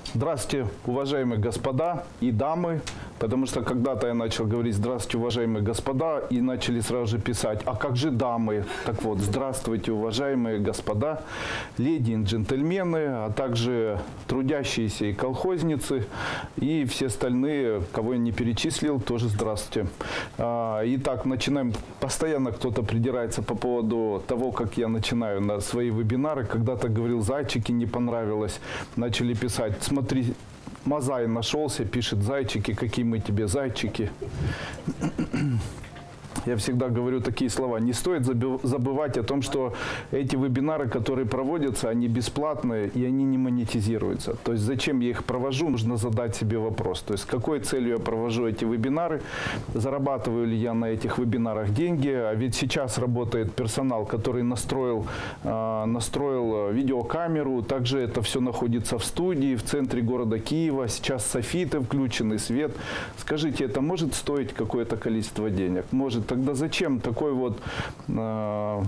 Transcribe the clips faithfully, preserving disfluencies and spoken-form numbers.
Здравствуйте, уважаемые господа и дамы, потому что когда-то я начал говорить «здравствуйте, уважаемые господа», и начали сразу же писать «а как же дамы?». Так вот, здравствуйте, уважаемые господа, леди и джентльмены, а также трудящиеся и колхозницы, и все остальные, кого я не перечислил, тоже здравствуйте. Итак, начинаем. Постоянно кто-то придирается по поводу того, как я начинаю на свои вебинары. Когда-то говорил «зайчики, не понравилось», начали писать «смотри, Мазай нашелся, пишет зайчики, какие мы тебе зайчики». Я всегда говорю такие слова. Не стоит забывать о том, что эти вебинары, которые проводятся, они бесплатные и они не монетизируются. То есть зачем я их провожу, нужно задать себе вопрос. То есть с какой целью я провожу эти вебинары, зарабатываю ли я на этих вебинарах деньги. А ведь сейчас работает персонал, который настроил, настроил видеокамеру. Также это все находится в студии, в центре города Киева. Сейчас софиты включены, свет. Скажите, это может стоить какое-то количество денег? Может. Тогда зачем такой вот э,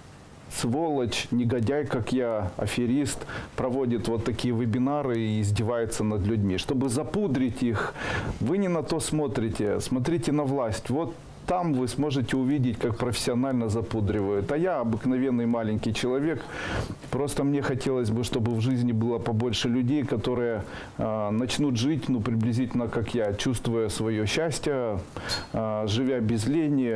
сволочь, негодяй, как я, аферист, проводит вот такие вебинары и издевается над людьми? Чтобы запудрить их, вы не на то смотрите, смотрите на власть. Вот там вы сможете увидеть, как профессионально запудривают. А я обыкновенный маленький человек. Просто мне хотелось бы, чтобы в жизни было побольше людей, которые э, начнут жить, ну, приблизительно как я, чувствуя свое счастье, э, живя без лени.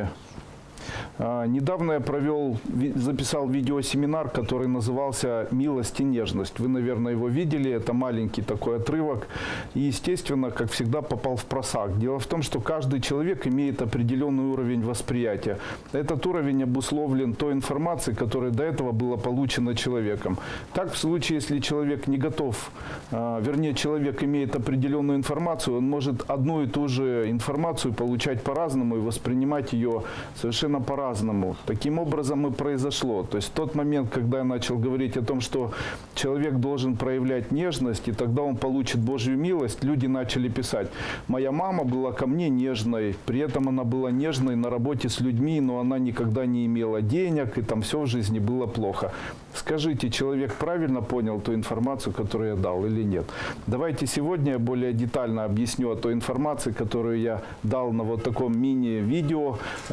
Uh, недавно я провел, записал видеосеминар, который назывался «Милость и нежность». Вы, наверное, его видели. Это маленький такой отрывок. И, естественно, как всегда, попал в просак. Дело в том, что каждый человек имеет определенный уровень восприятия. Этот уровень обусловлен той информацией, которая до этого была получена человеком. Так, в случае, если человек не готов, uh, вернее, человек имеет определенную информацию, он может одну и ту же информацию получать по-разному и воспринимать ее совершенно по-разному. Таким образом и произошло. То есть в тот момент, когда я начал говорить о том, что человек должен проявлять нежность, и тогда он получит Божью милость, люди начали писать: «Моя мама была ко мне нежной, при этом она была нежной на работе с людьми, но она никогда не имела денег, и там все в жизни было плохо». Скажите, человек правильно понял ту информацию, которую я дал, или нет? Давайте сегодня я более детально объясню о той информации, которую я дал на вот таком мини-видео.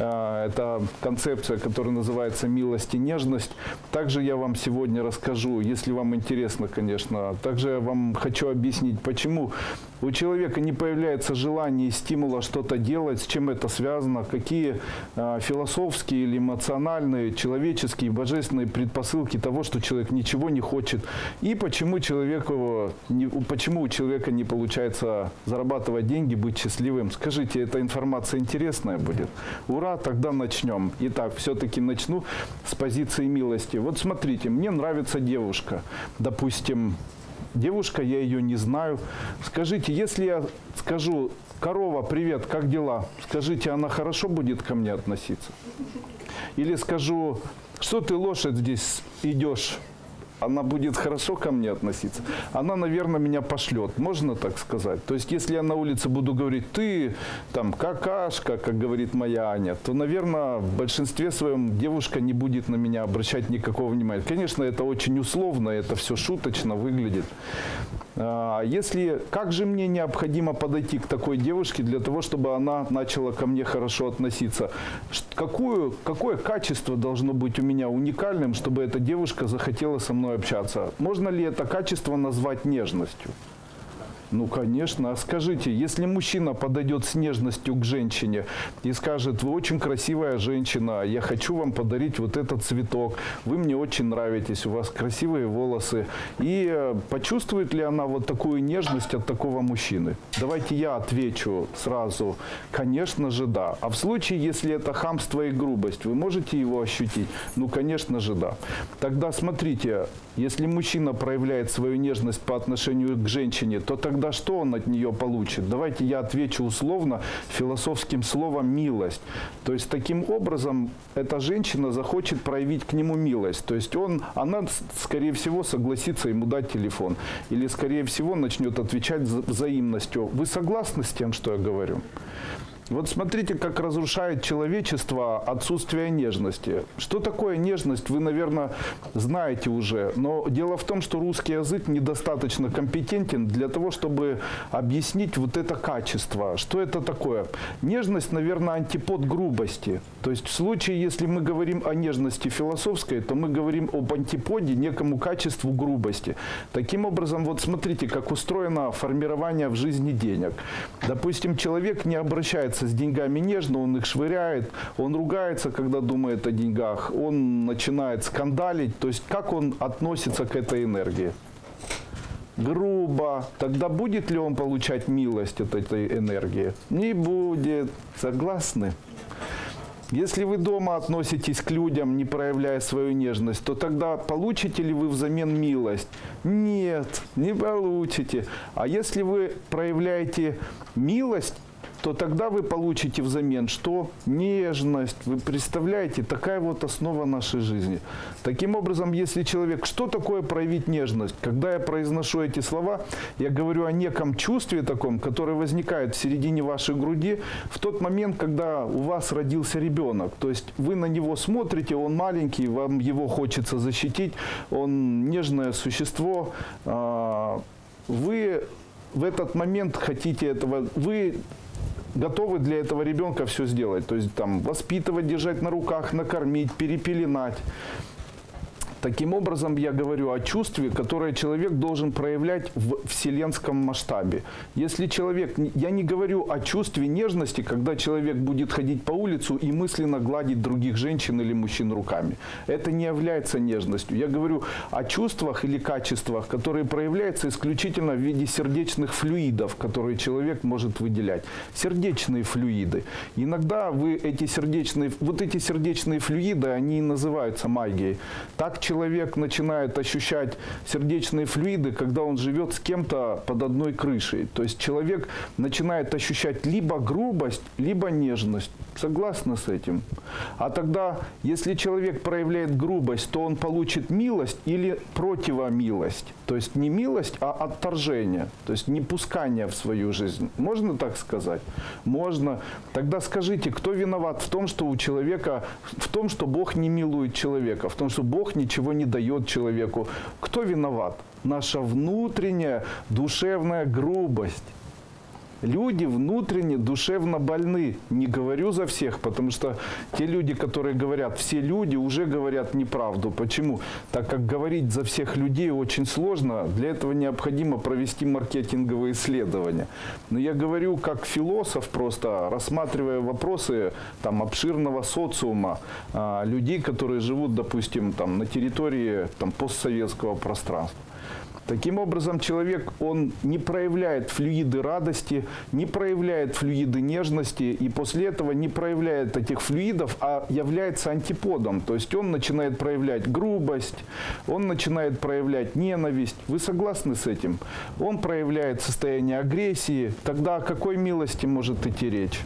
Это концепция, которая называется «Милость и нежность». Также я вам сегодня расскажу, если вам интересно, конечно, также я вам хочу объяснить, почему у человека не появляется желание и стимула что-то делать, с чем это связано, какие э, философские или эмоциональные, человеческие, божественные предпосылки того, что человек ничего не хочет, и почему, человеку, не, почему у человека не получается зарабатывать деньги, быть счастливым. Скажите, эта информация интересная будет? Ура, тогда начнем. Итак, все-таки начну с позиции милости. Вот смотрите, мне нравится девушка, допустим, девушка, я ее не знаю. Скажите, если я скажу: «Корова, привет, как дела?» Скажите, она хорошо будет ко мне относиться? Или скажу: «Что ты, лошадь, здесь идешь?» Она будет хорошо ко мне относиться? Она, наверное, меня пошлет. Можно так сказать? То есть, если я на улице буду говорить: «Ты там какашка», как говорит моя Аня, то, наверное, в большинстве своем девушка не будет на меня обращать никакого внимания. Конечно, это очень условно, это все шуточно выглядит. Если, как же мне необходимо подойти к такой девушке для того, чтобы она начала ко мне хорошо относиться? Какую, какое качество должно быть у меня уникальным, чтобы эта девушка захотела со мной общаться? Можно ли это качество назвать нежностью? Ну, конечно. А скажите, если мужчина подойдет с нежностью к женщине и скажет: «Вы очень красивая женщина, я хочу вам подарить вот этот цветок, вы мне очень нравитесь, у вас красивые волосы», и почувствует ли она вот такую нежность от такого мужчины? Давайте я отвечу сразу: конечно же, да. А в случае, если это хамство и грубость, вы можете его ощутить? Ну, конечно же, да. Тогда смотрите, если мужчина проявляет свою нежность по отношению к женщине, то тогда Тогда что он от нее получит? Давайте я отвечу условно философским словом «милость». То есть таким образом эта женщина захочет проявить к нему милость. То есть он, она, скорее всего, согласится ему дать телефон. Или, скорее всего, начнет отвечать взаимностью. Вы согласны с тем, что я говорю? Вот смотрите, как разрушает человечество отсутствие нежности. Что такое нежность, вы, наверное, знаете уже. Но дело в том, что русский язык недостаточно компетентен для того, чтобы объяснить вот это качество. Что это такое? Нежность, наверное, антипод грубости. То есть в случае, если мы говорим о нежности философской, то мы говорим об антиподе некому качеству грубости. Таким образом, вот смотрите, как устроено формирование в жизни денег. Допустим, человек не обращается с деньгами нежно, он их швыряет, он ругается, когда думает о деньгах, он начинает скандалить. То есть как он относится к этой энергии? Грубо. Тогда будет ли он получать милость от этой энергии? Не будет. Согласны? Если вы дома относитесь к людям, не проявляя свою нежность, то тогда получите ли вы взамен милость? Нет, не получите. А если вы проявляете милость, то тогда вы получите взамен что? Нежность. Вы представляете, такая вот основа нашей жизни. Таким образом, если человек... Что такое проявить нежность? Когда я произношу эти слова, я говорю о неком чувстве таком, которое возникает в середине вашей груди в тот момент, когда у вас родился ребенок. То есть вы на него смотрите, он маленький, вам его хочется защитить, он нежное существо. Вы в этот момент хотите этого... Вы готовы для этого ребенка все сделать. То есть там воспитывать, держать на руках, накормить, перепеленать. Таким образом, я говорю о чувстве, которое человек должен проявлять в вселенском масштабе. Если человек... Я не говорю о чувстве нежности, когда человек будет ходить по улицу и мысленно гладить других женщин или мужчин руками. Это не является нежностью. Я говорю о чувствах или качествах, которые проявляются исключительно в виде сердечных флюидов, которые человек может выделять. Сердечные флюиды. Иногда вы эти сердечные... Вот эти сердечные флюиды, они называются магией. Так человек начинает ощущать сердечные флюиды, когда он живет с кем-то под одной крышей. То есть человек начинает ощущать либо грубость, либо нежность. Согласны с этим? А тогда, если человек проявляет грубость, то он получит милость или противомилость. То есть не милость, а отторжение. То есть не пускание в свою жизнь. Можно так сказать? Можно. Тогда скажите, кто виноват в том, что у человека, в том, что Бог не милует человека, в том, что Бог ничего не дает человеку? Кто виноват? Наша внутренняя душевная грубость. Люди внутренне душевно больны. Не говорю за всех, потому что те люди, которые говорят, все люди, уже говорят неправду. Почему? Так как говорить за всех людей очень сложно, для этого необходимо провести маркетинговые исследования. Но я говорю как философ, просто рассматривая вопросы там, обширного социума, а, людей, которые живут, допустим, там, на территории там, постсоветского пространства. Таким образом, человек, он не проявляет флюиды радости, не проявляет флюиды нежности, и после этого не проявляет этих флюидов, а является антиподом. То есть он начинает проявлять грубость, он начинает проявлять ненависть. Вы согласны с этим? Он проявляет состояние агрессии. Тогда о какой милости может идти речь?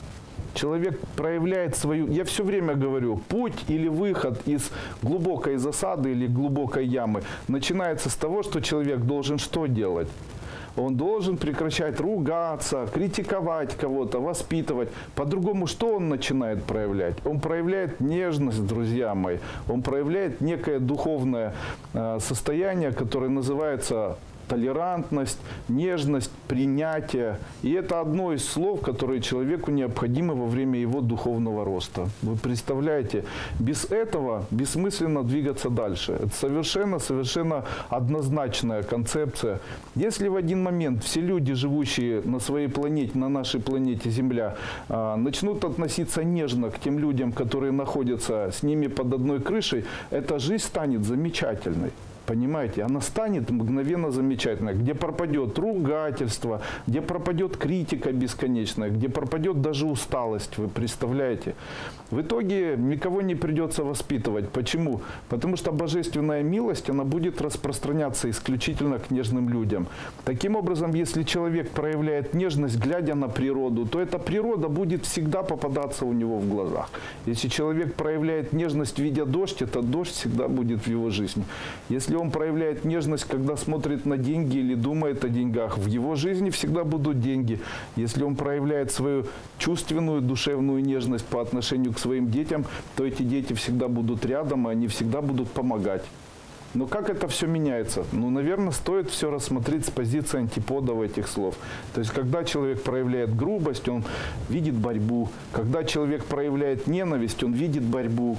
Человек проявляет свою... Я все время говорю, путь или выход из глубокой засады или глубокой ямы начинается с того, что человек должен что делать? Он должен прекращать ругаться, критиковать кого-то, воспитывать. По-другому что он начинает проявлять? Он проявляет нежность, друзья мои. Он проявляет некое духовное э, состояние, которое называется... толерантность, нежность, принятие. И это одно из слов, которые человеку необходимы во время его духовного роста. Вы представляете, без этого бессмысленно двигаться дальше. Это совершенно-совершенно однозначная концепция. Если в один момент все люди, живущие на своей планете, на нашей планете Земля, начнут относиться нежно к тем людям, которые находятся с ними под одной крышей, эта жизнь станет замечательной. Понимаете, она станет мгновенно замечательной, где пропадет ругательство, где пропадет критика бесконечная, где пропадет даже усталость, вы представляете. В итоге никого не придется воспитывать. Почему? Потому что божественная милость, она будет распространяться исключительно к нежным людям. Таким образом, если человек проявляет нежность, глядя на природу, то эта природа будет всегда попадаться у него в глазах. Если человек проявляет нежность, видя дождь, этот дождь всегда будет в его жизни. Если Если он проявляет нежность, когда смотрит на деньги или думает о деньгах, в его жизни всегда будут деньги. Если он проявляет свою чувственную, душевную нежность по отношению к своим детям, то эти дети всегда будут рядом, и они всегда будут помогать. Но как это все меняется? Ну, наверное, стоит все рассмотреть с позиции антиподов этих слов. То есть, когда человек проявляет грубость, он видит борьбу. Когда человек проявляет ненависть, он видит борьбу.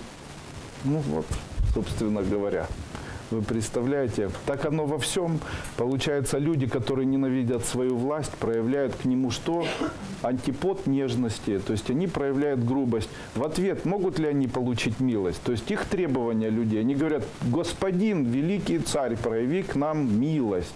Ну вот, собственно говоря. Вы представляете, так оно во всем. Получается, люди, которые ненавидят свою власть, проявляют к нему что? Антипод нежности. То есть они проявляют грубость. В ответ могут ли они получить милость? То есть их требования людей. Они говорят: господин, великий царь, прояви к нам милость.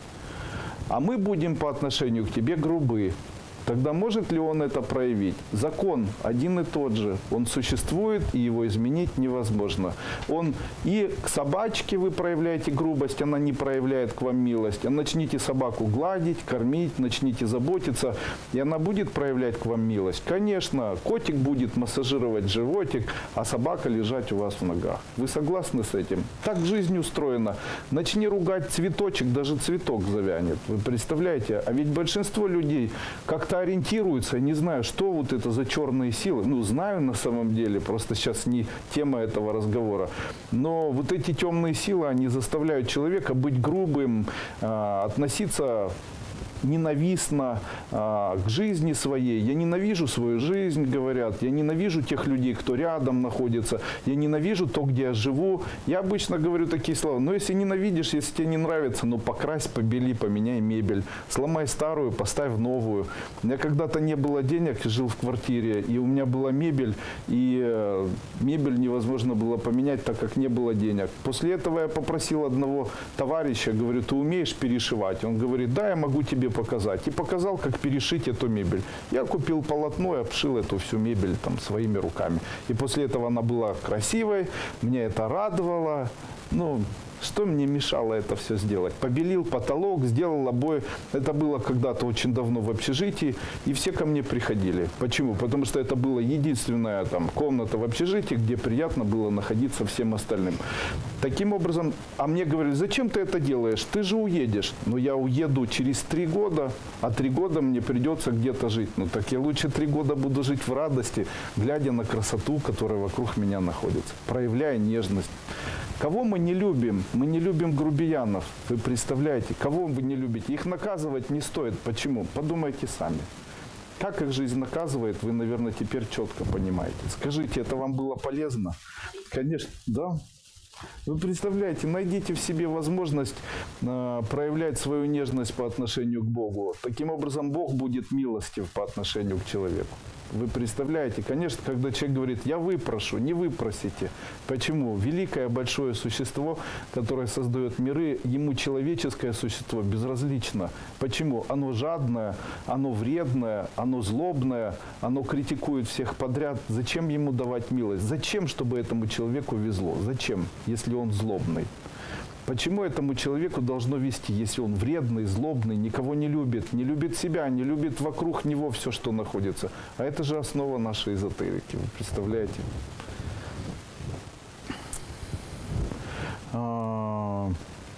А мы будем по отношению к тебе грубы. Тогда может ли он это проявить? Закон один и тот же. Он существует, и его изменить невозможно. Он и к собачке вы проявляете грубость, она не проявляет к вам милость. А начните собаку гладить, кормить, начните заботиться, и она будет проявлять к вам милость. Конечно, котик будет массажировать животик, а собака лежать у вас в ногах. Вы согласны с этим? Так жизнь устроена. Начни ругать цветочек, даже цветок завянет. Вы представляете? А ведь большинство людей как-то ориентируются, не знаю, что вот это за черные силы. Ну, знаю на самом деле, просто сейчас не тема этого разговора. Но вот эти темные силы, они заставляют человека быть грубым, э, относиться ненавистно а, к жизни своей. Я ненавижу свою жизнь, говорят. Я ненавижу тех людей, кто рядом находится. Я ненавижу то, где я живу. Я обычно говорю такие слова: но если ненавидишь, если тебе не нравится, ну покрась, побели, поменяй мебель. Сломай старую, поставь новую. У меня когда-то не было денег, жил в квартире, и у меня была мебель, и э, мебель невозможно было поменять, так как не было денег. После этого я попросил одного товарища, говорю: ты умеешь перешивать? Он говорит: да, я могу тебе показать. И показал, как перешить эту мебель. Я купил полотно и обшил эту всю мебель там своими руками. И после этого она была красивой, меня это радовало. Ну, что мне мешало это все сделать? Побелил потолок, сделал обои. Это было когда-то очень давно в общежитии, и все ко мне приходили. Почему? Потому что это была единственная там комната в общежитии, где приятно было находиться всем остальным. Таким образом, а мне говорили: зачем ты это делаешь? Ты же уедешь. Но я уеду через три года, а три года мне придется где-то жить. Ну так я лучше три года буду жить в радости, глядя на красоту, которая вокруг меня находится, проявляя нежность. Кого мы не любим? Мы не любим грубиянов. Вы представляете, кого вы не любите? Их наказывать не стоит. Почему? Подумайте сами. Как их жизнь наказывает, вы, наверное, теперь четко понимаете. Скажите, это вам было полезно? Конечно, да. Вы представляете, найдите в себе возможность э, проявлять свою нежность по отношению к Богу. Таким образом, Бог будет милостив по отношению к человеку. Вы представляете, конечно, когда человек говорит: я выпрошу, не выпросите. Почему? Великое большое существо, которое создает миры, ему человеческое существо безразлично. Почему? Оно жадное, оно вредное, оно злобное, оно критикует всех подряд. Зачем ему давать милость? Зачем, чтобы этому человеку везло? Зачем, если он злобный? Почему этому человеку должно вести, если он вредный, злобный, никого не любит, не любит себя, не любит вокруг него все, что находится? А это же основа нашей эзотерики, вы представляете? А,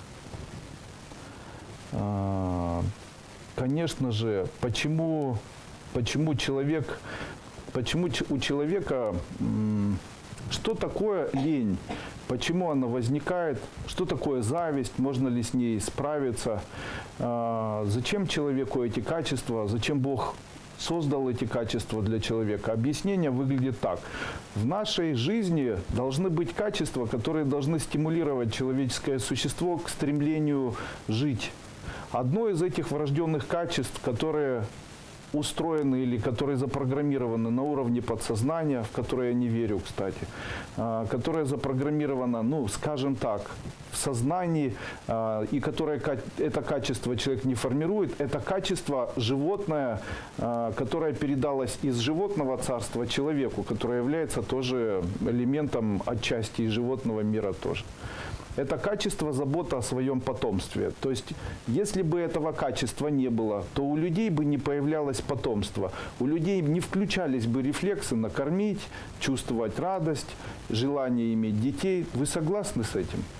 а, конечно же, почему, почему человек, почему у человека, что такое лень? Почему она возникает? Что такое зависть? Можно ли с ней справиться? Зачем человеку эти качества? Зачем Бог создал эти качества для человека? Объяснение выглядит так. В нашей жизни должны быть качества, которые должны стимулировать человеческое существо к стремлению жить. Одно из этих врожденных качеств, которые устроены или которые запрограммированы на уровне подсознания, в которое я не верю, кстати, которое запрограммировано, ну, скажем так, в сознании, и которое это качество человек не формирует, это качество животное, которое передалось из животного царства человеку, которое является тоже элементом отчасти и животного мира тоже. Это качество забота о своем потомстве. То есть, если бы этого качества не было, то у людей бы не появлялось потомство. У людей не включались бы рефлексы накормить, чувствовать радость, желание иметь детей. Вы согласны с этим?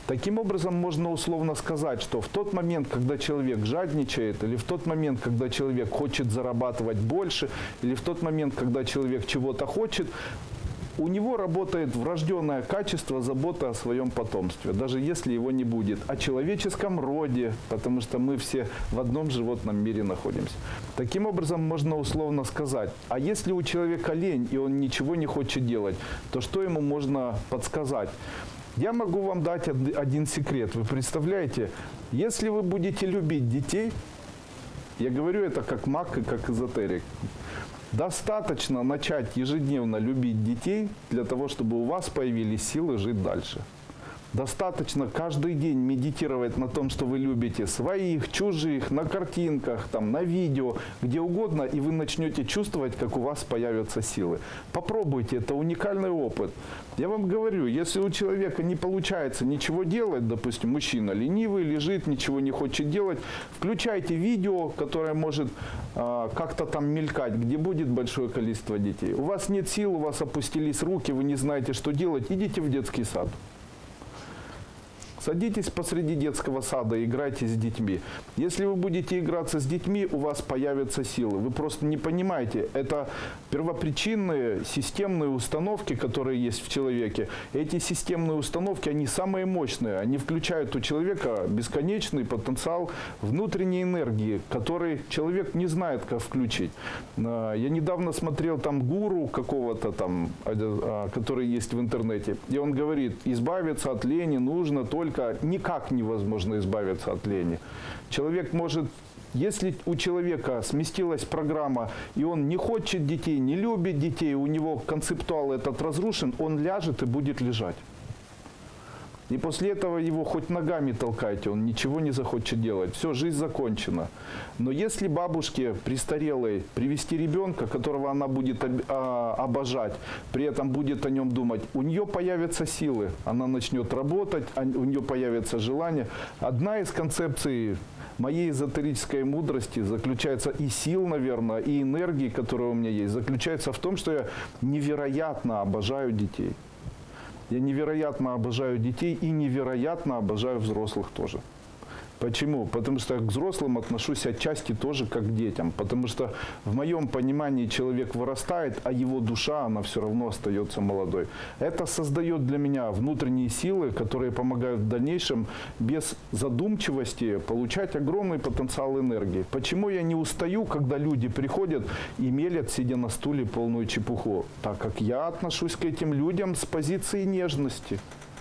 Таким образом, можно условно сказать, что в тот момент, когда человек жадничает, или в тот момент, когда человек хочет зарабатывать больше, или в тот момент, когда человек чего-то хочет, у него работает врожденное качество заботы о своем потомстве, даже если его не будет. О человеческом роде, потому что мы все в одном животном мире находимся. Таким образом, можно условно сказать, а если у человека лень, и он ничего не хочет делать, то что ему можно подсказать? Я могу вам дать один секрет. Вы представляете, если вы будете любить детей, я говорю это как маг и как эзотерик, достаточно начать ежедневно любить детей для того, чтобы у вас появились силы жить дальше. Достаточно каждый день медитировать на том, что вы любите своих, чужих, на картинках, там, на видео, где угодно, и вы начнете чувствовать, как у вас появятся силы. Попробуйте, это уникальный опыт. Я вам говорю, если у человека не получается ничего делать, допустим, мужчина ленивый, лежит, ничего не хочет делать, включайте видео, которое может э, как-то там мелькать, где будет большое количество детей. У вас нет сил, у вас опустились руки, вы не знаете, что делать, идите в детский сад. Садитесь посреди детского сада и играйте с детьми. Если вы будете играться с детьми, у вас появятся силы. Вы просто не понимаете, это первопричинные системные установки, которые есть в человеке. Эти системные установки, они самые мощные. Они включают у человека бесконечный потенциал внутренней энергии, который человек не знает, как включить. Я недавно смотрел там гуру какого-то там, который есть в интернете, и он говорит, избавиться от лени нужно только никак невозможно избавиться от лени. Человек может, если у человека сместилась программа, и он не хочет детей, не любит детей, у него концептуал этот разрушен, он ляжет и будет лежать. И после этого его хоть ногами толкайте, он ничего не захочет делать. Все, жизнь закончена. Но если бабушке престарелой привести ребенка, которого она будет обожать, при этом будет о нем думать, у нее появятся силы, она начнет работать, у нее появится желание. Одна из концепций моей эзотерической мудрости заключается, и сил, наверное, и энергии, которая у меня есть, заключается в том, что я невероятно обожаю детей. Я невероятно обожаю детей и невероятно обожаю взрослых тоже. Почему? Потому что я к взрослым отношусь отчасти тоже как к детям. Потому что в моем понимании человек вырастает, а его душа, она все равно остается молодой. Это создает для меня внутренние силы, которые помогают в дальнейшем без задумчивости получать огромный потенциал энергии. Почему я не устаю, когда люди приходят и мелят, сидя на стуле, полную чепуху? Так как я отношусь к этим людям с позиции нежности.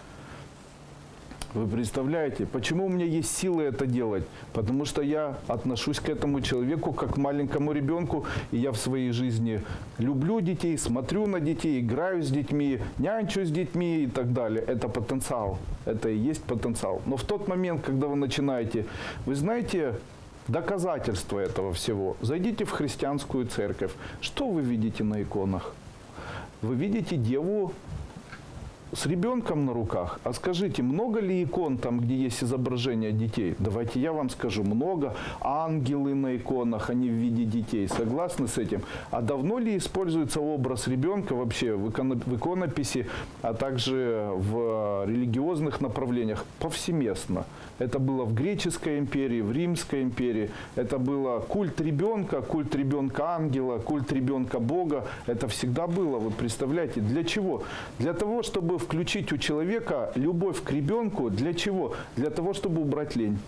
Вы представляете, почему у меня есть силы это делать? Потому что я отношусь к этому человеку как к маленькому ребенку, и я в своей жизни люблю детей, смотрю на детей, играю с детьми, нянчусь с детьми и так далее. Это потенциал, это и есть потенциал. Но в тот момент, когда вы начинаете, вы знаете, доказательство этого всего, зайдите в христианскую церковь. Что вы видите на иконах? Вы видите деву с ребенком на руках. А скажите, много ли икон там, где есть изображение детей? Давайте я вам скажу, много. Ангелы на иконах, они в виде детей. Согласны с этим? А давно ли используется образ ребенка вообще в, иконо, в иконописи, а также в религиозных направлениях? Повсеместно. Это было в греческой империи, в римской империи. Это было культ ребенка, культ ребенка ангела, культ ребенка Бога. Это всегда было, вы представляете? Для чего? Для того, чтобы включить у человека любовь к ребенку. Для чего? Для того, чтобы убрать лень.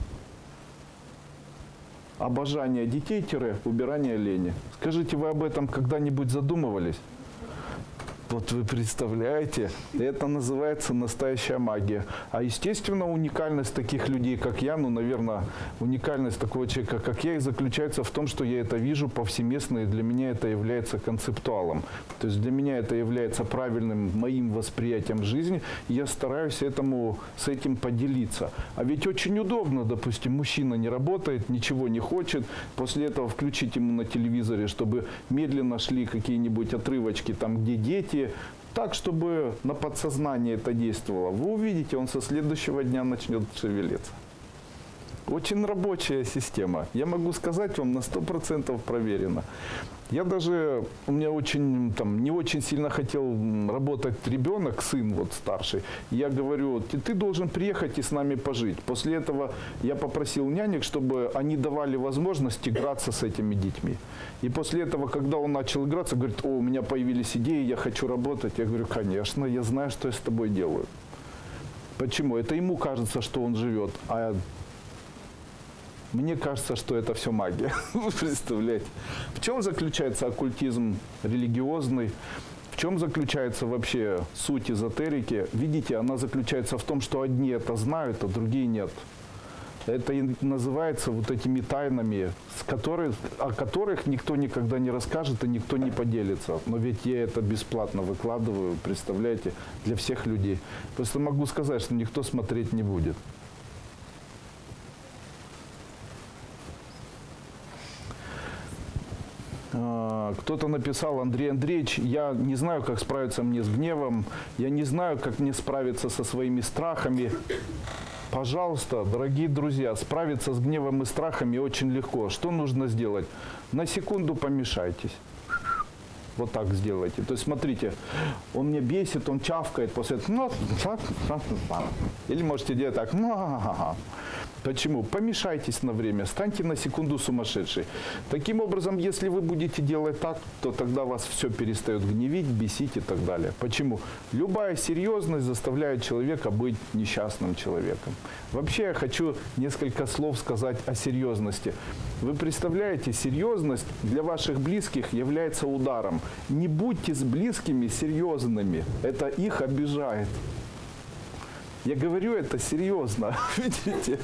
Обожание детей-убирание лени. Скажите, вы об этом когда-нибудь задумывались? Вот вы представляете, это называется настоящая магия. А естественно, уникальность таких людей, как я, ну, наверное, уникальность такого человека, как я, и заключается в том, что я это вижу повсеместно, и для меня это является концептуалом. То есть для меня это является правильным моим восприятием жизни, и я стараюсь этому, с этим поделиться. А ведь очень удобно, допустим, мужчина не работает, ничего не хочет, после этого включить ему на телевизоре, чтобы медленно шли какие-нибудь отрывочки, там, где дети, так, чтобы на подсознание это действовало. Вы увидите, он со следующего дня начнет шевелиться. Очень рабочая система. Я могу сказать вам, на сто процентов проверено. Я даже, у меня очень, там, не очень сильно хотел работать ребенок, сын вот старший. Я говорю, ты, ты должен приехать и с нами пожить. После этого я попросил нянек, чтобы они давали возможность играться с этими детьми. И после этого, когда он начал играться, говорит, о, у меня появились идеи, я хочу работать. Я говорю, конечно, я знаю, что я с тобой делаю. Почему? Это ему кажется, что он живет, а мне кажется, что это все магия. Вы представляете? В чем заключается оккультизм религиозный? В чем заключается вообще суть эзотерики? Видите, она заключается в том, что одни это знают, а другие нет. Это и называется вот этими тайнами, с которых, о которых никто никогда не расскажет и никто не поделится. Но ведь я это бесплатно выкладываю, представляете, для всех людей. Просто могу сказать, что никто смотреть не будет. Кто-то написал, Андрей Андреевич, я не знаю, как справиться мне с гневом, я не знаю, как мне справиться со своими страхами. Пожалуйста, дорогие друзья, справиться с гневом и страхами очень легко. Что нужно сделать? На секунду помешайтесь. Вот так сделайте. То есть, смотрите, он меня бесит, он чавкает после этого. Или можете делать так. Почему? Помешайтесь на время, станьте на секунду сумасшедшей. Таким образом, если вы будете делать так, то тогда вас все перестает гневить, бесить и так далее. Почему? Любая серьезность заставляет человека быть несчастным человеком. Вообще, я хочу несколько слов сказать о серьезности. Вы представляете, серьезность для ваших близких является ударом. Не будьте с близкими серьезными, это их обижает. Я говорю это серьезно, видите?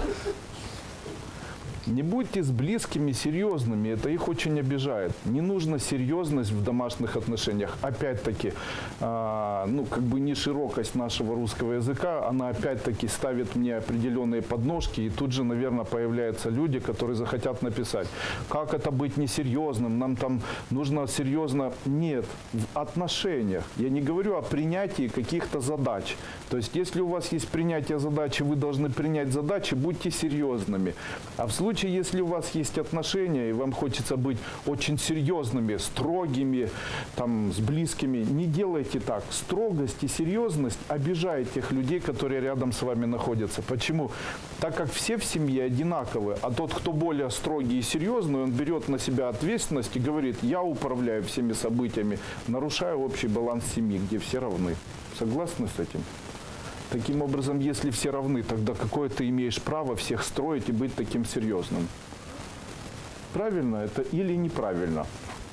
Не будьте с близкими серьезными, это их очень обижает. Не нужна серьезность в домашних отношениях. Опять-таки, э, ну, как бы не широкость нашего русского языка, она опять-таки ставит мне определенные подножки, и тут же, наверное, появляются люди, которые захотят написать, как это быть несерьезным, нам там нужно серьезно. Нет, в отношениях. Я не говорю о принятии каких-то задач. То есть, если у вас есть принятие задачи, вы должны принять задачи, будьте серьезными. А в случае, если у вас есть отношения, и вам хочется быть очень серьезными, строгими, там, с близкими, не делайте так. Строгость и серьезность обижает тех людей, которые рядом с вами находятся. Почему? Так как все в семье одинаковые, а тот, кто более строгий и серьезный, он берет на себя ответственность и говорит, я управляю всеми событиями, нарушаю общий баланс семьи, где все равны. Согласны с этим? Таким образом, если все равны, тогда какое ты имеешь право всех строить и быть таким серьезным? Правильно это или неправильно?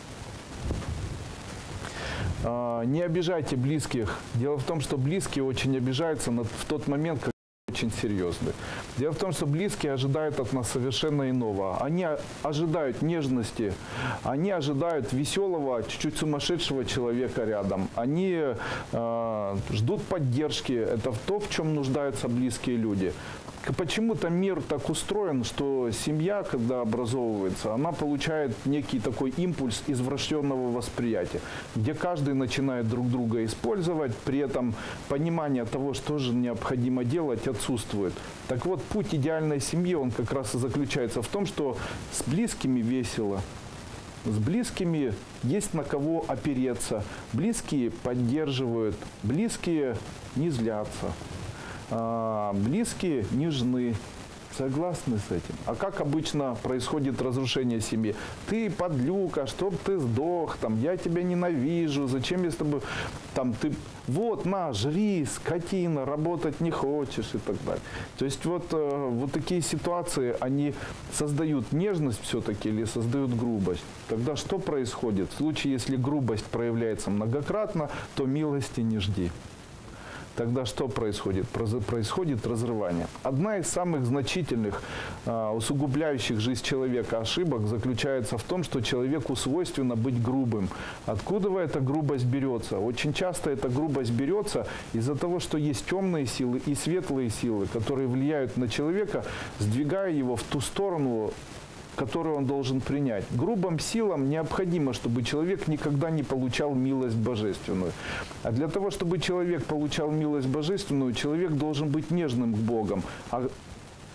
А, не обижайте близких. Дело в том, что близкие очень обижаются в тот момент, когда очень серьезны. Дело в том, что близкие ожидают от нас совершенно иного. Они ожидают нежности, они ожидают веселого, чуть-чуть сумасшедшего человека рядом. Они э, ждут поддержки. Это то, в чем нуждаются близкие люди. Почему-то мир так устроен, что семья, когда образовывается, она получает некий такой импульс извращенного восприятия, где каждый начинает друг друга использовать, при этом понимание того, что же необходимо делать, отсутствует. Так вот, путь идеальной семьи, он как раз и заключается в том, что с близкими весело, с близкими есть на кого опереться, близкие поддерживают, близкие не злятся. Близкие нежны. Согласны с этим? А как обычно происходит разрушение семьи? Ты подлюка, чтоб ты сдох, там, я тебя ненавижу, зачем я с тобой, там, ты, вот, на, жри, скотина, работать не хочешь и так далее. То есть вот, вот такие ситуации, они создают нежность все-таки или создают грубость. Тогда что происходит? В случае, если грубость проявляется многократно, то милости не жди. Тогда что происходит? Происходит разрывание. Одна из самых значительных, усугубляющих жизнь человека ошибок заключается в том, что человеку свойственно быть грубым. Откуда эта грубость берется? Очень часто эта грубость берется из-за того, что есть темные силы и светлые силы, которые влияют на человека, сдвигая его в ту сторону, которую он должен принять. Грубым силам необходимо, чтобы человек никогда не получал милость божественную. А для того, чтобы человек получал милость божественную, человек должен быть нежным к Богу. А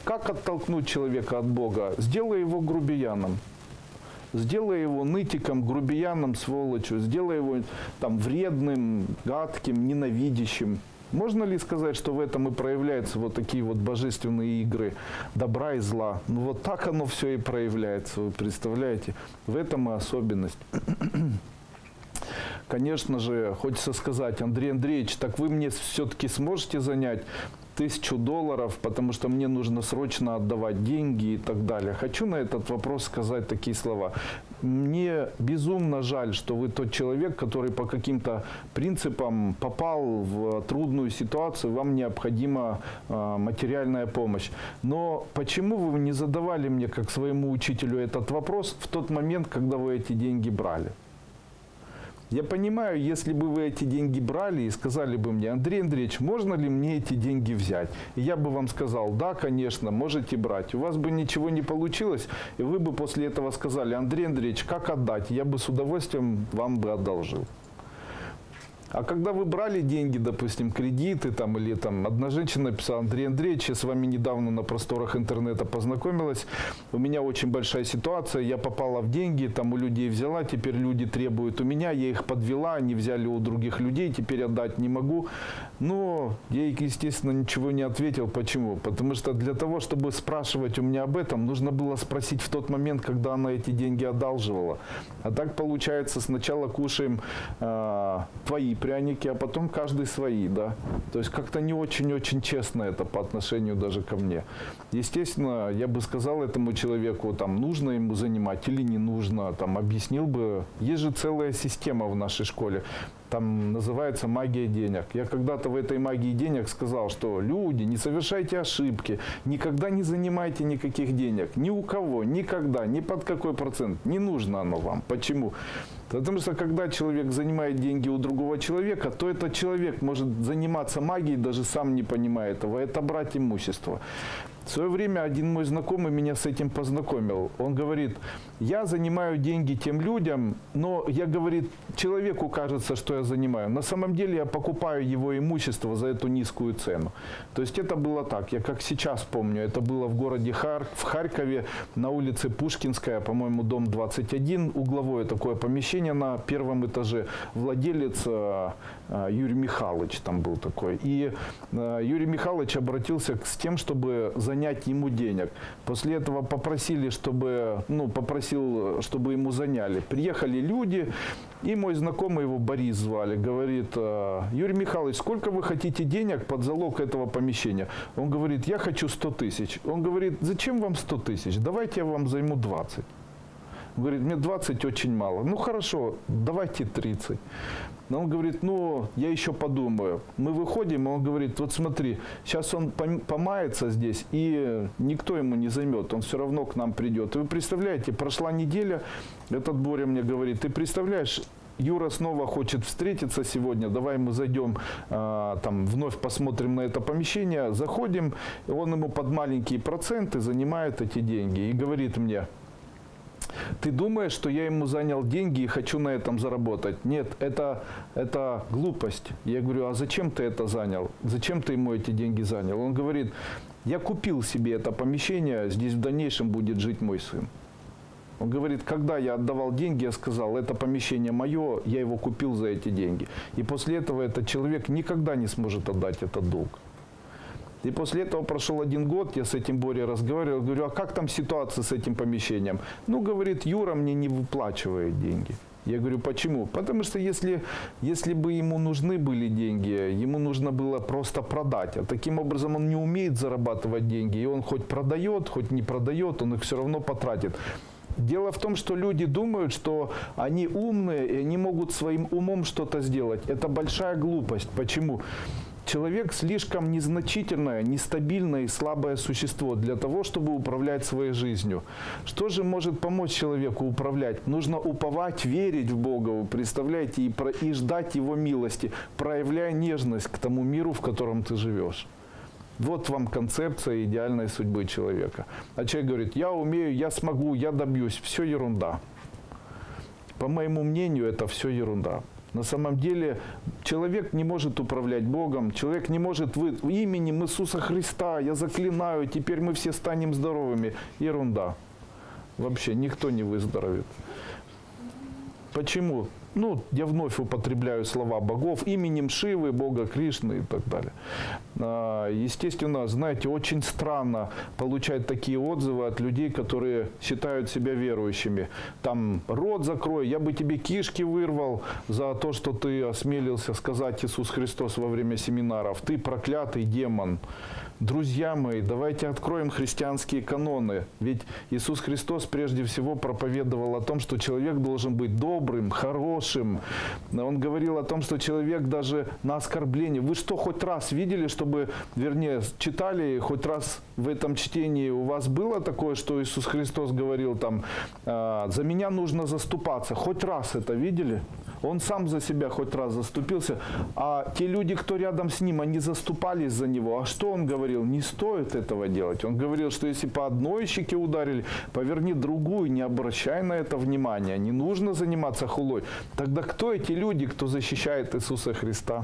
Как оттолкнуть человека от Бога? Сделай его грубияном. Сделай его нытиком, грубияном, сволочью. Сделай его там вредным, гадким, ненавидящим. Можно ли сказать, что в этом и проявляются вот такие вот божественные игры добра и зла? Ну вот так оно все и проявляется, вы представляете? В этом и особенность. Конечно же, хочется сказать: Андрей Андреевич, так вы мне все-таки сможете занять тысячу долларов, потому что мне нужно срочно отдавать деньги и так далее. Хочу на этот вопрос сказать такие слова. Мне безумно жаль, что вы тот человек, который по каким-то принципам попал в трудную ситуацию, вам необходима э, материальная помощь. Но почему вы не задавали мне, как своему учителю, этот вопрос в тот момент, когда вы эти деньги брали? Я понимаю, если бы вы эти деньги брали и сказали бы мне: Андрей Андреевич, можно ли мне эти деньги взять? И я бы вам сказал: да, конечно, можете брать. У вас бы ничего не получилось, и вы бы после этого сказали: Андрей Андреевич, как отдать? Я бы с удовольствием вам бы одолжил. А когда вы брали деньги, допустим, кредиты, там, или там, одна женщина написала: Андрей Андреевич, я с вами недавно на просторах интернета познакомилась, у меня очень большая ситуация, я попала в деньги, там у людей взяла, теперь люди требуют у меня, я их подвела, они взяли у других людей, теперь отдать не могу. Но я, естественно, ничего не ответил. Почему? Потому что для того, чтобы спрашивать у меня об этом, нужно было спросить в тот момент, когда она эти деньги одалживала. А так получается, сначала кушаем э, твои пряники, а потом каждый свои, да. То есть как-то не очень-очень честно это по отношению даже ко мне. Естественно, я бы сказал этому человеку, там, нужно ему занимать или не нужно, там, объяснил бы. Есть же целая система в нашей школе. Там называется магия денег. Я когда-то в этой магии денег сказал, что люди, не совершайте ошибки, никогда не занимайте никаких денег. Ни у кого, никогда, ни под какой процент. Не нужно оно вам. Почему? Потому что когда человек занимает деньги у другого человека, то этот человек может заниматься магией, даже сам не понимая этого. Это брать имущество. В свое время один мой знакомый меня с этим познакомил. Он говорит: я занимаю деньги тем людям, но я, говорит, человеку кажется, что я занимаю. На самом деле я покупаю его имущество за эту низкую цену. То есть это было так. Я как сейчас помню, это было в городе Хар... в Харькове, на улице Пушкинская, по-моему, дом двадцать один, угловое такое помещение на первом этаже. Владелец э, э, Юрий Михайлович там был такой. И э, Юрий Михайлович обратился с тем, чтобы занять занять ему денег. После этого попросили, чтобы, ну, попросил, чтобы ему заняли. Приехали люди, и мой знакомый, его Борис звали, говорит: Юрий Михайлович, сколько вы хотите денег под залог этого помещения? Он говорит: я хочу сто тысяч. Он говорит: зачем вам сто тысяч? Давайте я вам займу двадцать. Он говорит: мне двадцать очень мало. Ну хорошо, давайте тридцать. Но он говорит: ну, я еще подумаю. Мы выходим, и он говорит: вот смотри, сейчас он помается здесь, и никто ему не займет, он все равно к нам придет. И вы представляете, прошла неделя, этот Боря мне говорит: ты представляешь, Юра снова хочет встретиться сегодня, давай мы зайдем, э, там, вновь посмотрим на это помещение. Заходим, и он ему под маленькие проценты занимает эти деньги и говорит мне: ты думаешь, что я ему занял деньги и хочу на этом заработать? Нет, это, это глупость. Я говорю: а зачем ты это занял? Зачем ты ему эти деньги занял? Он говорит: я купил себе это помещение, здесь в дальнейшем будет жить мой сын. Он говорит: когда я отдавал деньги, я сказал: это помещение мое, я его купил за эти деньги. И после этого этот человек никогда не сможет отдать этот долг. И после этого прошел один год, я с этим Борей разговаривал, говорю: а как там ситуация с этим помещением? Ну, говорит, Юра мне не выплачивает деньги. Я говорю: почему? Потому что если, если бы ему нужны были деньги, ему нужно было просто продать. А таким образом он не умеет зарабатывать деньги. И он хоть продает, хоть не продает, он их все равно потратит. Дело в том, что люди думают, что они умные, и они могут своим умом что-то сделать. Это большая глупость. Почему? Человек слишком незначительное, нестабильное и слабое существо для того, чтобы управлять своей жизнью. Что же может помочь человеку управлять? Нужно уповать, верить в Бога, вы представляете, и, про, и ждать Его милости, проявляя нежность к тому миру, в котором ты живешь. Вот вам концепция идеальной судьбы человека. А человек говорит: я умею, я смогу, я добьюсь. Все ерунда. По моему мнению, это все ерунда. На самом деле человек не может управлять Богом, человек не может вы, именем Иисуса Христа, я заклинаю, теперь мы все станем здоровыми. Ерунда. Вообще никто не выздоровеет. Почему? Ну, я вновь употребляю слова богов, именем Шивы, бога Кришны и так далее. Естественно, знаете, очень странно получать такие отзывы от людей, которые считают себя верующими. Там, рот закрой, я бы тебе кишки вырвал за то, что ты осмелился сказать Иисус Христос во время семинаров. Ты проклятый демон. Друзья мои, давайте откроем христианские каноны. Ведь Иисус Христос прежде всего проповедовал о том, что человек должен быть добрым, хорошим. Он говорил о том, что человек даже на оскорбление. Вы что, хоть раз видели, чтобы, вернее, читали, хоть раз в этом чтении у вас было такое, что Иисус Христос говорил там, за меня нужно заступаться. Хоть раз это видели? Он сам за себя хоть раз заступился, а те люди, кто рядом с ним, они заступались за него. А что он говорил? Не стоит этого делать. Он говорил, что если по одной щеке ударили, поверни другую, не обращай на это внимания. Не нужно заниматься хулой. Тогда кто эти люди, кто защищает Иисуса Христа?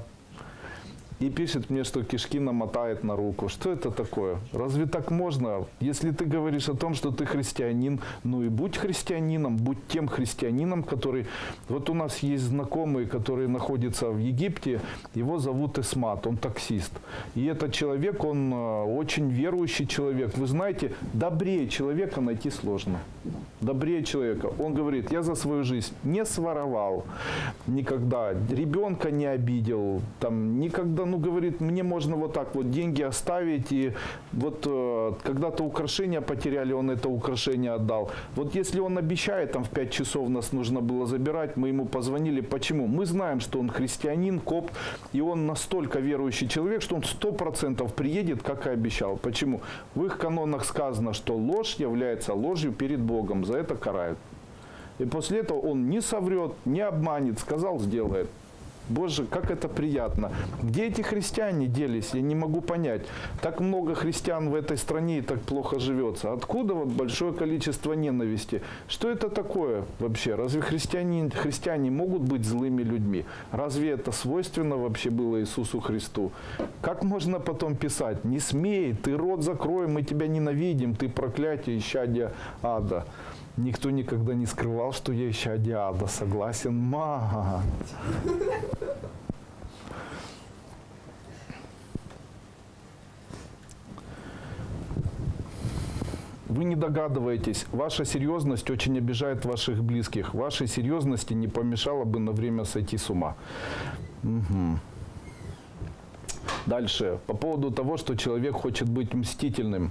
И пишет мне, что кишки намотает на руку. Что это такое? Разве так можно? Если ты говоришь о том, что ты христианин, ну и будь христианином, будь тем христианином, который... Вот у нас есть знакомый, который находится в Египте, его зовут Исмат, он таксист. И этот человек, он очень верующий человек. Вы знаете, добрее человека найти сложно. Добрее человека. Он говорит, я за свою жизнь не своровал никогда, ребенка не обидел, там, никогда... Ну, говорит, мне можно вот так вот деньги оставить, и вот э, когда-то украшения потеряли, он это украшение отдал. Вот если он обещает, там в пять часов нас нужно было забирать, мы ему позвонили. Почему? Мы знаем, что он христианин, коп, и он настолько верующий человек, что он сто процентов приедет, как и обещал. Почему? В их канонах сказано, что ложь является ложью перед Богом, за это карают. И после этого он не соврет, не обманет, сказал, сделает. Боже, как это приятно. Где эти христиане делись? Я не могу понять. Так много христиан в этой стране и так плохо живется. Откуда вот большое количество ненависти? Что это такое вообще? Разве христиане, христиане могут быть злыми людьми? Разве это свойственно вообще было Иисусу Христу? Как можно потом писать? Не смей, ты рот закрой, мы тебя ненавидим, ты проклятие, исчадие ада. Никто никогда не скрывал, что я исчадие ада. Согласен? Ма. Вы не догадываетесь, ваша серьезность очень обижает ваших близких. Вашей серьезности не помешало бы на время сойти с ума. Угу. Дальше. По поводу того, что человек хочет быть мстительным.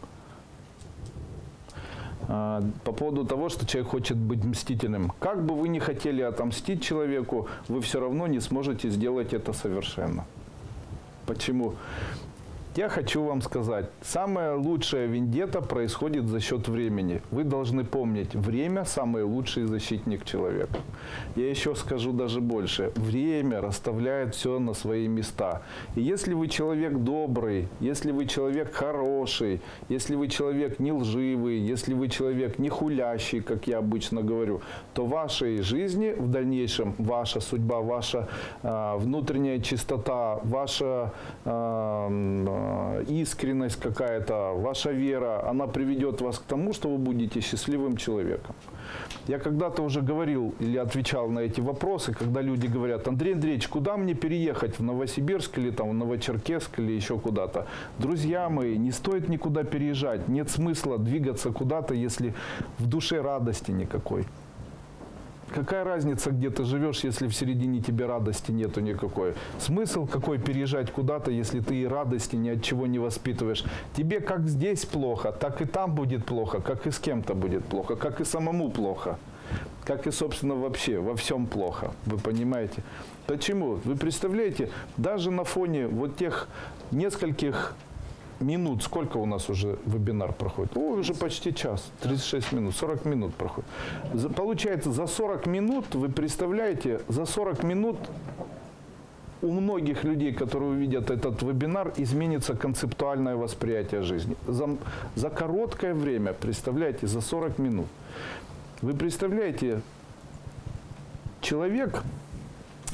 По поводу того, что человек хочет быть мстительным. Как бы вы ни хотели отомстить человеку, вы все равно не сможете сделать это совершенно. Почему? Я хочу вам сказать, самая лучшая вендетта происходит за счет времени. Вы должны помнить, время – самый лучший защитник человека. Я еще скажу даже больше. Время расставляет все на свои места. И если вы человек добрый, если вы человек хороший, если вы человек не лживый, если вы человек не хулящий, как я обычно говорю, то в вашей жизни в дальнейшем ваша судьба, ваша э, внутренняя чистота, ваша... Э, искренность какая-то, ваша вера, она приведет вас к тому, что вы будете счастливым человеком. Я когда-то уже говорил или отвечал на эти вопросы, когда люди говорят, Андрей Андреевич, куда мне переехать, в Новосибирск или там, в Новочеркесск или еще куда-то? Друзья мои, не стоит никуда переезжать, нет смысла двигаться куда-то, если в душе радости никакой. Какая разница, где ты живешь, если в середине тебе радости нету никакой? Смысл какой переезжать куда-то, если ты и радости ни от чего не воспитываешь? Тебе как здесь плохо, так и там будет плохо, как и с кем-то будет плохо, как и самому плохо, как и, собственно, вообще во всем плохо. Вы понимаете? Почему? Вы представляете, даже на фоне вот тех нескольких минут, сколько у нас уже вебинар проходит? О, уже почти час, тридцать шесть минут, сорок минут проходит. За, получается, за сорок минут, вы представляете, за сорок минут у многих людей, которые увидят этот вебинар, изменится концептуальное восприятие жизни. За, за короткое время, представляете, за сорок минут. Вы представляете, человек,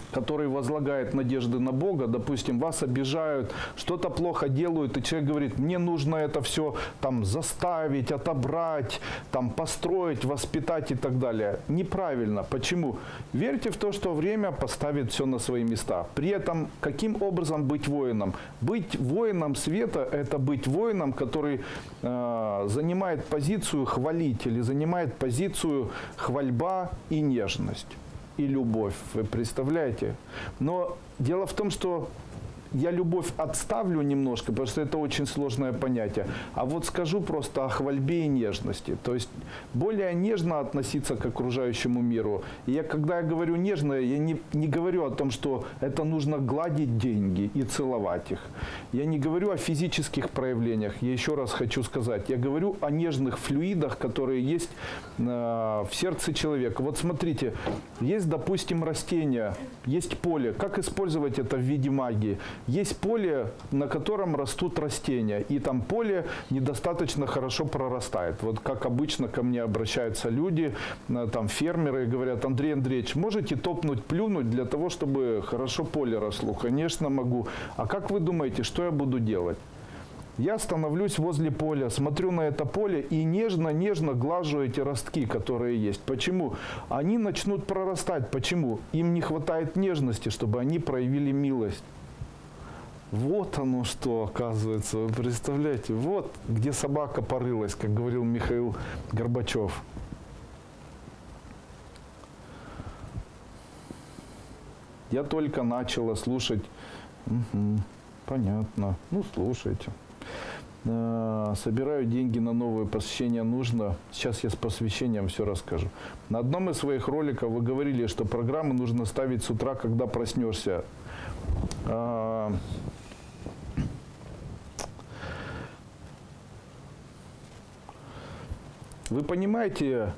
который возлагает надежды на Бога, допустим, вас обижают, что-то плохо делают, и человек говорит, мне нужно это все там заставить, отобрать, там построить, воспитать и так далее. Неправильно. Почему? Верьте в то, что время поставит все на свои места. При этом, каким образом быть воином? Быть воином света – это быть воином, который э, занимает позицию хвалить или занимает позицию хвальба и нежность. И любовь, вы представляете? Но дело в том, что я любовь отставлю немножко, потому что это очень сложное понятие. А вот скажу просто о хвальбе и нежности. То есть более нежно относиться к окружающему миру. И я, когда я говорю нежно, я не, не говорю о том, что это нужно гладить деньги и целовать их. Я не говорю о физических проявлениях. Я еще раз хочу сказать. Я говорю о нежных флюидах, которые есть э, в сердце человека. Вот смотрите, есть, допустим, растения, есть поле. Как использовать это в виде магии? Есть поле, на котором растут растения, и там поле недостаточно хорошо прорастает. Вот как обычно ко мне обращаются люди, там фермеры, и говорят, Андрей Андреевич, можете топнуть, плюнуть для того, чтобы хорошо поле росло? Конечно, могу. А как вы думаете, что я буду делать? Я становлюсь возле поля, смотрю на это поле и нежно-нежно глажу эти ростки, которые есть. Почему? Они начнут прорастать. Почему? Им не хватает нежности, чтобы они проявили милость. Вот оно что, оказывается, вы представляете, вот где собака порылась, как говорил Михаил Горбачев. Я только начала слушать, угу, понятно, ну слушайте. Собираю деньги на новое посвящение нужно. Сейчас я с посвящением все расскажу. На одном из своих роликов вы говорили, что программы нужно ставить с утра, когда проснешься. Вы понимаете,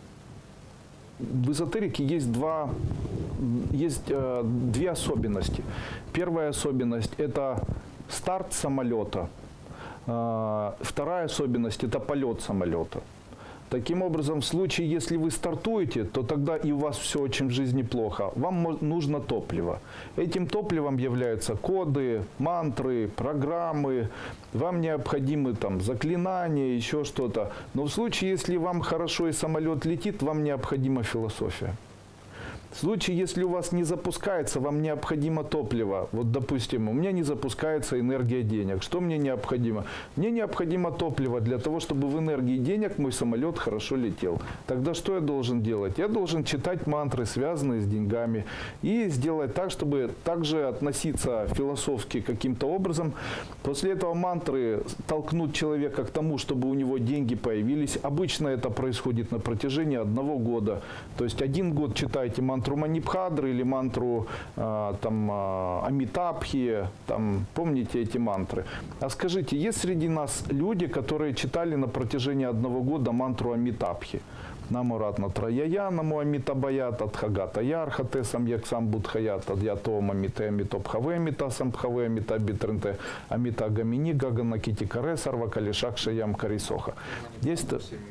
в эзотерике есть, два, есть э, две особенности. Первая особенность – это старт самолета. Э, вторая особенность – это полет самолета. Таким образом, в случае, если вы стартуете, то тогда и у вас все очень в жизни плохо. Вам нужно топливо. Этим топливом являются коды, мантры, программы. Вам необходимы там заклинания, еще что-то. Но в случае, если вам хорошо и самолет летит, вам необходима философия. В случае, если у вас не запускается, вам необходимо топливо. Вот, допустим, у меня не запускается энергия денег. Что мне необходимо? Мне необходимо топливо для того, чтобы в энергии денег мой самолет хорошо летел. Тогда что я должен делать? Я должен читать мантры, связанные с деньгами, и сделать так, чтобы также относиться философски каким-то образом. После этого мантры толкнут человека к тому, чтобы у него деньги появились. Обычно это происходит на протяжении одного года. То есть один год читаете мантру Манипхадры или мантру э, там, э, Амитабхи, там, помните эти мантры. А скажите, есть среди нас люди, которые читали на протяжении одного года мантру Амитабхи? Наму Ратна Траяя, Наму Амитабая, Тадхагата Ярхате, Самьяксам Будхаята, Дьятома Мите, Амитопхаве, Амита Сампхаве, Амита Битренте, Амита Гамини, Гагана Китикаре, Сарвакалишак Шаям Карисоха. Есть...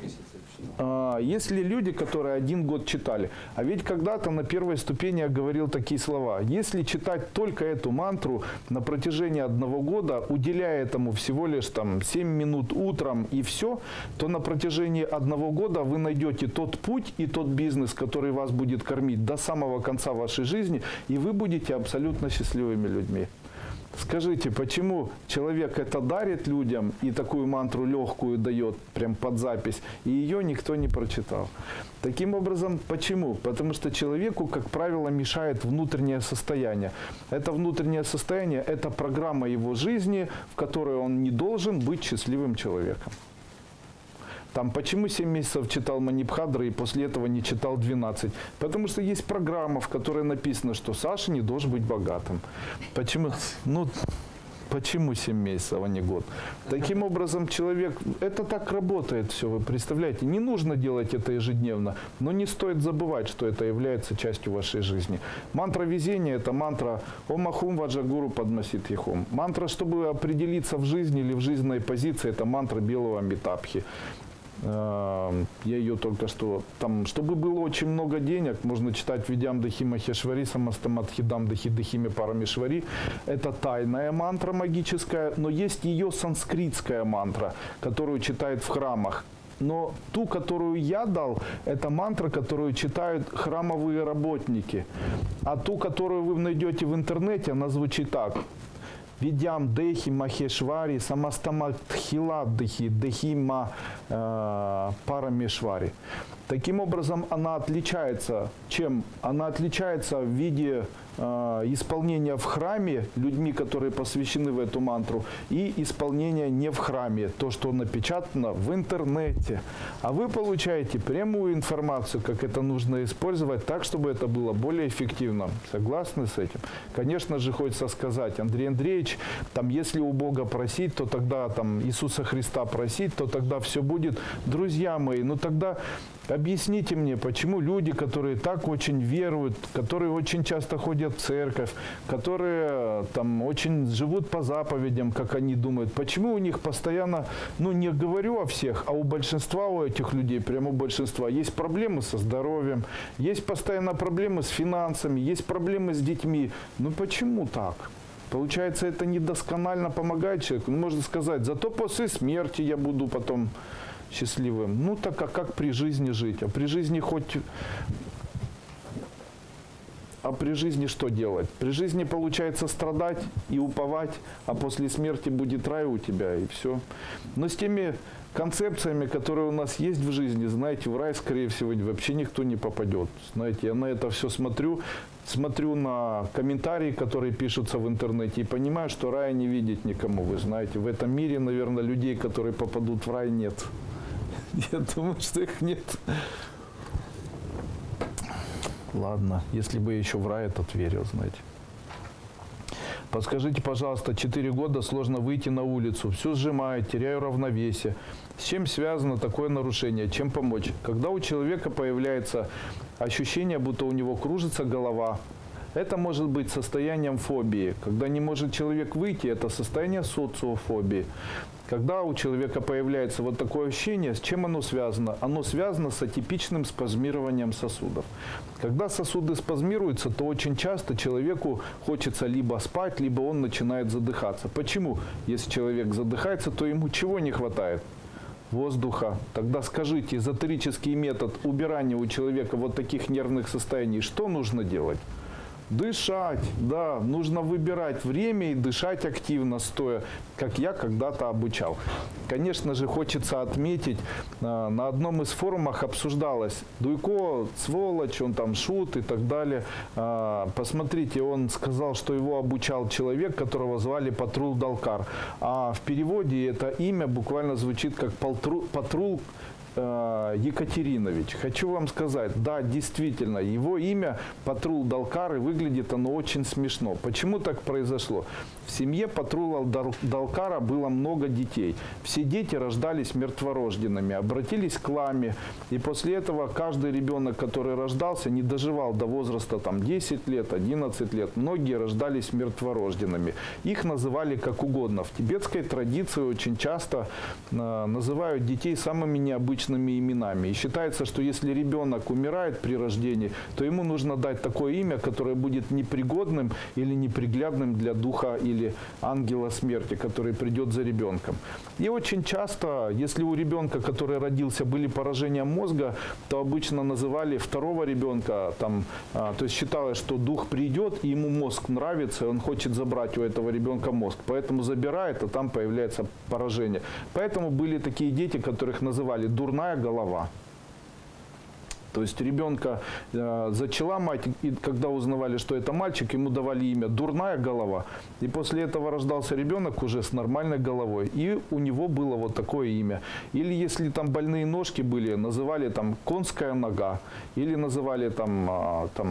Есть ли люди, которые один год читали? А ведь когда-то на первой ступени я говорил такие слова. Если читать только эту мантру на протяжении одного года, уделяя этому всего лишь там, семь минут утром и все, то на протяжении одного года вы найдете тот путь и тот бизнес, который вас будет кормить до самого конца вашей жизни, и вы будете абсолютно счастливыми людьми. Скажите, почему человек это дарит людям и такую мантру легкую дает, прям под запись, и ее никто не прочитал? Таким образом, почему? Потому что человеку, как правило, мешает внутреннее состояние. Это внутреннее состояние – это программа его жизни, в которой он не должен быть счастливым человеком. Там, почему семь месяцев читал Манипхадры и после этого не читал двенадцать? Потому что есть программа, в которой написано, что Саша не должен быть богатым. Почему? Ну, почему семь месяцев, а не год? Таким образом, человек... Это так работает все, вы представляете? Не нужно делать это ежедневно, но не стоит забывать, что это является частью вашей жизни. Мантра везения – это мантра «Ом Ахум Ваджагуру Падмасит Яхум». Мантра, чтобы определиться в жизни или в жизненной позиции – это мантра белого Амитабхи. Я ее только что, там, чтобы было очень много денег, можно читать Видям Дахи Махешвари, Самастамат Хидам Дахи Дахими Парамешвари. Это тайная мантра магическая, но есть ее санскритская мантра, которую читают в храмах. Но ту, которую я дал, это мантра, которую читают храмовые работники. А ту, которую вы найдете в интернете, она звучит так. Видям Дехи Махешвари, Самастаматхила Дехи, Дехима э, Парамешвари. Таким образом, она отличается. Чем? Она отличается в виде э, исполнения в храме людьми, которые посвящены в эту мантру, и исполнения не в храме, то, что напечатано в интернете. А вы получаете прямую информацию, как это нужно использовать так, чтобы это было более эффективно. Согласны с этим? Конечно же, хочется сказать, Андрей Андреевич, там, если у Бога просить, то тогда там Иисуса Христа просить, то тогда все будет. Друзья мои, ну тогда объясните мне, почему люди, которые так очень веруют, которые очень часто ходят в церковь, которые там очень живут по заповедям, как они думают, почему у них постоянно, ну не говорю о всех, а у большинства, у этих людей, прямо у большинства, есть проблемы со здоровьем, есть постоянно проблемы с финансами, есть проблемы с детьми. Ну почему так? Получается, это недосконально помогает человеку. Ну, можно сказать, зато после смерти я буду потом счастливым. Ну так а как при жизни жить? А при жизни хоть... А при жизни что делать? При жизни получается страдать и уповать, а после смерти будет рай у тебя и все. Но с теми концепциями, которые у нас есть в жизни, знаете, в рай, скорее всего, вообще никто не попадет. Знаете, я на это все смотрю, смотрю на комментарии, которые пишутся в интернете, и понимаю, что рая не видеть никому. Вы знаете, в этом мире, наверное, людей, которые попадут в рай, нет. Я думаю, что их нет. Ладно, если бы я еще в рай этот верил, знаете. Подскажите, пожалуйста, четыре года сложно выйти на улицу, все сжимает, теряю равновесие. С чем связано такое нарушение? Чем помочь? Когда у человека появляется ощущение, будто у него кружится голова, это может быть состоянием фобии. Когда не может человек выйти, это состояние социофобии. Когда у человека появляется вот такое ощущение, с чем оно связано? Оно связано с атипичным спазмированием сосудов. Когда сосуды спазмируются, то очень часто человеку хочется либо спать, либо он начинает задыхаться. Почему? Если человек задыхается, то ему чего не хватает? Воздуха. Тогда скажите, эзотерический метод убирания у человека вот таких нервных состояний, что нужно делать? Дышать, да, нужно выбирать время и дышать активно, стоя, как я когда-то обучал. Конечно же, хочется отметить, на одном из форумов обсуждалось, Дуйко, сволочь, он там шут и так далее. Посмотрите, он сказал, что его обучал человек, которого звали Патрул Далкар. А в переводе это имя буквально звучит как Патрул Екатеринович. Хочу вам сказать, да, действительно, его имя Патрул Далкар, и выглядит оно очень смешно. Почему так произошло? В семье Патрула Далкара было много детей. Все дети рождались мертворожденными, обратились к ламе. И после этого каждый ребенок, который рождался, не доживал до возраста там, десять лет, одиннадцать лет. Многие рождались мертворожденными. Их называли как угодно. В тибетской традиции очень часто э, называют детей самыми необычными именами. И считается, что если ребенок умирает при рождении, то ему нужно дать такое имя, которое будет непригодным или неприглядным для духа или или ангела смерти, который придет за ребенком. И очень часто, если у ребенка, который родился, были поражения мозга, то обычно называли второго ребенка, там, а, то есть считалось, что дух придет, и ему мозг нравится, и он хочет забрать у этого ребенка мозг. Поэтому забирает, а там появляется поражение. Поэтому были такие дети, которых называли «дурная голова». То есть ребенка э, зачала мать, и когда узнавали, что это мальчик, ему давали имя «дурная голова». И после этого рождался ребенок уже с нормальной головой. И у него было вот такое имя. Или если там больные ножки были, называли там «конская нога». Или называли там, э, там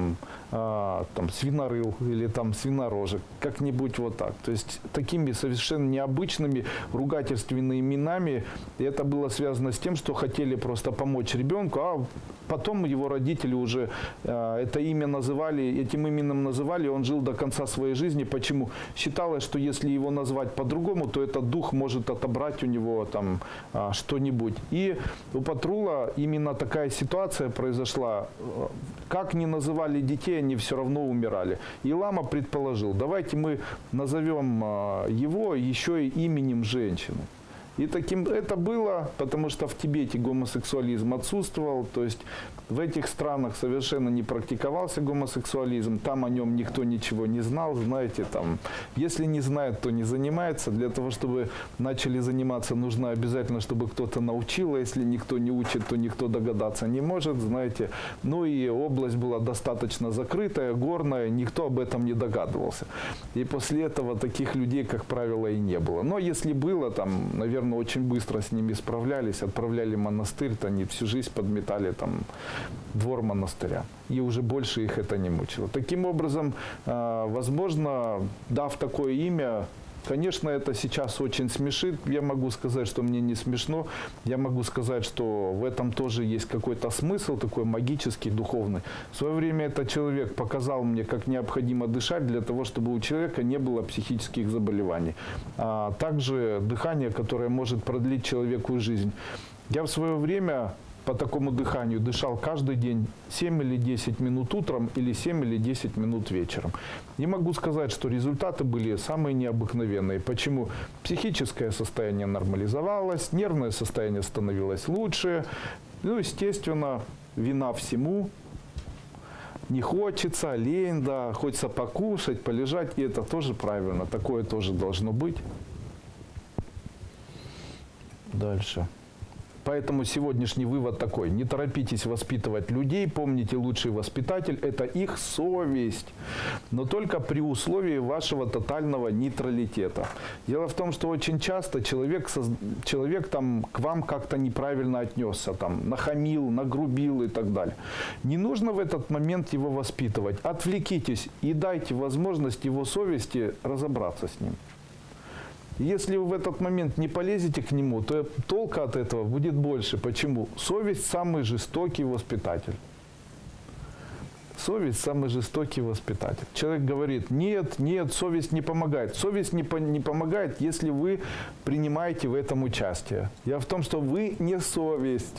а, там, свинорыл или там свинорожек, как-нибудь вот так. То есть такими совершенно необычными ругательственными именами. И это было связано с тем, что хотели просто помочь ребенку, а потом его родители уже а, это имя называли, этим именем называли, он жил до конца своей жизни. Почему? Считалось, что если его назвать по-другому, то этот дух может отобрать у него там а, что-нибудь. И у Патрула именно такая ситуация произошла. Как ни называли детей, они все равно умирали. И лама предположил, давайте мы назовем а, его еще и именем женщины. И таким это было, потому что в Тибете гомосексуализм отсутствовал, то есть в этих странах совершенно не практиковался гомосексуализм, там о нем никто ничего не знал, знаете, там, если не знает, то не занимается. Для того, чтобы начали заниматься, нужно обязательно, чтобы кто-то научил, а если никто не учит, то никто догадаться не может, знаете. Ну и область была достаточно закрытая, горная, никто об этом не догадывался. И после этого таких людей, как правило, и не было. Но если было, там, наверное, очень быстро с ними справлялись, отправляли в монастырь, то они всю жизнь подметали там двор монастыря. И уже больше их это не мучило. Таким образом, возможно, дав такое имя, конечно, это сейчас очень смешит. Я могу сказать, что мне не смешно. Я могу сказать, что в этом тоже есть какой-то смысл, такой магический, духовный. В свое время этот человек показал мне, как необходимо дышать для того, чтобы у человека не было психических заболеваний. А также дыхание, которое может продлить человеку жизнь. Я в свое время по такому дыханию дышал каждый день семь или десять минут утром или семь или десять минут вечером. Не могу сказать, что результаты были самые необыкновенные. Почему? Психическое состояние нормализовалось, нервное состояние становилось лучше. Ну, естественно, вина всему. Не хочется, лень, да, хочется покушать, полежать, и это тоже правильно, такое тоже должно быть. Дальше. Поэтому сегодняшний вывод такой. Не торопитесь воспитывать людей. Помните, лучший воспитатель – это их совесть. Но только при условии вашего тотального нейтралитета. Дело в том, что очень часто человек, человек там, к вам как-то неправильно отнесся, там, нахамил, нагрубил и так далее. Не нужно в этот момент его воспитывать. Отвлекитесь и дайте возможность его совести разобраться с ним. Если вы в этот момент не полезете к нему, то толка от этого будет больше. Почему? Совесть – самый жестокий воспитатель. Совесть – самый жестокий воспитатель. Человек говорит, нет, нет, совесть не помогает. Совесть не, по, не помогает, если вы принимаете в этом участие. Дело в том, что вы не совесть.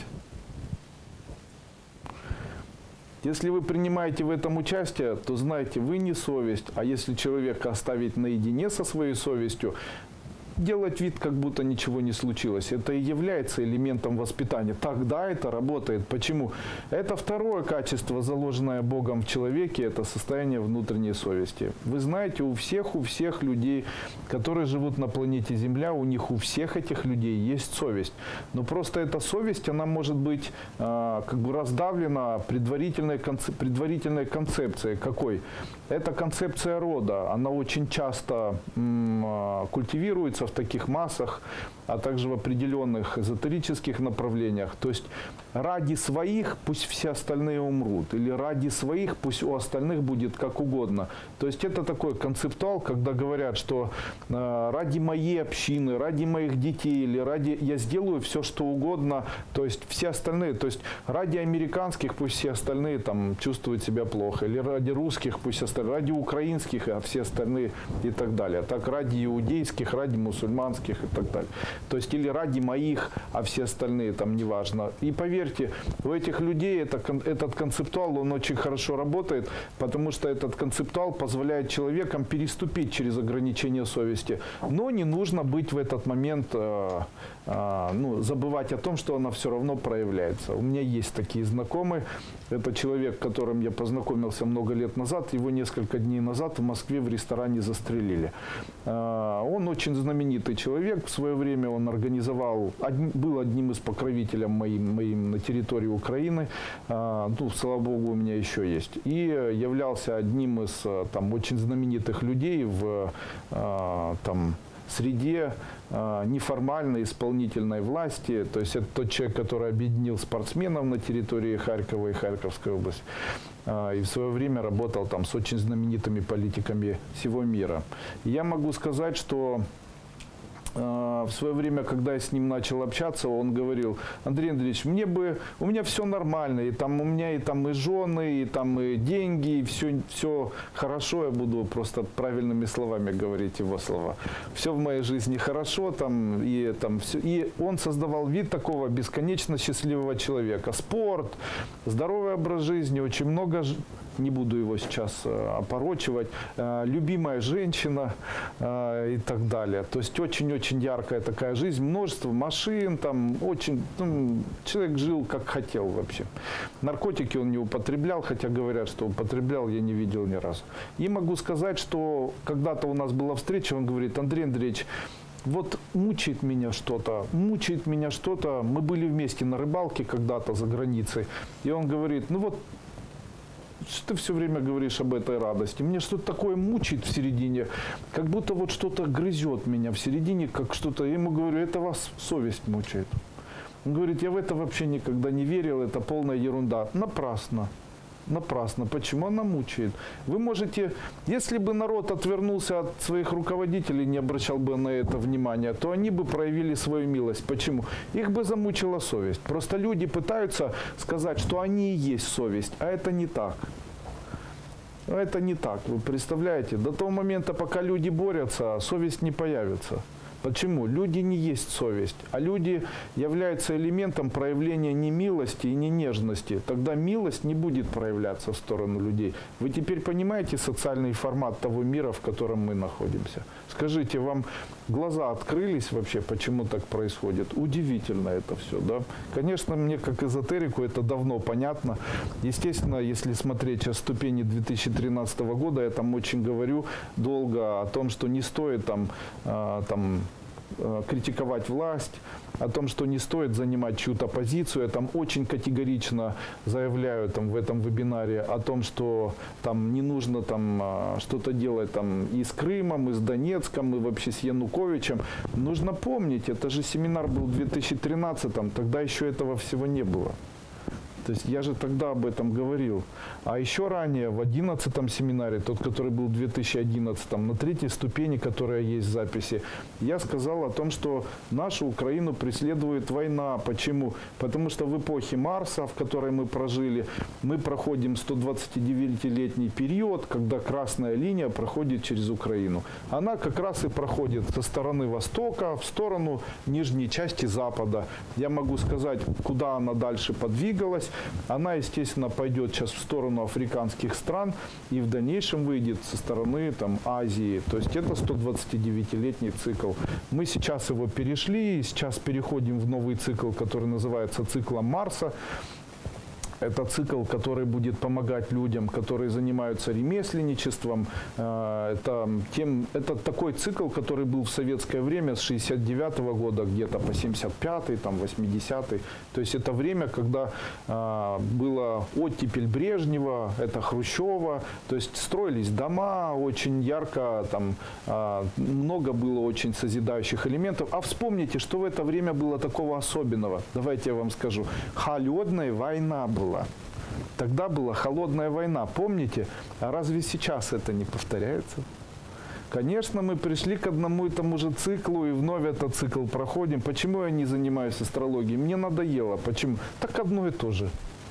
Если вы принимаете в этом участие, то знайте, вы не совесть. А если человека оставить наедине со своей совестью, делать вид, как будто ничего не случилось. Это и является элементом воспитания. Тогда это работает. Почему? Это второе качество, заложенное Богом в человеке, это состояние внутренней совести. Вы знаете, у всех, у всех людей, которые живут на планете Земля, у них, у всех этих людей есть совесть. Но просто эта совесть, она может быть э, как бы раздавлена предварительной, концеп предварительной концепцией. Какой? Это концепция рода. Она очень часто м, культивируется в таких массах, а также в определенных эзотерических направлениях. То есть ради своих пусть все остальные умрут, или ради своих пусть у остальных будет как угодно. То есть это такой концептуал, когда говорят, что э, ради моей общины, ради моих детей, или ради я сделаю все, что угодно, то есть все остальные, то есть ради американских пусть все остальные там чувствуют себя плохо, или ради русских пусть остальные, ради украинских, а все остальные и так далее. Так ради иудейских, ради мусульманских и так далее. То есть или ради моих, а все остальные там неважно. И поверьте, у этих людей это, этот концептуал, он очень хорошо работает, потому что этот концептуал позволяет человекам переступить через ограничения совести. Но не нужно быть в этот момент, э, э, ну, забывать о том, что она все равно проявляется. У меня есть такие знакомые. Это человек, с которым я познакомился много лет назад. Его несколько дней назад в Москве в ресторане застрелили. Э, он очень знаменитый человек. В свое время он организовал, был одним из покровителей моим, моим на территории Украины. Э, ну, слава богу, у меня еще есть. И являлся одним из там, очень знаменитых людей в, э, там, среде э, неформальной исполнительной власти. То есть это тот человек, который объединил спортсменов на территории Харькова и Харьковской области. Э, и в свое время работал там с очень знаменитыми политиками всего мира. И я могу сказать, что в свое время, когда я с ним начал общаться, он говорил: Андрей Андреевич, мне бы, у меня все нормально, и там у меня и там и жены, и там и деньги, и все, все хорошо, я буду просто правильными словами говорить его слова. Все в моей жизни хорошо, там, и, там, все. И он создавал вид такого бесконечно счастливого человека. Спорт, здоровый образ жизни, очень много, не буду его сейчас опорочивать, любимая женщина и так далее. То есть очень-очень очень яркая такая жизнь, множество машин, там очень, ну, человек жил как хотел вообще. Наркотики он не употреблял, хотя говорят, что употреблял, я не видел ни разу. И могу сказать, что когда-то у нас была встреча, он говорит: Андрей Андреевич, вот мучает меня что-то, мучает меня что-то. Мы были вместе на рыбалке когда-то за границей, и он говорит: ну вот, что ты все время говоришь об этой радости? Мне что-то такое мучает в середине, как будто вот что-то грызет меня в середине, как что-то. Я ему говорю: это вас совесть мучает. Он говорит: я в это вообще никогда не верил, это полная ерунда. Напрасно. Напрасно. Почему? Она мучает. Вы можете, если бы народ отвернулся от своих руководителей, не обращал бы на это внимания, то они бы проявили свою милость. Почему? Их бы замучила совесть. Просто люди пытаются сказать, что они и есть совесть, а это не так. Это не так. Вы представляете? До того момента, пока люди борются, совесть не появится. Почему? Люди не есть совесть, а люди являются элементом проявления не милости и не нежности. Тогда милость не будет проявляться в сторону людей. Вы теперь понимаете социальный формат того мира, в котором мы находимся? Скажите, вам глаза открылись вообще, почему так происходит? Удивительно это все, да? Конечно, мне как эзотерику это давно понятно. Естественно, если смотреть сейчас ступени две тысячи тринадцатого года, я там очень говорю долго о том, что не стоит там, э, там критиковать власть, о том, что не стоит занимать чью-то позицию. Я там очень категорично заявляю там, в этом вебинаре о том, что там не нужно там что-то делать там, и с Крымом, и с Донецком, и вообще с Януковичем. Нужно помнить, это же семинар был в две тысячи тринадцатом, тогда еще этого всего не было. То есть я же тогда об этом говорил. А еще ранее, в одиннадцатом семинаре, тот, который был в две тысячи одиннадцатом, на третьей ступени, которая есть в записи, я сказал о том, что нашу Украину преследует война. Почему? Потому что в эпохе Марса, в которой мы прожили, мы проходим сто двадцатидевятилетний период, когда красная линия проходит через Украину. Она как раз и проходит со стороны востока в сторону нижней части запада. Я могу сказать, куда она дальше подвигалась. Она, естественно, пойдет сейчас в сторону африканских стран и в дальнейшем выйдет со стороны там, Азии. То есть это сто двадцатидевятилетний цикл. Мы сейчас его перешли, и сейчас переходим в новый цикл, который называется циклом Марса. Это цикл, который будет помогать людям, которые занимаются ремесленничеством. Это, тем, это такой цикл, который был в советское время с шестьдесят девятого года где-то по семьдесят пятый, там, восьмидесятый. То есть это время, когда а, была оттепель Брежнева, это Хрущева. То есть строились дома очень ярко, там, а, много было очень созидающих элементов. А вспомните, что в это время было такого особенного. Давайте я вам скажу. Холодная война была. Тогда была холодная война, помните? А разве сейчас это не повторяется? Конечно, мы пришли к одному и тому же циклу, и вновь этот цикл проходим. Почему я не занимаюсь астрологией? Мне надоело. Почему? Так одно и то же.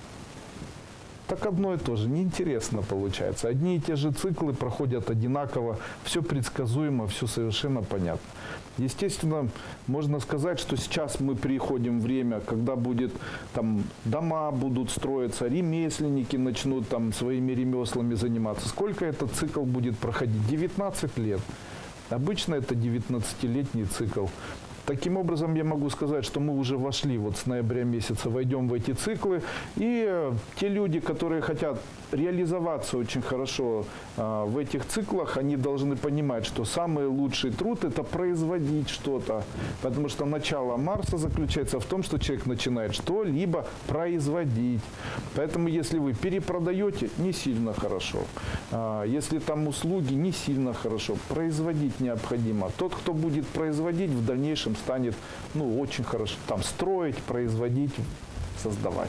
Так одно и то же. Неинтересно получается. Одни и те же циклы проходят одинаково. Все предсказуемо, все совершенно понятно. Естественно, можно сказать, что сейчас мы переходим в время, когда будет, там, дома будут строиться, ремесленники начнут там, своими ремеслами заниматься. Сколько этот цикл будет проходить? девятнадцать лет. Обычно это девятнадцатилетний цикл. Таким образом, я могу сказать, что мы уже вошли вот с ноября месяца, войдем в эти циклы. И э, те люди, которые хотят реализоваться очень хорошо э, в этих циклах, они должны понимать, что самый лучший труд – это производить что-то. Потому что начало Марса заключается в том, что человек начинает что-либо производить. Поэтому если вы перепродаете, не сильно хорошо. Э, если там услуги, не сильно хорошо. Производить необходимо. Тот, кто будет производить, в дальнейшем станет ну, очень хорошо там строить, производить, создавать.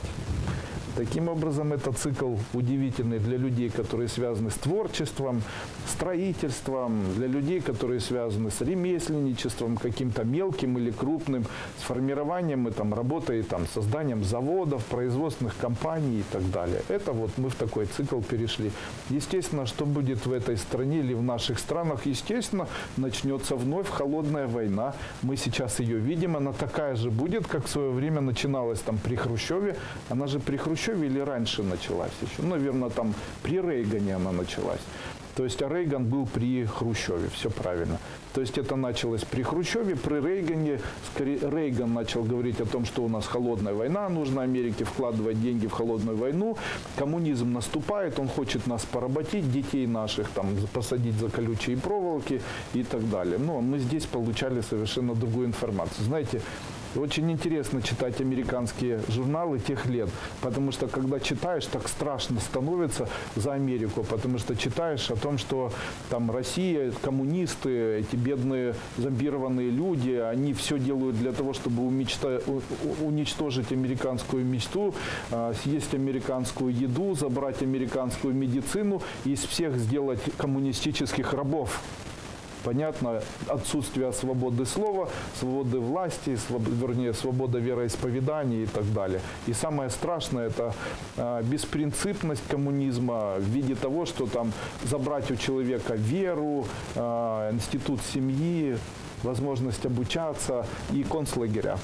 Таким образом, это цикл удивительный для людей, которые связаны с творчеством, строительством, для людей, которые связаны с ремесленничеством, каким-то мелким или крупным, с формированием и там, работой, там, созданием заводов, производственных компаний и так далее. Это вот мы в такой цикл перешли. Естественно, что будет в этой стране или в наших странах? Естественно, начнется вновь холодная война. Мы сейчас ее видим, она такая же будет, как в свое время начиналась там при Хрущеве. Она же при Хрущеве или раньше началась еще? Ну, наверное, там при Рейгане она началась. То есть, а Рейган был при Хрущеве, все правильно. То есть, это началось при Хрущеве, при Рейгане. Скорее, Рейган начал говорить о том, что у нас холодная война, нужно Америке вкладывать деньги в холодную войну. Коммунизм наступает, он хочет нас поработить, детей наших там посадить за колючие проволоки и так далее. Но мы здесь получали совершенно другую информацию. Знаете, очень интересно читать американские журналы тех лет, потому что, когда читаешь, так страшно становится за Америку, потому что читаешь о том, что там Россия, коммунисты, эти бедные зомбированные люди, они все делают для того, чтобы умечта... уничтожить американскую мечту, съесть американскую еду, забрать американскую медицину и из всех сделать коммунистических рабов. Понятно, отсутствие свободы слова, свободы власти, своб... вернее, свобода вероисповедания и так далее. И самое страшное – это э, беспринципность коммунизма в виде того, что там забрать у человека веру, э, институт семьи, возможность обучаться и концлагеря.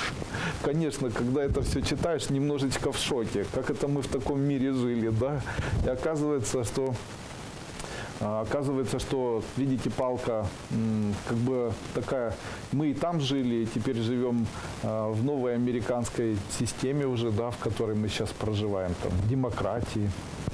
Конечно, когда это все читаешь, немножечко в шоке. Как это мы в таком мире жили, да? И оказывается, что Оказывается, что, видите, палка как бы такая, мы и там жили, и теперь живем в новой американской системе уже, да, в которой мы сейчас проживаем, там, демократии.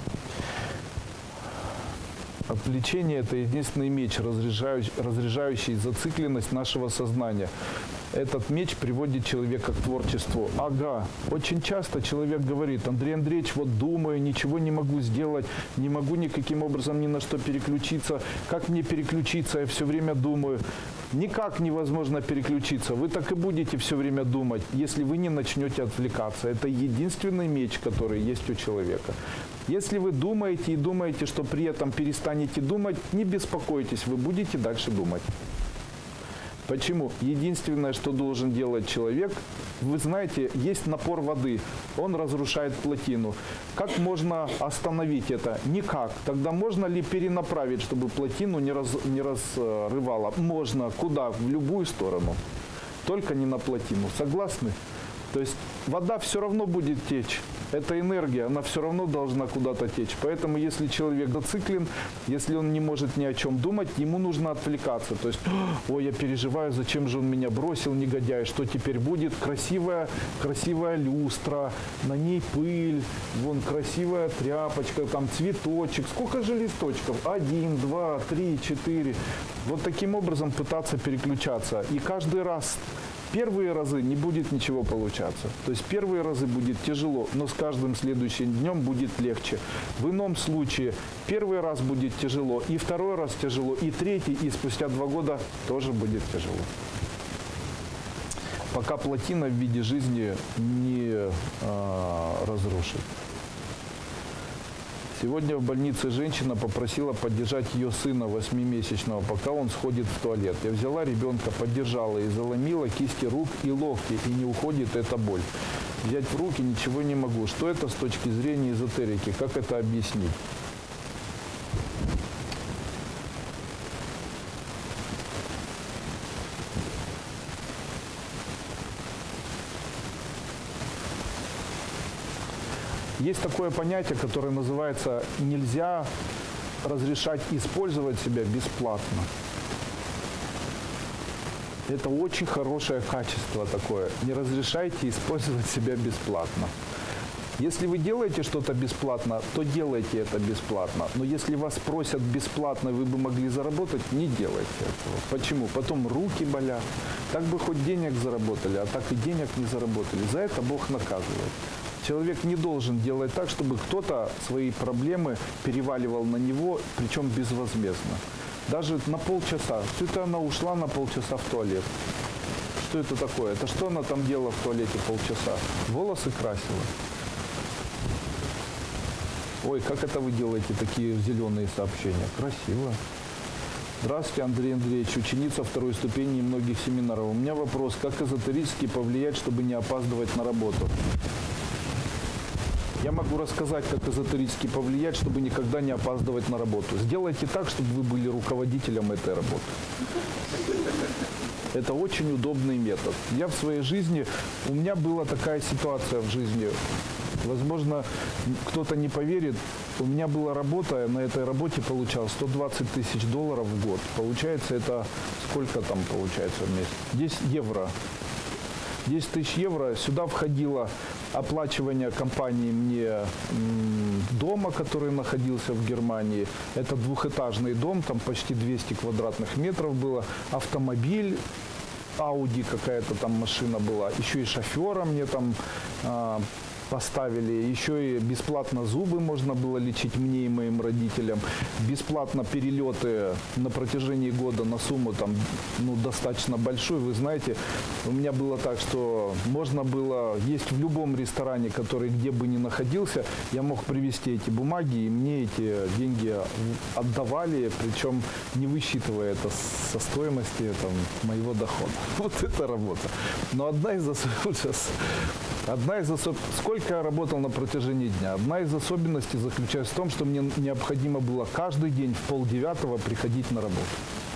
Отвлечение – это единственный меч, разряжающий, разряжающий зацикленность нашего сознания. Этот меч приводит человека к творчеству. Ага, очень часто человек говорит: Андрей Андреевич, вот думаю, ничего не могу сделать, не могу никаким образом ни на что переключиться. Как мне переключиться? Я все время думаю. Никак невозможно переключиться. Вы так и будете все время думать, если вы не начнете отвлекаться. Это единственный меч, который есть у человека. Если вы думаете и думаете, что при этом перестанете думать, не беспокойтесь, вы будете дальше думать. Почему? Единственное, что должен делать человек, вы знаете, есть напор воды, он разрушает плотину. Как можно остановить это? Никак. Тогда можно ли перенаправить, чтобы плотину не, раз, не разрывало? Можно. Куда? В любую сторону. Только не на плотину. Согласны? То есть вода все равно будет течь. Это энергия, она все равно должна куда-то течь. Поэтому, если человек зациклен, если он не может ни о чем думать, ему нужно отвлекаться. То есть, ой, я переживаю, зачем же он меня бросил, негодяй, что теперь будет? Красивая, красивая люстра, на ней пыль, вон красивая тряпочка, там цветочек. Сколько же листочков? Один, два, три, четыре. Вот таким образом пытаться переключаться. И каждый раз... Первые разы не будет ничего получаться. То есть первые разы будет тяжело, но с каждым следующим днем будет легче. В ином случае первый раз будет тяжело, и второй раз тяжело, и третий, и спустя два года тоже будет тяжело. Пока плотина в виде жизни не а, разрушит. Сегодня в больнице женщина попросила поддержать ее сына восьмимесячного, пока он сходит в туалет. Я взяла ребенка, поддержала и заломила кисти рук и локти, и не уходит эта боль. Взять в руки ничего не могу. Что это с точки зрения эзотерики? Как это объяснить? Есть такое понятие, которое называется «нельзя разрешать использовать себя бесплатно». Это очень хорошее качество такое. Не разрешайте использовать себя бесплатно. Если вы делаете что-то бесплатно, то делайте это бесплатно. Но если вас просят бесплатно, вы бы могли заработать, не делайте этого. Почему? Потом руки болят. Так бы хоть денег заработали, а так и денег не заработали. За это Бог наказывает. Человек не должен делать так, чтобы кто-то свои проблемы переваливал на него, причем безвозмездно. Даже на полчаса. Что-то она ушла на полчаса в туалет. Что это такое? Это что она там делала в туалете полчаса? Волосы красила. Ой, как это вы делаете такие зеленые сообщения? Красиво. Здравствуйте, Андрей Андреевич, ученица второй ступени многих семинаров. У меня вопрос, как эзотерически повлиять, чтобы не опаздывать на работу? Я могу рассказать, как эзотерически повлиять, чтобы никогда не опаздывать на работу. Сделайте так, чтобы вы были руководителем этой работы. Это очень удобный метод. Я в своей жизни, у меня была такая ситуация в жизни. Возможно, кто-то не поверит, у меня была работа, я на этой работе получал сто двадцать тысяч долларов в год. Получается, это сколько там получается в месяц? десять евро. десять тысяч евро. Сюда входило оплачивание компании мне м, дома, который находился в Германии. Это двухэтажный дом, там почти двести квадратных метров было. Автомобиль, Audi какая-то там машина была. Еще и шофера мне там а, поставили. Еще и бесплатно зубы можно было лечить мне и моим родителям. Бесплатно перелеты на протяжении года на сумму там, ну, достаточно большую. Вы знаете, у меня было так, что можно было есть в любом ресторане, который где бы ни находился, я мог привезти эти бумаги, и мне эти деньги отдавали, причем не высчитывая это со стоимости там, моего дохода. Вот это работа. Но одна из особенностей, одна из особ... сколько я работал на протяжении дня, одна из особенностей заключается в том, что мне необходимо было каждый день в полдевятого приходить на работу.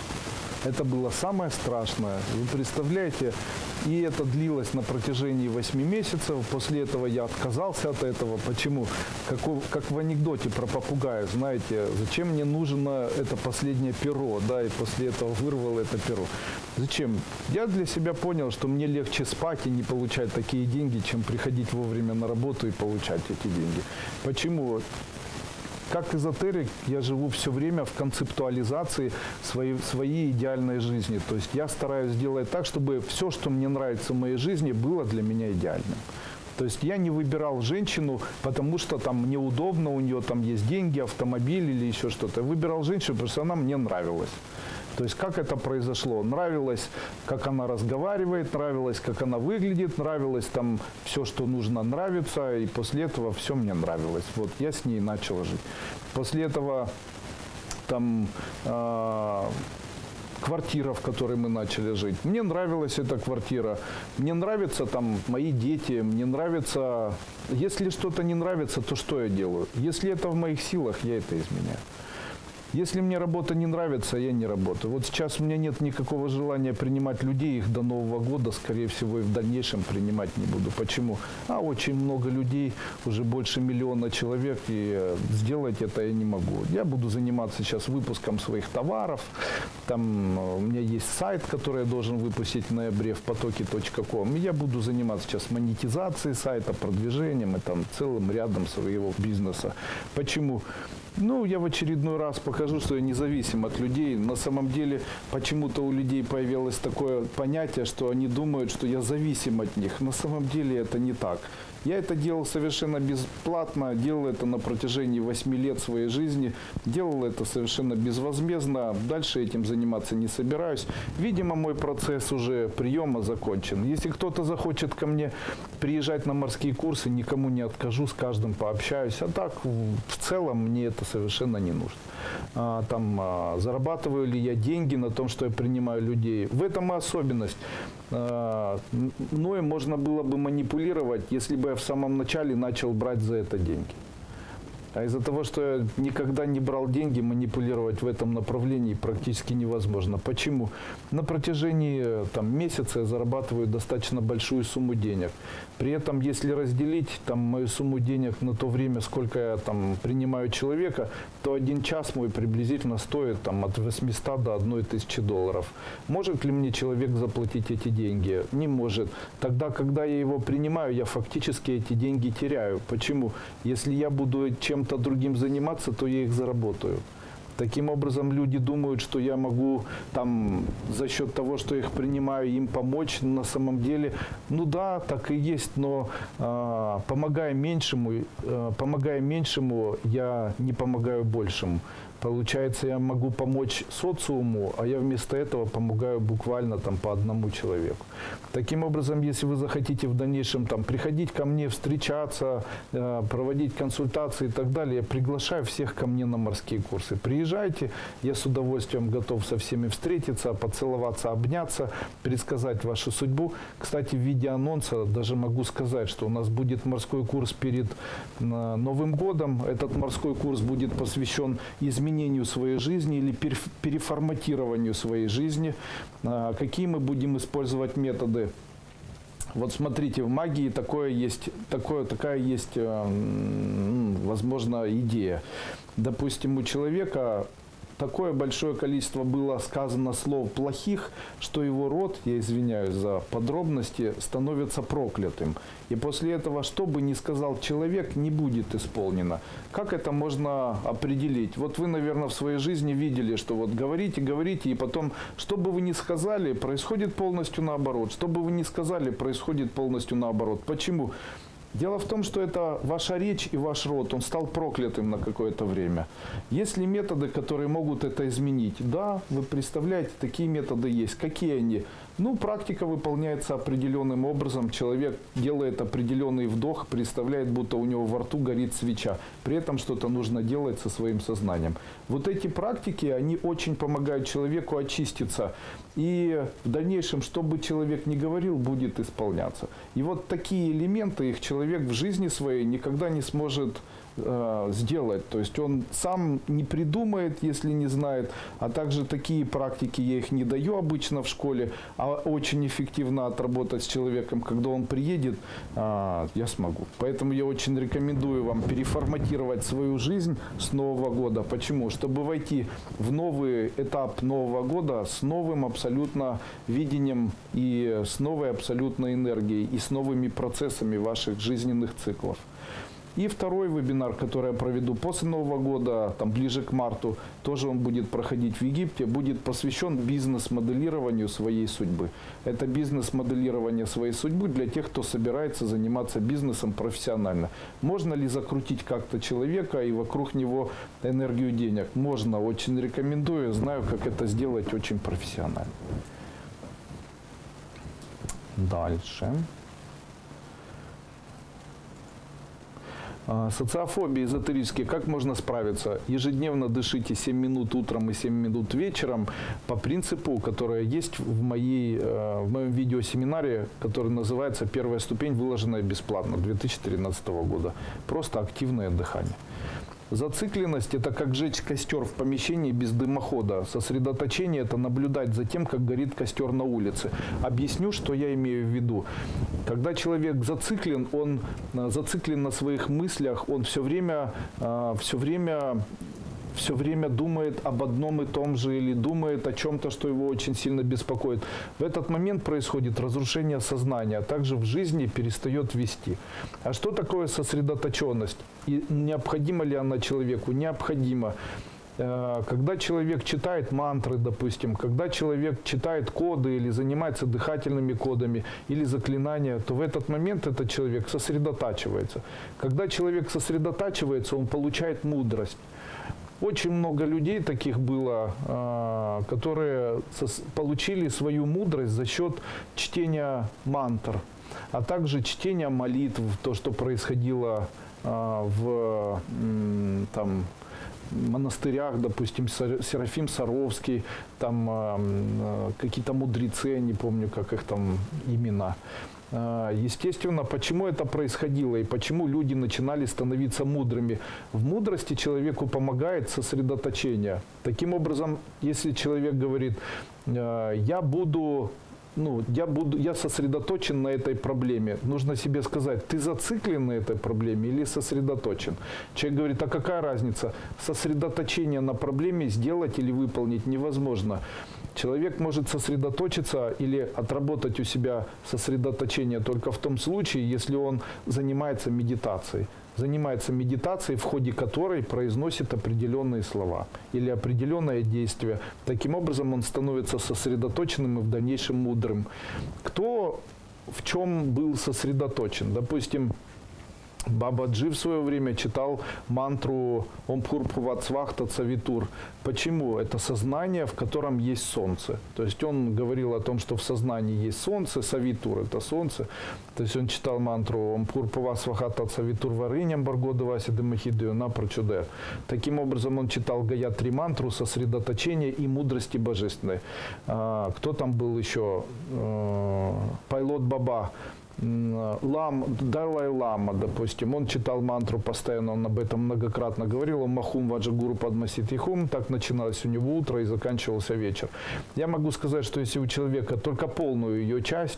Это было самое страшное. Вы представляете, и это длилось на протяжении восьми месяцев. После этого я отказался от этого. Почему? Как, как в анекдоте про попугая, знаете, зачем мне нужно это последнее перо, да, и после этого вырвал это перо. Зачем? Я для себя понял, что мне легче спать и не получать такие деньги, чем приходить вовремя на работу и получать эти деньги. Почему? Как эзотерик я живу все время в концептуализации своей, своей идеальной жизни. То есть я стараюсь сделать так, чтобы все, что мне нравится в моей жизни, было для меня идеальным. То есть я не выбирал женщину, потому что там мне удобно, у нее там есть деньги, автомобиль или еще что-то. Я выбирал женщину, потому что она мне нравилась. То есть как это произошло? Нравилось, как она разговаривает, нравилось, как она выглядит, нравилось там все, что нужно, нравится. И после этого все мне нравилось. Вот я с ней начал жить. После этого там э, квартира, в которой мы начали жить. Мне нравилась эта квартира. Мне нравятся там мои дети. Мне нравится... Если что-то не нравится, то что я делаю? Если это в моих силах, я это изменяю. Если мне работа не нравится, я не работаю. Вот сейчас у меня нет никакого желания принимать людей, их до Нового года, скорее всего, и в дальнейшем принимать не буду. Почему? А очень много людей, уже больше миллиона человек, и сделать это я не могу. Я буду заниматься сейчас выпуском своих товаров. Там у меня есть сайт, который я должен выпустить в ноябре в потоке точка ком. Я буду заниматься сейчас монетизацией сайта, продвижением и там целым рядом своего бизнеса. Почему? Ну, я в очередной раз покажу, что я независим от людей. На самом деле, почему-то у людей появилось такое понятие, что они думают, что я зависим от них. На самом деле это не так. Я это делал совершенно бесплатно, делал это на протяжении восьми лет своей жизни, делал это совершенно безвозмездно, дальше этим заниматься не собираюсь. Видимо, мой процесс уже приема закончен. Если кто-то захочет ко мне приезжать на морские курсы, никому не откажу, с каждым пообщаюсь. А так, в целом, мне это совершенно не нужно. А, там, а, зарабатываю ли я деньги на том, что я принимаю людей? В этом и особенность. А, мной можно было бы манипулировать, если бы я в самом начале начал брать за это деньги. А из-за того, что я никогда не брал деньги, манипулировать в этом направлении практически невозможно. Почему? На протяжении там, месяца я зарабатываю достаточно большую сумму денег. При этом, если разделить там, мою сумму денег на то время, сколько я там, принимаю человека, то один час мой приблизительно стоит там, от восьмисот до одной тысячи долларов. Может ли мне человек заплатить эти деньги? Не может. Тогда, когда я его принимаю, я фактически эти деньги теряю. Почему? Если я буду чем чем-то другим заниматься, то я их заработаю. Таким образом, люди думают, что я могу там, за счет того, что их принимаю, им помочь. На самом деле, ну да, так и есть, но э, помогая меньшему, э, помогая меньшему, я не помогаю большему. Получается, я могу помочь социуму, а я вместо этого помогаю буквально там, по одному человеку. Таким образом, если вы захотите в дальнейшем там, приходить ко мне, встречаться, э, проводить консультации и так далее, я приглашаю всех ко мне на морские курсы. Приезжайте, я с удовольствием готов со всеми встретиться, поцеловаться, обняться, предсказать вашу судьбу. Кстати, в виде анонса даже могу сказать, что у нас будет морской курс перед э, Новым годом. Этот морской курс будет посвящен изменению своей жизни или переформатированию своей жизни. Какие мы будем использовать методы? Вот смотрите, в магии такое есть, такое, такая есть, возможно, идея. Допустим, у человека такое большое количество было сказано слов плохих, что его род, я извиняюсь за подробности, становится проклятым. И после этого, что бы ни сказал человек, не будет исполнено. Как это можно определить? Вот вы, наверное, в своей жизни видели, что вот говорите, говорите, и потом, что бы вы ни сказали, происходит полностью наоборот. Что бы вы ни сказали, происходит полностью наоборот. Почему? Дело в том, что это ваша речь и ваш род, он стал проклятым на какое-то время. Есть ли методы, которые могут это изменить? Да, вы представляете, такие методы есть. Какие они? Ну, практика выполняется определенным образом. Человек делает определенный вдох, представляет, будто у него во рту горит свеча. При этом что-то нужно делать со своим сознанием. Вот эти практики, они очень помогают человеку очиститься. И в дальнейшем, что бы человек ни говорил, будет исполняться. И вот такие элементы их человек в жизни своей никогда не сможет э, сделать. То есть он сам не придумает, если не знает. А также такие практики, я их не даю обычно в школе, а очень эффективно отработать с человеком, когда он приедет, э, я смогу. Поэтому я очень рекомендую вам переформатировать свою жизнь с Нового года. Почему? Чтобы войти в новый этап Нового года с новым абсолютно абсолютно видением и с новой абсолютной энергией и с новыми процессами ваших жизненных циклов. И второй вебинар, который я проведу после Нового года, там ближе к марту, тоже он будет проходить в Египте, будет посвящен бизнес-моделированию своей судьбы. Это бизнес-моделирование своей судьбы для тех, кто собирается заниматься бизнесом профессионально. Можно ли закрутить как-то человека и вокруг него энергию денег? Можно, очень рекомендую, знаю, как это сделать очень профессионально. Дальше. Социофобия эзотерические. Как можно справиться? Ежедневно дышите семь минут утром и семь минут вечером по принципу, который есть в, моей, в моем видеосеминаре, который называется «Первая ступень, выложенная бесплатно» две тысячи тринадцатого года. Просто активное дыхание. Зацикленность – это как жечь костер в помещении без дымохода. Сосредоточение – это наблюдать за тем, как горит костер на улице. Объясню, что я имею в виду. Когда человек зациклен, он зациклен на своих мыслях, он все время, все время все время думает об одном и том же или думает о чем-то, что его очень сильно беспокоит. В этот момент происходит разрушение сознания, а также в жизни перестает вести. А что такое сосредоточенность? И необходима ли она человеку? Необходимо. Когда человек читает мантры, допустим, когда человек читает коды или занимается дыхательными кодами или заклинания, то в этот момент этот человек сосредотачивается. Когда человек сосредотачивается, он получает мудрость. Очень много людей таких было, которые получили свою мудрость за счет чтения мантр, а также чтения молитв, то, что происходило в там, монастырях, допустим, Серафим Саровский, там какие-то мудрецы, я не помню, как их там имена. Естественно, почему это происходило и почему люди начинали становиться мудрыми. В мудрости человеку помогает сосредоточение. Таким образом, если человек говорит, я буду... Ну, я, буду, я сосредоточен на этой проблеме. Нужно себе сказать, ты зациклен на этой проблеме или сосредоточен? Человек говорит, а какая разница? Сосредоточение на проблеме сделать или выполнить невозможно. Человек может сосредоточиться или отработать у себя сосредоточение только в том случае, если он занимается медитацией. Занимается медитацией, в ходе которой произносит определенные слова или определенное действие. Таким образом, он становится сосредоточенным и в дальнейшем мудрым. Кто в чем был сосредоточен? Допустим, Бабаджи в свое время читал мантру Ом Пхурбхуват Свахта Цавитур. Почему? Это сознание, в котором есть солнце. То есть он говорил о том, что в сознании есть солнце, Савитур – это солнце. То есть он читал мантру Ом Пхурбхуват Свахта Цавитур Вариням Баргодаваси Демахидию на Прачуде. Таким образом он читал Гаятри мантру сосредоточения и мудрости божественной. А, кто там был еще? Пайлот Баба. Лам, Далай Лама, допустим, он читал мантру постоянно, он об этом многократно говорил, он Махум Ваджагуру Падмаситихум, так начиналось у него утро и заканчивался вечер. Я могу сказать, что если у человека только полную ее часть,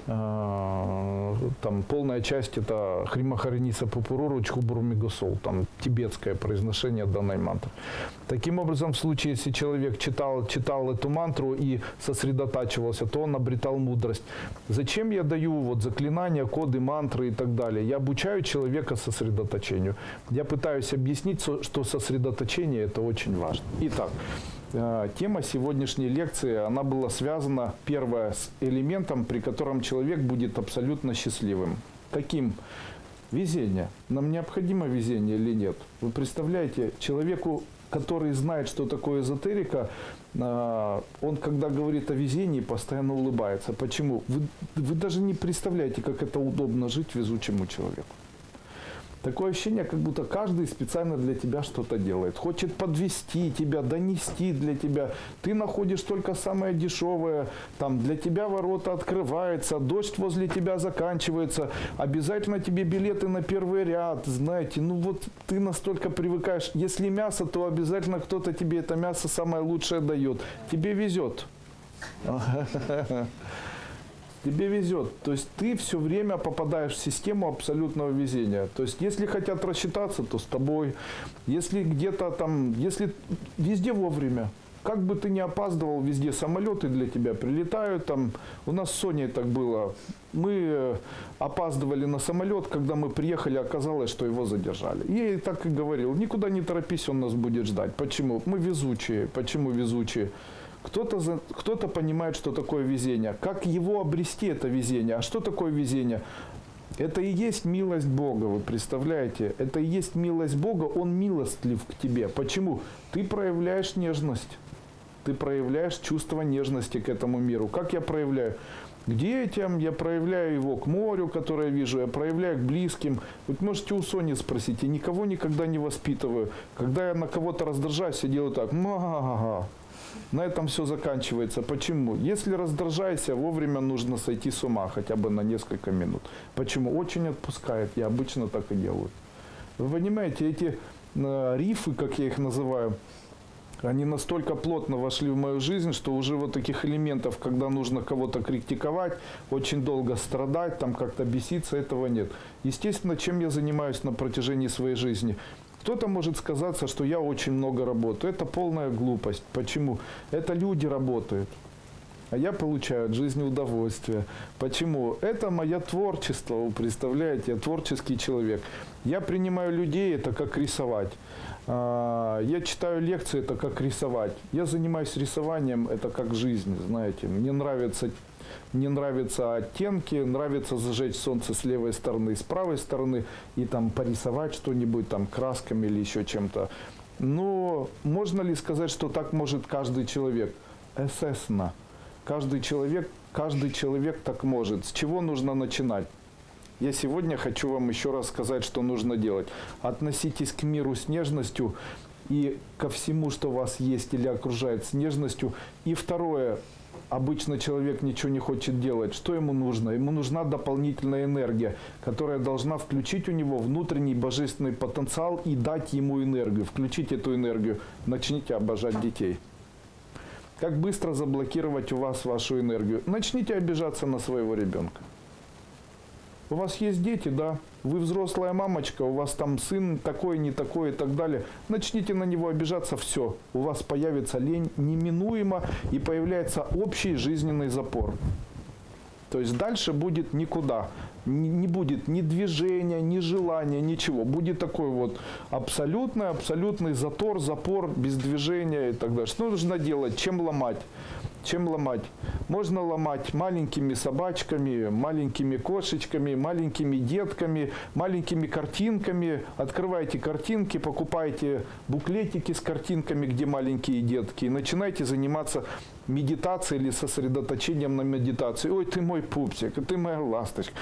э, там полная часть это Хримахариниса Пупуруру Чхубурумигусол, там тибетское произношение данной мантры. Таким образом, в случае, если человек читал, читал эту мантру и сосредотачивался, то он обретал мудрость. Зачем я даю вот заклинания, коды, мантры и так далее? Я обучаю человека сосредоточению. Я пытаюсь объяснить, что сосредоточение – это очень важно. Итак, тема сегодняшней лекции, она была связана, первое, с элементом, при котором человек будет абсолютно счастливым. Каким? Везение. Нам необходимо везение или нет? Вы представляете, человеку, который знает, что такое эзотерика, он, когда говорит о везении, постоянно улыбается. Почему? Вы, вы даже не представляете, как это удобно жить везучему человеку. Такое ощущение, как будто каждый специально для тебя что-то делает. Хочет подвести тебя, донести для тебя. Ты находишь только самое дешевое. Там для тебя ворота открываются, дождь возле тебя заканчивается. Обязательно тебе билеты на первый ряд. Знаете, ну вот ты настолько привыкаешь. Если мясо, то обязательно кто-то тебе это мясо самое лучшее дает. Тебе везет. Тебе везет. То есть ты все время попадаешь в систему абсолютного везения. То есть если хотят рассчитаться, то с тобой. Если где-то там, если везде вовремя. Как бы ты ни опаздывал, везде самолеты для тебя прилетают. Там, у нас с Соней так было. Мы опаздывали на самолет, когда мы приехали, оказалось, что его задержали. Я ей так и говорил, никуда не торопись, он нас будет ждать. Почему? Мы везучие. Почему везучие? Кто-то, кто-то понимает, что такое везение. Как его обрести, это везение? А что такое везение? Это и есть милость Бога, вы представляете? Это и есть милость Бога, Он милостлив к тебе. Почему? Ты проявляешь нежность. Ты проявляешь чувство нежности к этому миру. Как я проявляю? К детям, я проявляю его к морю, которое я вижу, я проявляю к близким. Вы можете у Сони спросить, я никого никогда не воспитываю. Когда я на кого-то раздражаюсь, я делаю так. Ма-га-га. На этом все заканчивается. Почему? Если раздражайся, вовремя нужно сойти с ума, хотя бы на несколько минут. Почему? Очень отпускает. Я обычно так и делаю. Вы понимаете, эти э, рифы, как я их называю, они настолько плотно вошли в мою жизнь, что уже вот таких элементов, когда нужно кого-то критиковать, очень долго страдать, там как-то беситься, этого нет. Естественно, чем я занимаюсь на протяжении своей жизни? Кто-то может сказаться, что я очень много работаю. Это полная глупость. Почему? Это люди работают. А я получаю от жизни удовольствие. Почему? Это мое творчество, вы представляете? Я творческий человек. Я принимаю людей, это как рисовать. Я читаю лекции, это как рисовать. Я занимаюсь рисованием, это как жизнь, знаете. Мне нравится... Мне нравятся оттенки, нравится зажечь солнце с левой стороны, с правой стороны и там порисовать что-нибудь там красками или еще чем-то. Но можно ли сказать, что так может каждый человек? Естественно. Каждый человек, каждый человек так может. С чего нужно начинать? Я сегодня хочу вам еще раз сказать, что нужно делать. Относитесь к миру с нежностью и ко всему, что у вас есть или окружает, с нежностью. И второе. обычно человек ничего не хочет делать, что ему нужно? Ему нужна дополнительная энергия, которая должна включить у него внутренний божественный потенциал и дать ему энергию. Включить эту энергию, начните обожать детей. Как быстро заблокировать у вас вашу энергию? Начните обижаться на своего ребенка. У вас есть дети, да? Вы взрослая мамочка, у вас там сын такой, не такой и так далее. Начните на него обижаться, все. У вас появится лень неминуемо и появляется общий жизненный запор. То есть дальше будет никуда. Не будет ни движения, ни желания, ничего. Будет такой вот абсолютный, абсолютный затор, запор, без движения и так далее. Что нужно делать? Чем ломать? Чем ломать? Можно ломать маленькими собачками, маленькими кошечками, маленькими детками, маленькими картинками. Открывайте картинки, покупайте буклетики с картинками, где маленькие детки, и начинайте заниматься медитацией или сосредоточением на медитации. Ой, ты мой пупсик, ты моя ласточка.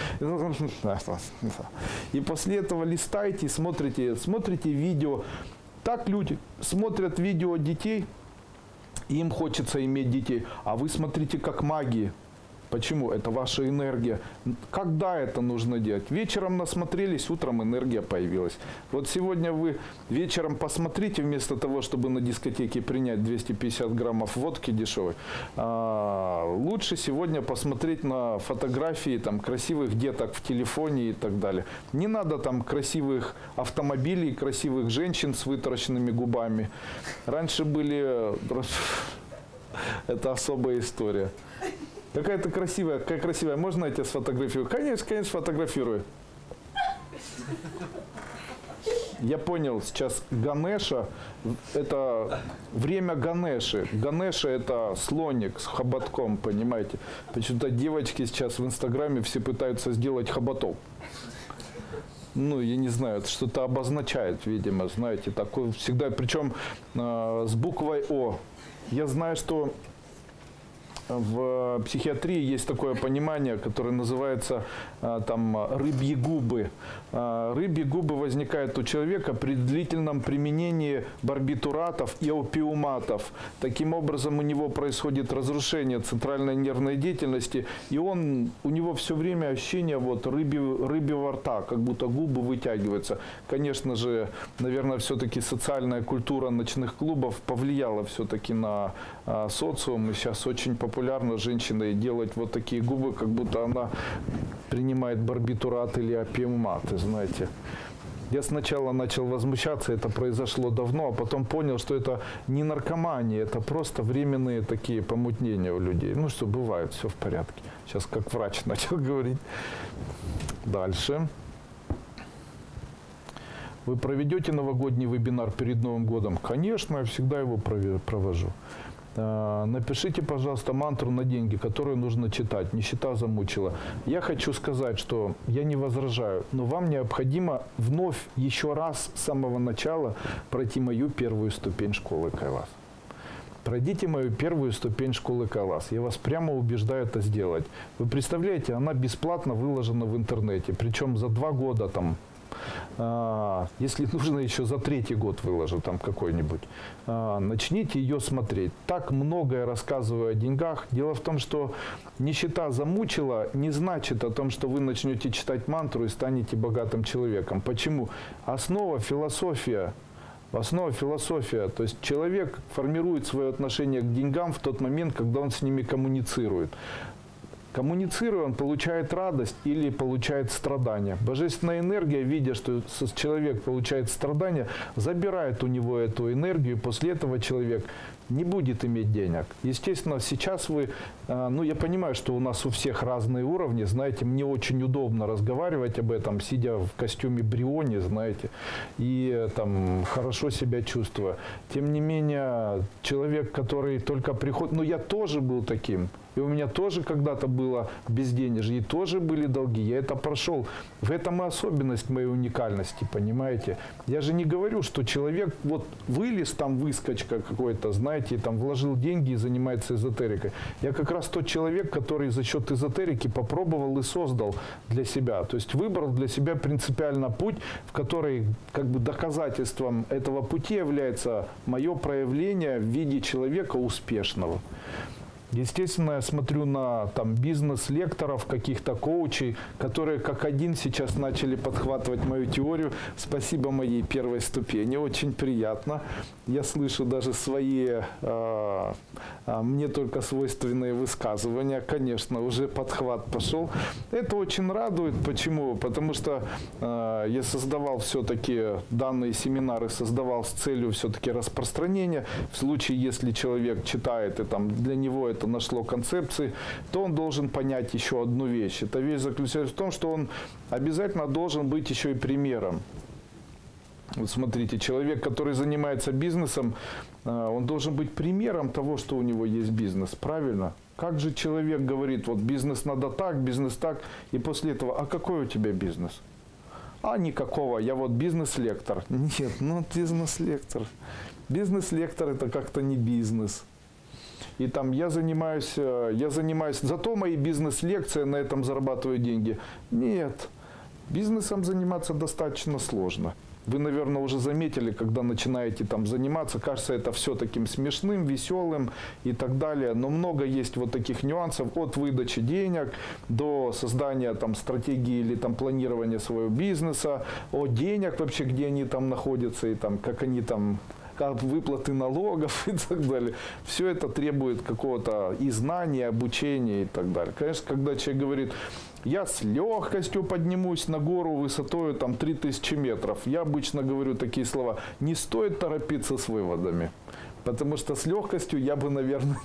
И после этого листайте, смотрите, смотрите видео. Так люди смотрят видео детей, и им хочется иметь детей. А вы смотрите как маги. Почему? Это ваша энергия. Когда это нужно делать? Вечером насмотрелись, утром энергия появилась. Вот сегодня вы вечером посмотрите, вместо того, чтобы на дискотеке принять двести пятьдесят граммов водки дешевой, а, лучше сегодня посмотреть на фотографии там, красивых деток в телефоне и так далее. Не надо там красивых автомобилей, красивых женщин с вытаращенными губами. Раньше были... Это особая история. Какая-то красивая, какая красивая. Можно я тебя сфотографирую? Конечно, конечно, сфотографирую. Я понял, сейчас Ганеша, это время Ганеши. Ганеша это слоник с хоботком, понимаете. Почему-то девочки сейчас в Инстаграме все пытаются сделать хоботок. Ну, я не знаю, это что-то обозначает, видимо, знаете, такой всегда, причем э, с буквой О. Я знаю, что в психиатрии есть такое понимание, которое называется а, там, рыбьи губы. А, рыбьи губы возникают у человека при длительном применении барбитуратов и опиуматов. Таким образом, у него происходит разрушение центральной нервной деятельности, и он, у него все время ощущение вот, рыби, рыбьего рта, как будто губы вытягиваются. Конечно же, наверное, все-таки социальная культура ночных клубов повлияла все-таки на а, социум, и сейчас очень популярно популярно женщиной делать вот такие губы, как будто она принимает барбитурат или опиуматы, знаете. Я сначала начал возмущаться, это произошло давно, а потом понял, что это не наркомания, это просто временные такие помутнения у людей. Ну что, бывает, все в порядке. Сейчас как врач начал говорить. Дальше. Вы проведете новогодний вебинар перед Новым годом? Конечно, я всегда его провожу. Напишите, пожалуйста, мантру на деньги, которую нужно читать. Нищета замучила. Я хочу сказать, что я не возражаю, но вам необходимо вновь еще раз с самого начала пройти мою первую ступень школы Кайлас. Пройдите мою первую ступень школы Кайлас. Я вас прямо убеждаю это сделать. Вы представляете, она бесплатно выложена в интернете, причем за два года там. А, если нужно, еще за третий год выложу там какой-нибудь. А, начните ее смотреть. Так многое рассказываю о деньгах. Дело в том, что нищета замучила, не значит о том, что вы начнете читать мантру и станете богатым человеком. Почему? Основа философия. Основа философия. То есть человек формирует свое отношение к деньгам в тот момент, когда он с ними коммуницирует. Коммуницируя, он получает радость или получает страдания. Божественная энергия, видя, что человек получает страдания, забирает у него эту энергию, и после этого человек не будет иметь денег. Естественно, сейчас вы, ну я понимаю, что у нас у всех разные уровни, знаете, мне очень удобно разговаривать об этом, сидя в костюме Бриони, знаете, и там хорошо себя чувствую. Тем не менее, человек, который только приходит, ну я тоже был таким. И у меня тоже когда-то было безденежье, и тоже были долги. Я это прошел. В этом и особенность моей уникальности, понимаете? Я же не говорю, что человек вот вылез, там выскочка какой-то, знаете, там вложил деньги и занимается эзотерикой. Я как раз тот человек, который за счет эзотерики попробовал и создал для себя. То есть выбрал для себя принципиально путь, в который как бы доказательством этого пути является мое проявление в виде человека успешного. Естественно, я смотрю на там, бизнес-лекторов, каких-то коучей, которые как один сейчас начали подхватывать мою теорию. Спасибо моей первой ступени, очень приятно. Я слышу даже свои, э, э, мне только свойственные высказывания. Конечно, уже подхват пошел. Это очень радует. Почему? Потому что э, я создавал все-таки данные семинары, создавал с целью все-таки распространения. В случае, если человек читает и там для него это это нашло концепции, то он должен понять еще одну вещь. Эта вещь заключается в том, что он обязательно должен быть еще и примером. Вот смотрите, человек, который занимается бизнесом, он должен быть примером того, что у него есть бизнес. Правильно? Как же человек говорит, вот бизнес надо так, бизнес так, и после этого, а какой у тебя бизнес? А никакого, я вот бизнес-лектор. Нет, ну бизнес-лектор. Бизнес-лектор это как-то не бизнес. И там я занимаюсь, я занимаюсь, зато мои бизнес-лекции, на этом зарабатываю деньги. Нет, бизнесом заниматься достаточно сложно. Вы, наверное, уже заметили, когда начинаете там заниматься, кажется это все таким смешным, веселым и так далее. Но много есть вот таких нюансов от выдачи денег до создания там стратегии или там планирования своего бизнеса, от денег вообще, где они там находятся и там как они там... выплаты налогов и так далее. Все это требует какого-то и знания, обучения и так далее. Конечно, когда человек говорит, я с легкостью поднимусь на гору высотой там три тысячи метров, я обычно говорю такие слова, не стоит торопиться с выводами. Потому что с легкостью я бы, наверное,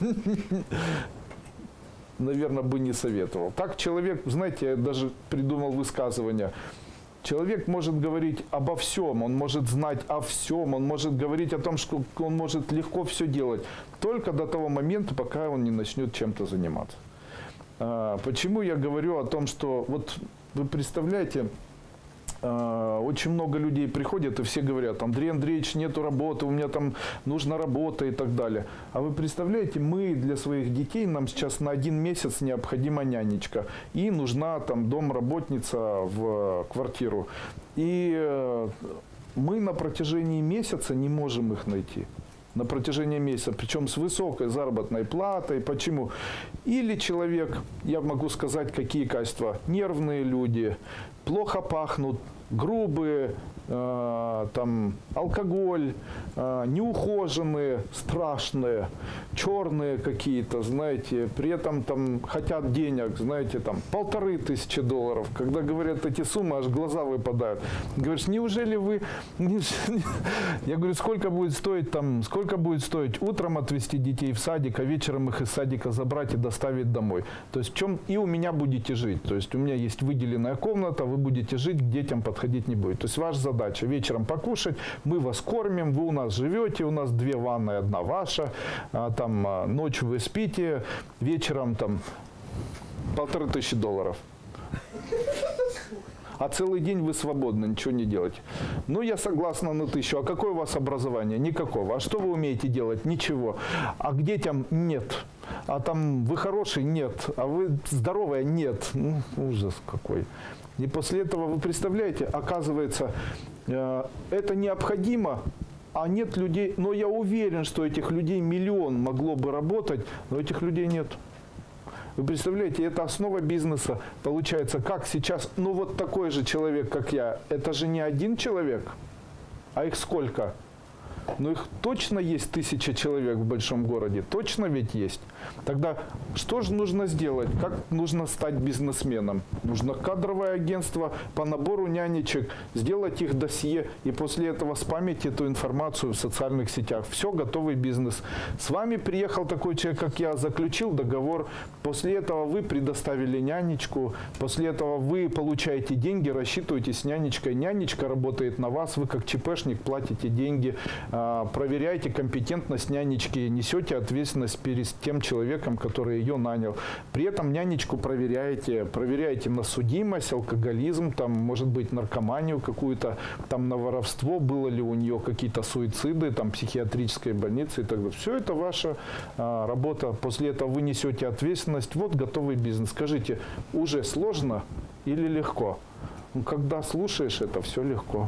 наверное, бы не советовал. Так человек, знаете, я даже придумал высказывание. Человек может говорить обо всем, он может знать о всем, он может говорить о том, что он может легко все делать, только до того момента, пока он не начнет чем-то заниматься. Почему я говорю о том, что, вот вы представляете, очень много людей приходят и все говорят, Андрей Андреевич, нету работы, у меня там нужна работа и так далее. А вы представляете, мы для своих детей, нам сейчас на один месяц необходима нянечка. И нужна там домработница в квартиру. И мы на протяжении месяца не можем их найти. На протяжении месяца, причем с высокой заработной платой. Почему? Или человек, я могу сказать, какие качества, нервные люди, плохо пахнут, грубые, э, там, алкоголь, э, неухоженные, страшные, черные какие-то, знаете, при этом там хотят денег, знаете, там полторы тысячи долларов. Когда говорят эти суммы, аж глаза выпадают. Говоришь, неужели вы... Я говорю, сколько будет стоить там, сколько будет стоить утром отвезти детей в садик, а вечером их из садика забрать и доставить домой. То есть в чем и у меня будете жить. То есть у меня есть выделенная комната, вы будете жить, к детям подходить не будет. То есть ваша задача вечером покушать, мы вас кормим, вы у нас живете, у нас две ванны, одна ваша, а, там а, ночью вы спите, вечером там полторы тысячи долларов. А целый день вы свободны, ничего не делаете. Ну, я согласна на тысячу. А какое у вас образование? Никакого. А что вы умеете делать? Ничего. А к детям? Нет. А там вы хороший? Нет. А вы здоровая? Нет. Ну, ужас какой. И после этого, вы представляете, оказывается, э, это необходимо, а нет людей. Но я уверен, что этих людей миллион могло бы работать, но этих людей нет. Вы представляете, это основа бизнеса. Получается, как сейчас, ну вот такой же человек, как я, это же не один человек, а их сколько? Но их точно есть тысяча человек в большом городе, точно ведь есть. Тогда что же нужно сделать? Как нужно стать бизнесменом? Нужно кадровое агентство по набору нянечек, сделать их досье и после этого спамить эту информацию в социальных сетях. Все, готовый бизнес. С вами приехал такой человек, как я, заключил договор. После этого вы предоставили нянечку. После этого вы получаете деньги, рассчитываетесь с нянечкой. Нянечка работает на вас, вы как ЧПшник платите деньги. Проверяете компетентность нянечки, несете ответственность перед тем человеком, который ее нанял. При этом нянечку проверяете, проверяете на судимость, алкоголизм, там, может быть, наркоманию какую-то, там, на воровство, было ли у нее какие-то суициды, там, психиатрической больницы и так далее. Все это ваша а, работа. После этого вы несете ответственность. Вот готовый бизнес. Скажите, уже сложно или легко? Ну, когда слушаешь это, все легко.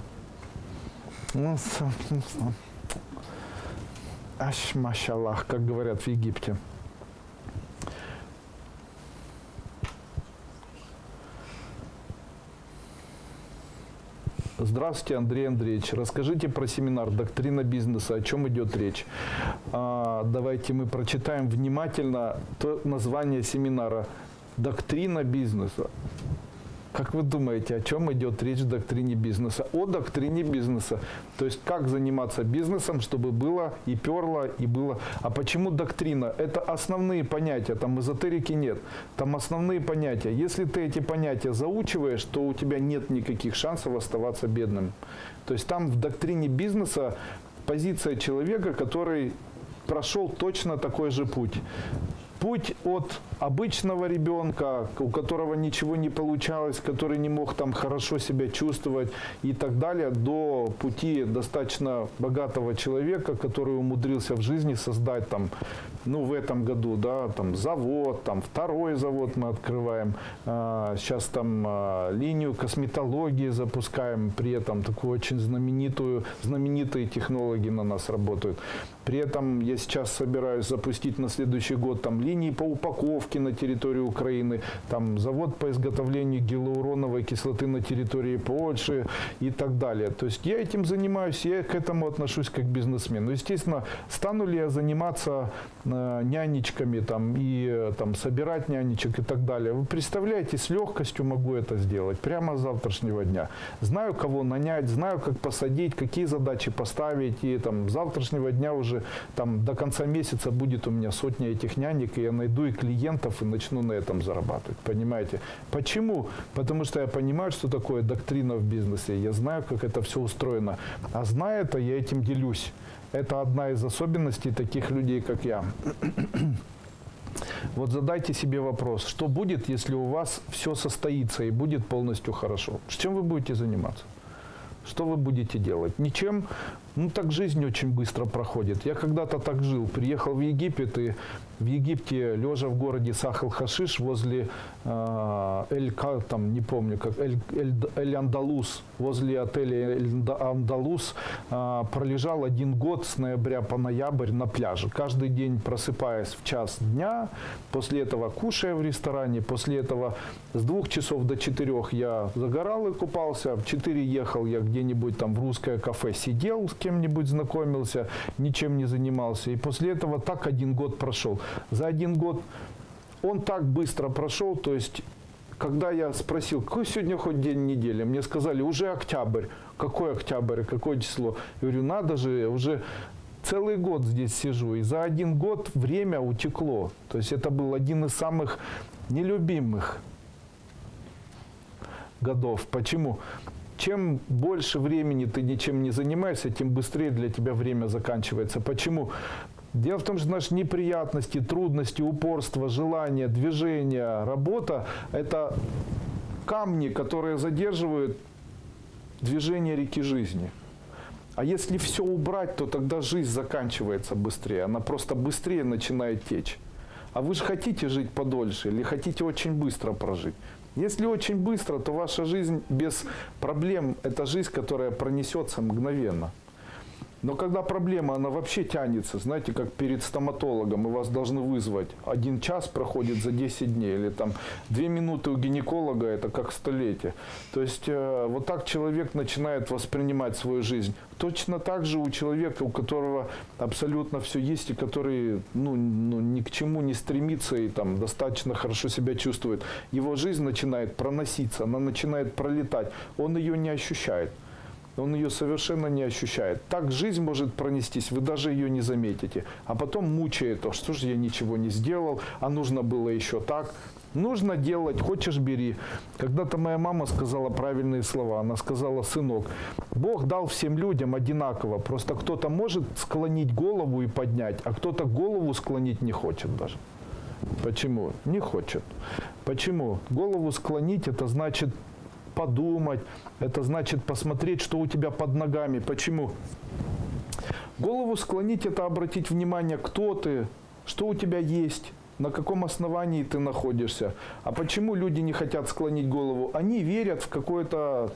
Аш, машаллах, как говорят в Египте. Здравствуйте, Андрей Андреевич. Расскажите про семинар «Доктрина бизнеса». О чем идет речь? А, давайте мы прочитаем внимательно то название семинара «Доктрина бизнеса». Как вы думаете, о чем идет речь в доктрине бизнеса? О доктрине бизнеса. То есть, как заниматься бизнесом, чтобы было и перло, и было. А почему доктрина? Это основные понятия, там эзотерики нет. Там основные понятия. Если ты эти понятия заучиваешь, то у тебя нет никаких шансов оставаться бедным. То есть, там в доктрине бизнеса позиция человека, который прошел точно такой же путь. Путь от обычного ребенка, у которого ничего не получалось, который не мог там хорошо себя чувствовать и так далее, до пути достаточно богатого человека, который умудрился в жизни создать там, ну, в этом году, да, там завод, там второй завод мы открываем, а, сейчас там а, линию косметологии запускаем, при этом такую очень знаменитую, знаменитые технологии на нас работают. При этом я сейчас собираюсь запустить на следующий год там линии по упаковке на территории Украины, там завод по изготовлению гиалуроновой кислоты на территории Польши и так далее. То есть я этим занимаюсь, я к этому отношусь как бизнесмен. Ну, естественно, стану ли я заниматься э, нянечками там, и э, там, собирать нянечек и так далее. Вы представляете, с легкостью могу это сделать прямо с завтрашнего дня. Знаю, кого нанять, знаю, как посадить, какие задачи поставить, и там, с завтрашнего дня уже там, до конца месяца будет у меня сотня этих нянек, и я найду и клиентов, и начну на этом зарабатывать. Понимаете? Почему? Потому что я понимаю, что такое доктрина в бизнесе. Я знаю, как это все устроено. А зная это, я этим делюсь. Это одна из особенностей таких людей, как я. Вот задайте себе вопрос, что будет, если у вас все состоится и будет полностью хорошо? Чем вы будете заниматься? Что вы будете делать? Ничем. Ну, так жизнь очень быстро проходит. Я когда-то так жил. Приехал в Египет, и в Египте, лежа в городе Сахал-Хашиш, возле э, Эль, там, не помню, как Эль, Эль, Эль-Андалус, возле отеля Эль-Андалус, э, пролежал один год с ноября по ноябрь на пляже. Каждый день просыпаясь в час дня, после этого кушая в ресторане, после этого с двух часов до четырех я загорал и купался, в четыре ехал я где-нибудь там в русское кафе, сидел, с кем-нибудь знакомился, ничем не занимался. И после этого так один год прошел. За один год он так быстро прошел, то есть, когда я спросил, какой сегодня хоть день недели, мне сказали, уже октябрь. Какой октябрь, какое число? Я говорю, надо же, я уже целый год здесь сижу, и за один год время утекло. То есть, это был один из самых нелюбимых годов. Почему? Чем больше времени ты ничем не занимаешься, тем быстрее для тебя время заканчивается. Почему? Дело в том, что наши неприятности, трудности, упорство, желание, движение, работа – это камни, которые задерживают движение реки жизни. А если все убрать, то тогда жизнь заканчивается быстрее. Она просто быстрее начинает течь. А вы же хотите жить подольше или хотите очень быстро прожить? Если очень быстро, то ваша жизнь без проблем – это жизнь, которая пронесется мгновенно. Но когда проблема, она вообще тянется, знаете, как перед стоматологом, и вас должны вызвать. Один час проходит за десять дней, или там две минуты у гинеколога – это как столетие. То есть э, вот так человек начинает воспринимать свою жизнь. Точно так же у человека, у которого абсолютно все есть, и который ну, ну, ни к чему не стремится и там достаточно хорошо себя чувствует. Его жизнь начинает проноситься, она начинает пролетать, он ее не ощущает. Он ее совершенно не ощущает. Так жизнь может пронестись, вы даже ее не заметите. А потом мучает, что же я ничего не сделал, а нужно было еще так. Нужно делать, хочешь бери. Когда-то моя мама сказала правильные слова. Она сказала, сынок, Бог дал всем людям одинаково. Просто кто-то может склонить голову и поднять, а кто-то голову склонить не хочет даже. Почему? Не хочет. Почему? Голову склонить – это значит подумать, это значит посмотреть, что у тебя под ногами. Почему? Голову склонить – это обратить внимание, кто ты, что у тебя есть, на каком основании ты находишься. А почему люди не хотят склонить голову? Они верят в какое-то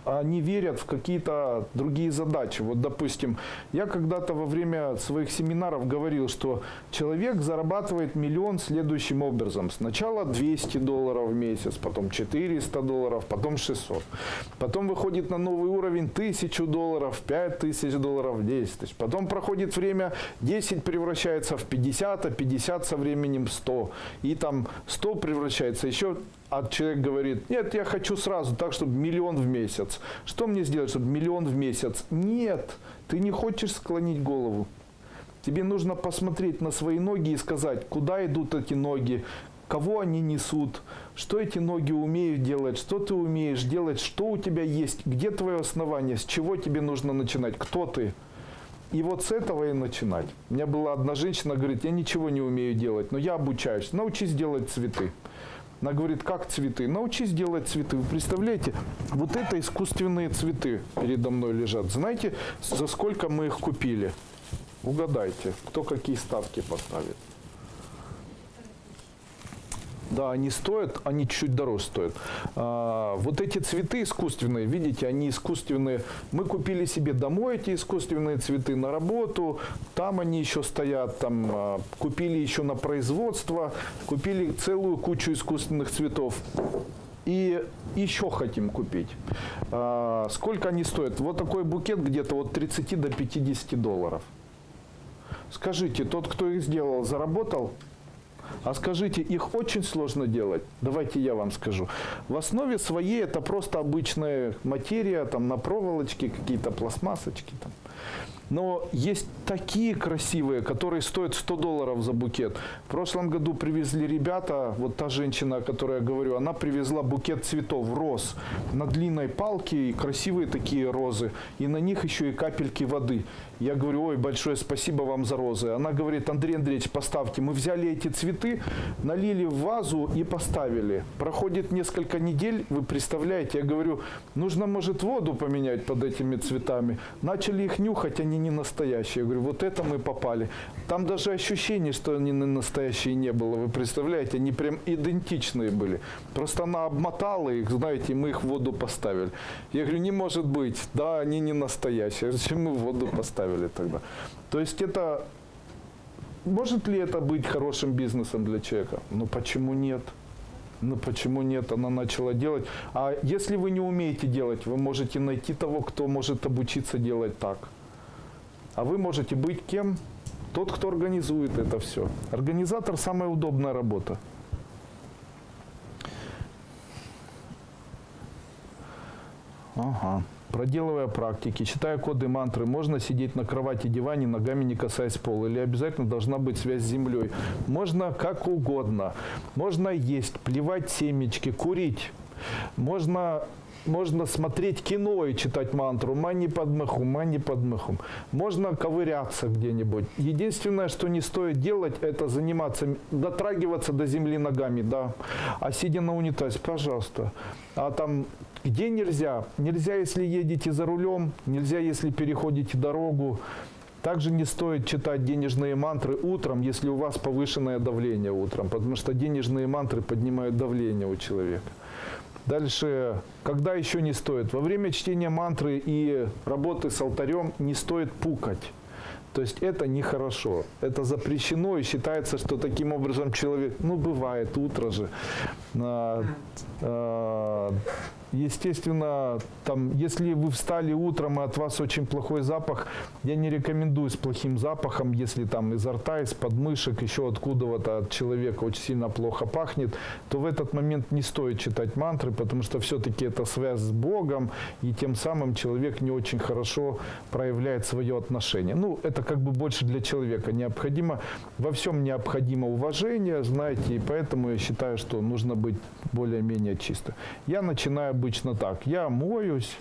они верят в какие-то другие задачи. Вот, допустим, я когда-то во время своих семинаров говорил, что человек зарабатывает миллион следующим образом. Сначала двести долларов в месяц, потом четыреста долларов, потом шестьсот. Потом выходит на новый уровень тысячу долларов, пять тысяч долларов, десять тысяч. Потом проходит время, десять превращается в пятьдесят, а пятьдесят со временем сто. И там сто превращается еще... А человек говорит, нет, я хочу сразу так, чтобы миллион в месяц. Что мне сделать, чтобы миллион в месяц? Нет, ты не хочешь склонить голову. Тебе нужно посмотреть на свои ноги и сказать, куда идут эти ноги, кого они несут, что эти ноги умеют делать, что ты умеешь делать, что у тебя есть, где твое основание, с чего тебе нужно начинать, кто ты. И вот с этого и начинать. У меня была одна женщина, говорит, я ничего не умею делать, но я обучаюсь, научись делать цветы. Она говорит, как цветы? Научись делать цветы. Вы представляете, вот это искусственные цветы передо мной лежат. Знаете, за сколько мы их купили? Угадайте, кто какие ставки поставит. Да, они стоят, они чуть дороже стоят. А, вот эти цветы искусственные, видите, они искусственные. Мы купили себе домой эти искусственные цветы, на работу. Там они еще стоят, там а, купили еще на производство, купили целую кучу искусственных цветов. И еще хотим купить. А, сколько они стоят? Вот такой букет где-то от тридцати до пятидесяти долларов. Скажите, тот, кто их сделал, заработал? А скажите, их очень сложно делать? Давайте я вам скажу. В основе своей это просто обычная материя, там на проволочке какие-то пластмассочки. Там. Но есть такие красивые, которые стоят сто долларов за букет. В прошлом году привезли ребята, вот та женщина, о которой я говорю, она привезла букет цветов, роз, на длинной палке, и красивые такие розы. И на них еще и капельки воды. Я говорю, ой, большое спасибо вам за розы. Она говорит, Андрей Андреевич, поставьте. Мы взяли эти цветы, налили в вазу и поставили. Проходит несколько недель, вы представляете, я говорю, нужно, может, воду поменять под этими цветами. Начали их нюхать, они не настоящие. Я говорю, вот это мы попали. Там даже ощущение, что они не настоящие, не было. Вы представляете, они прям идентичные были. Просто она обмотала их, знаете, мы их в воду поставили. Я говорю, не может быть, да, они не настоящие. Зачем мы в воду поставили тогда? То есть это... Может ли это быть хорошим бизнесом для человека? Ну почему нет? Ну почему нет? Она начала делать. А если вы не умеете делать, вы можете найти того, кто может обучиться делать так. А вы можете быть кем? Тот, кто организует это все. Организатор – самая удобная работа. Ага. Проделывая практики, читая коды мантры, можно сидеть на кровати, диване, ногами не касаясь пола. Или обязательно должна быть связь с землей. Можно как угодно. Можно есть, плевать семечки, курить. Можно, можно смотреть кино и читать мантру. Мани падмахум, мани падмахум. Можно ковыряться где-нибудь. Единственное, что не стоит делать, это заниматься, дотрагиваться до земли ногами, да. А сидя на унитазе, пожалуйста. А там... Где нельзя? Нельзя, если едете за рулем, нельзя, если переходите дорогу. Также не стоит читать денежные мантры утром, если у вас повышенное давление утром, потому что денежные мантры поднимают давление у человека. Дальше, когда еще не стоит? Во время чтения мантры и работы с алтарем не стоит пукать. То есть это нехорошо, это запрещено и считается, что таким образом человек, ну бывает, утро же. А, а, естественно, там, если вы встали утром и от вас очень плохой запах, я не рекомендую с плохим запахом, если там изо рта, из подмышек, еще откуда-то от человека очень сильно плохо пахнет, то в этот момент не стоит читать мантры, потому что все-таки это связь с Богом, и тем самым человек не очень хорошо проявляет свое отношение. Ну, это как бы больше для человека необходимо. Во всем необходимо уважение, знаете, и поэтому я считаю, что нужно быть более-менее чисто. Я начинаю обычно так. Я моюсь,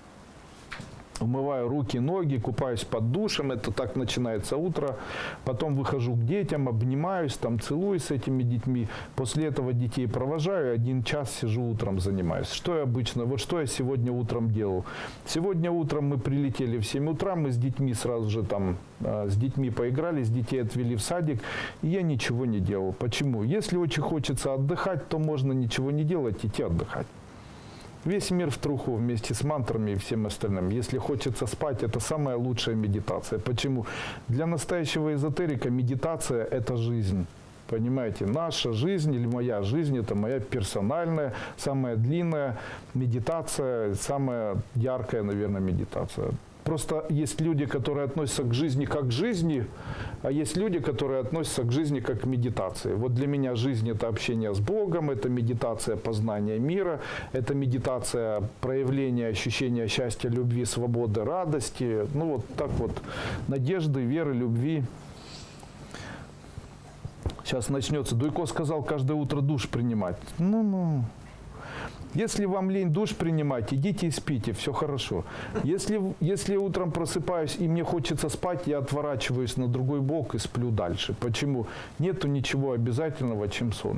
умываю руки, ноги, купаюсь под душем. Это так начинается утро. Потом выхожу к детям, обнимаюсь, там целуюсь с этими детьми. После этого детей провожаю, один час сижу утром занимаюсь. Что я обычно, вот что я сегодня утром делал. Сегодня утром мы прилетели в семь утра, мы с детьми сразу же там, с детьми поиграли, с детей отвели в садик, и я ничего не делал. Почему? Если очень хочется отдыхать, то можно ничего не делать, идти отдыхать. Весь мир в труху вместе с мантрами и всем остальным. Если хочется спать, это самая лучшая медитация. Почему? Для настоящего эзотерика медитация – это жизнь. Понимаете, наша жизнь или моя жизнь – это моя персональная, самая длинная медитация, самая яркая, наверное, медитация. Просто есть люди, которые относятся к жизни как к жизни, а есть люди, которые относятся к жизни как к медитации. Вот для меня жизнь – это общение с Богом, это медитация познания мира, это медитация проявления ощущения счастья, любви, свободы, радости. Ну вот так вот, надежды, веры, любви. Сейчас начнется. Дуйко сказал, каждое утро душ принимать. Ну-ну. Если вам лень душ принимать, идите и спите, все хорошо. Если, если я утром просыпаюсь и мне хочется спать, я отворачиваюсь на другой бок и сплю дальше. Почему? Нету ничего обязательного, чем сон.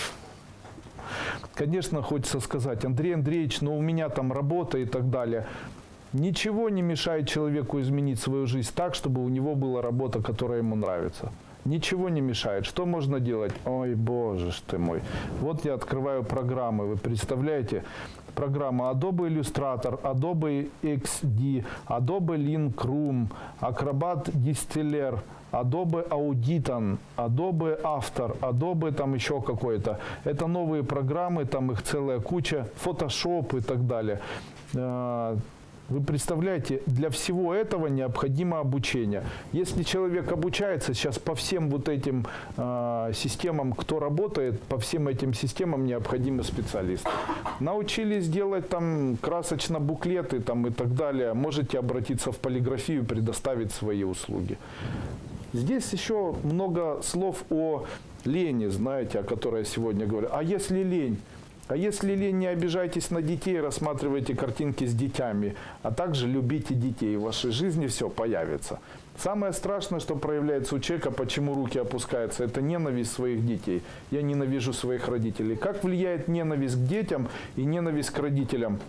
Конечно, хочется сказать, Андрей Андреевич, но у меня там работа и так далее. Ничего не мешает человеку изменить свою жизнь так, чтобы у него была работа, которая ему нравится. Ничего не мешает. Что можно делать? Ой, боже ж ты мой. Вот я открываю программы. Вы представляете? Программа Adobe Illustrator, Adobe икс ди, Adobe Lightroom, Acrobat Distiller, Adobe Audition, Adobe After, Adobe там еще какой-то. Это новые программы, там их целая куча, Photoshop и так далее. Вы представляете, для всего этого необходимо обучение. Если человек обучается сейчас по всем вот этим э, системам, кто работает, по всем этим системам необходимы специалисты. Научились делать там красочно буклеты там, и так далее, можете обратиться в полиграфию, предоставить свои услуги. Здесь еще много слов о лени, знаете, о которой я сегодня говорю. А если лень? А если лень, не обижайтесь на детей, рассматривайте картинки с детьми, а также любите детей. В вашей жизни все появится. Самое страшное, что проявляется у человека, почему руки опускаются, это ненависть своих детей. Я ненавижу своих родителей. Как влияет ненависть к детям и ненависть к родителям?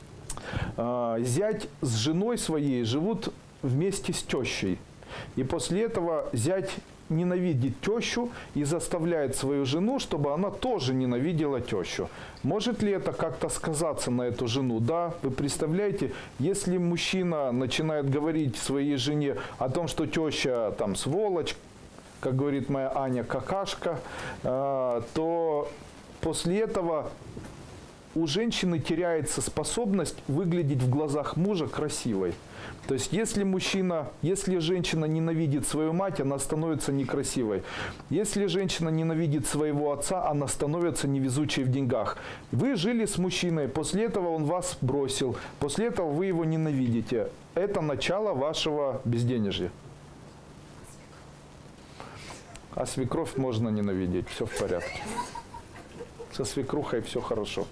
Зять с женой своей живут вместе с тещей. И после этого зять ненавидит тещу и заставляет свою жену, чтобы она тоже ненавидела тещу. Может ли это как-то сказаться на эту жену? Да, вы представляете, если мужчина начинает говорить своей жене о том, что теща там сволочь, как говорит моя Аня, какашка, то после этого у женщины теряется способность выглядеть в глазах мужа красивой. То есть, если мужчина, если женщина ненавидит свою мать, она становится некрасивой. Если женщина ненавидит своего отца, она становится невезучей в деньгах. Вы жили с мужчиной, после этого он вас бросил, после этого вы его ненавидите. Это начало вашего безденежья. А свекровь можно ненавидеть, все в порядке. Со свекрухой все хорошо.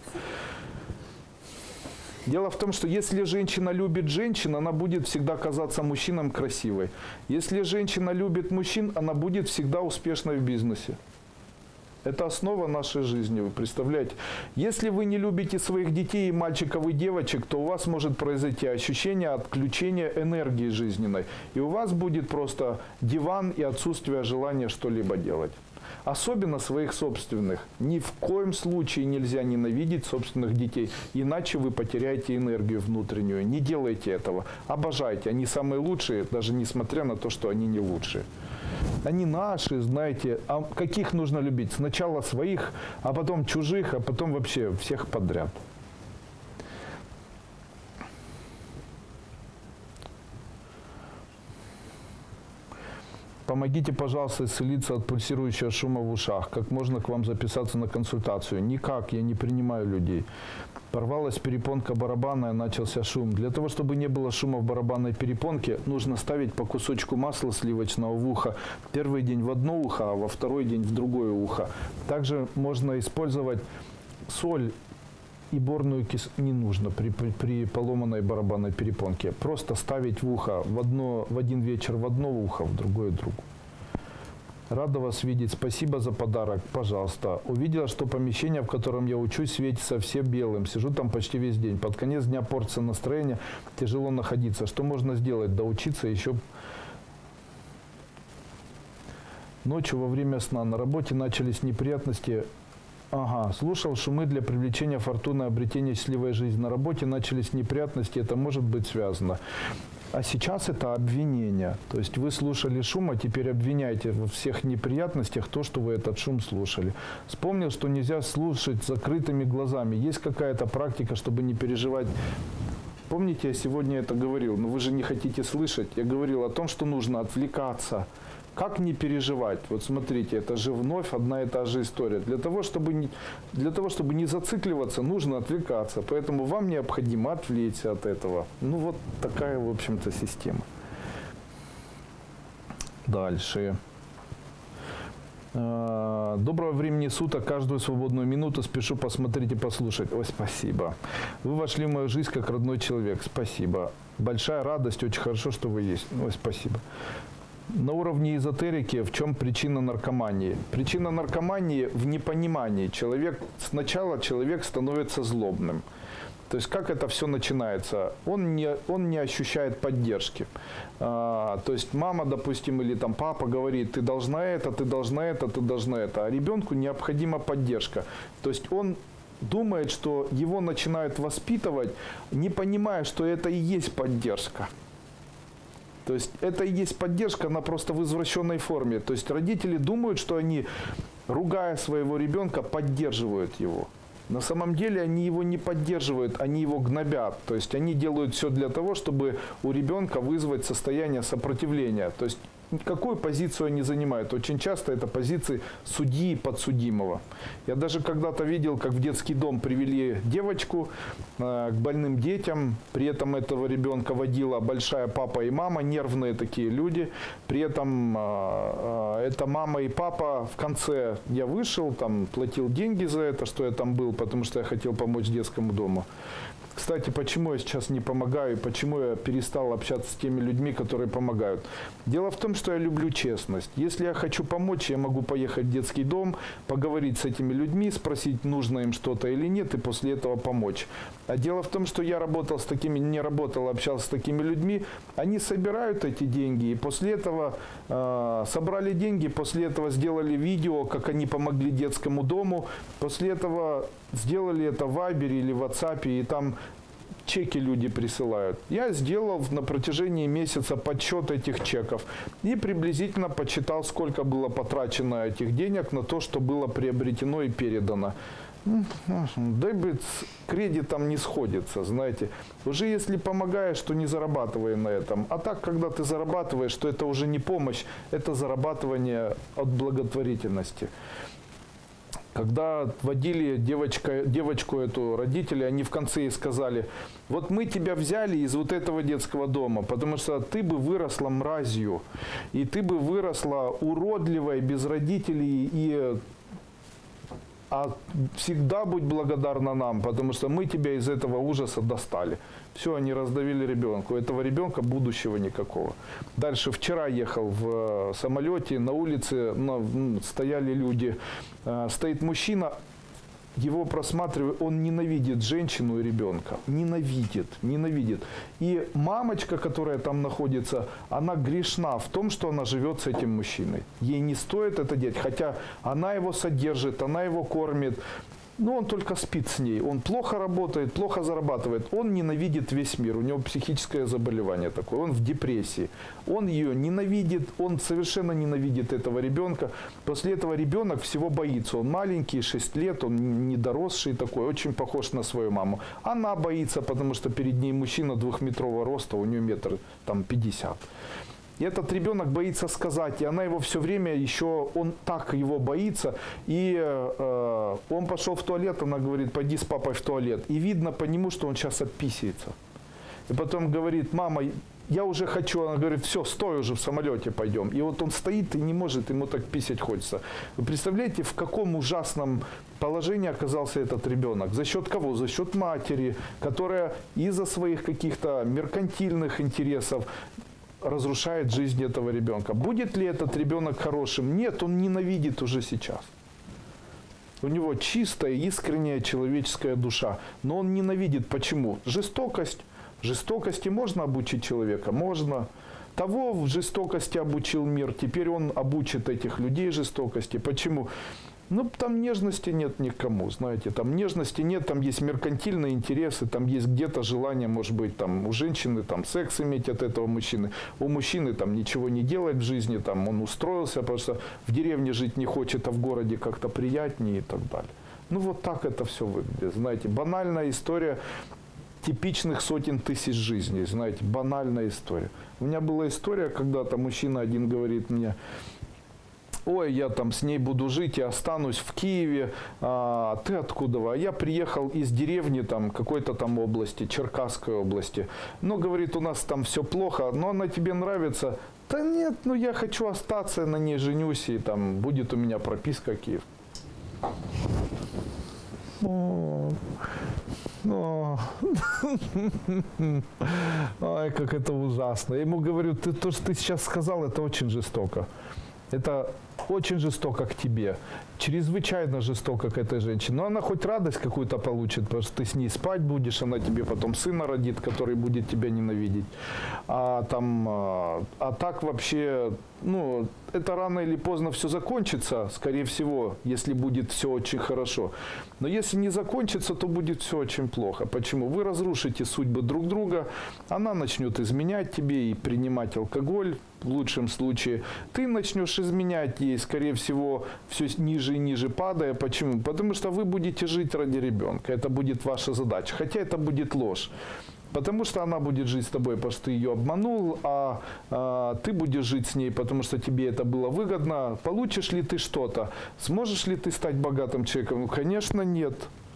Дело в том, что если женщина любит женщин, она будет всегда казаться мужчинам красивой. Если женщина любит мужчин, она будет всегда успешной в бизнесе. Это основа нашей жизни, вы представляете? Если вы не любите своих детей, мальчиков и девочек, то у вас может произойти ощущение отключения энергии жизненной. И у вас будет просто диван и отсутствие желания что-либо делать. Особенно своих собственных. Ни в коем случае нельзя ненавидеть собственных детей, иначе вы потеряете энергию внутреннюю. Не делайте этого. Обожайте. Они самые лучшие, даже несмотря на то, что они не лучшие. Они наши, знаете. А каких нужно любить? Сначала своих, а потом чужих, а потом вообще всех подряд. Помогите, пожалуйста, исцелиться от пульсирующего шума в ушах. Как можно к вам записаться на консультацию? Никак, я не принимаю людей. Порвалась перепонка барабана, и начался шум. Для того, чтобы не было шума в барабанной перепонке, нужно ставить по кусочку масла сливочного в ухо. Первый день в одно ухо, а во второй день в другое ухо. Также можно использовать соль. И борную кислоту не нужно при, при, при поломанной барабанной перепонке. Просто ставить в ухо в, одно, в один вечер в одно ухо, в другое другу. Рада вас видеть. Спасибо за подарок. Пожалуйста. Увидела, что помещение, в котором я учусь, светится все белым. Сижу там почти весь день. Под конец дня порция настроения. Тяжело находиться. Что можно сделать? Доучиться еще. Ночью во время сна на работе начались неприятности. Ага, слушал шумы для привлечения фортуны, обретения счастливой жизни на работе, начались неприятности, это может быть связано. А сейчас это обвинение. То есть вы слушали шум, а теперь обвиняете во всех неприятностях то, что вы этот шум слушали. Вспомнил, что нельзя слушать закрытыми глазами. Есть какая-то практика, чтобы не переживать. Помните, я сегодня это говорил, но вы же не хотите слышать. Я говорил о том, что нужно отвлекаться. Как не переживать? Вот смотрите, это же вновь одна и та же история. Для того, чтобы не, для того, чтобы не зацикливаться, нужно отвлекаться. Поэтому вам необходимо отвлечься от этого. Ну вот такая, в общем-то, система. Дальше. Доброго времени суток, каждую свободную минуту спешу посмотреть и послушать. Ой, спасибо. Вы вошли в мою жизнь как родной человек. Спасибо. Большая радость, очень хорошо, что вы есть. Ой, спасибо. На уровне эзотерики в чем причина наркомании? Причина наркомании в непонимании. Человек, сначала человек становится злобным. То есть как это все начинается? Он не, он не ощущает поддержки. А, то есть мама, допустим, или там папа говорит, ты должна это, ты должна это, ты должна это. А ребенку необходима поддержка. То есть он думает, что его начинают воспитывать, не понимая, что это и есть поддержка. То есть это и есть поддержка, она просто в извращенной форме. То есть родители думают, что они, ругая своего ребенка, поддерживают его. На самом деле они его не поддерживают, они его гнобят. То есть они делают все для того, чтобы у ребенка вызвать состояние сопротивления. То есть какую позицию они занимают? Очень часто это позиции судьи и подсудимого. Я даже когда-то видел, как в детский дом привели девочку э, к больным детям. При этом этого ребенка водила большая папа и мама, нервные такие люди. При этом э, э, это мама и папа в конце, я вышел, там платил деньги за это, что я там был, потому что я хотел помочь детскому дому. Кстати, почему я сейчас не помогаю и почему я перестал общаться с теми людьми, которые помогают? Дело в том, что я люблю честность. Если я хочу помочь, я могу поехать в детский дом, поговорить с этими людьми, спросить, нужно им что-то или нет, и после этого помочь. А дело в том, что я работал с такими, не работал, общался с такими людьми, они собирают эти деньги, и после этого э, собрали деньги, после этого сделали видео, как они помогли детскому дому, после этого сделали это в Вайбере или в WhatsApp, и там чеки люди присылают. Я сделал на протяжении месяца подсчет этих чеков и приблизительно подсчитал, сколько было потрачено этих денег на то, что было приобретено и передано. Дай бы кредитом не сходится, знаете. Уже если помогаешь, то не зарабатывай на этом. А так, когда ты зарабатываешь, то это уже не помощь, это зарабатывание от благотворительности. Когда водили девочка, девочку эту родители, они в конце ей сказали, вот мы тебя взяли из вот этого детского дома, потому что ты бы выросла мразью, и ты бы выросла уродливой, без родителей, и а всегда будь благодарна нам, потому что мы тебя из этого ужаса достали. Все, они раздавили ребенка. У этого ребенка будущего никакого. Дальше вчера ехал в самолете, на улице на, стояли люди. Стоит мужчина, его просматриваю, он ненавидит женщину и ребенка. Ненавидит, ненавидит. И мамочка, которая там находится, она грешна в том, что она живет с этим мужчиной. Ей не стоит это делать, хотя она его содержит, она его кормит. Но он только спит с ней. Он плохо работает, плохо зарабатывает. Он ненавидит весь мир. У него психическое заболевание такое. Он в депрессии. Он ее ненавидит. Он совершенно ненавидит этого ребенка. После этого ребенок всего боится. Он маленький, шесть лет, он недоросший такой, очень похож на свою маму. Она боится, потому что перед ней мужчина двухметрового роста, у нее метр там пятьдесят. И этот ребенок боится сказать, и она его все время еще, он так его боится, и э, он пошел в туалет, она говорит, пойди с папой в туалет. И видно по нему, что он сейчас отписывается. И потом говорит, мама, я уже хочу, она говорит, все, стой уже в самолете, пойдем. И вот он стоит и не может, ему так писать хочется. Вы представляете, в каком ужасном положении оказался этот ребенок? За счет кого? За счет матери, которая из-за своих каких-то меркантильных интересов разрушает жизнь этого ребенка. Будет ли этот ребенок хорошим? Нет, он ненавидит уже сейчас. У него чистая, искренняя человеческая душа. Но он ненавидит. Почему? Жестокость. Жестокости можно обучить человека? Можно. Того в жестокости обучил мир. Теперь он обучит этих людей жестокости. Почему? Ну, там нежности нет никому, знаете, там нежности нет, там есть меркантильные интересы, там есть где-то желание, может быть, там у женщины там секс иметь от этого мужчины, у мужчины там ничего не делать в жизни, там он устроился, потому что в деревне жить не хочет, а в городе как-то приятнее и так далее. Ну, вот так это все выглядит, знаете, банальная история типичных сотен тысяч жизней, знаете, банальная история. У меня была история, когда-то мужчина один говорит мне: ой, я там с ней буду жить и останусь в Киеве, а ты откуда? А я приехал из деревни там какой-то там области, Черкасской области. Ну, говорит, у нас там все плохо, но она тебе нравится. Да нет, ну я хочу остаться, на ней женюсь, и там будет у меня прописка Киев. О, о. Ой, как это ужасно. Я ему говорю, ты, то, что ты сейчас сказал, это очень жестоко. Это очень жестоко к тебе, чрезвычайно жестоко к этой женщине. Но она хоть радость какую-то получит, потому что ты с ней спать будешь, она тебе потом сына родит, который будет тебя ненавидеть. А, там, а, а так вообще, ну, это рано или поздно все закончится, скорее всего, если будет все очень хорошо. Но если не закончится, то будет все очень плохо. Почему? Вы разрушите судьбы друг друга, она начнет изменять тебе и принимать алкоголь, в лучшем случае. Ты начнешь изменять ей, скорее всего, все ниже и ниже падая. Почему? Потому что вы будете жить ради ребенка. Это будет ваша задача. Хотя это будет ложь. Потому что она будет жить с тобой, потому что ты ее обманул, а, а ты будешь жить с ней, потому что тебе это было выгодно. Получишь ли ты что-то? Сможешь ли ты стать богатым человеком? Ну, конечно, нет.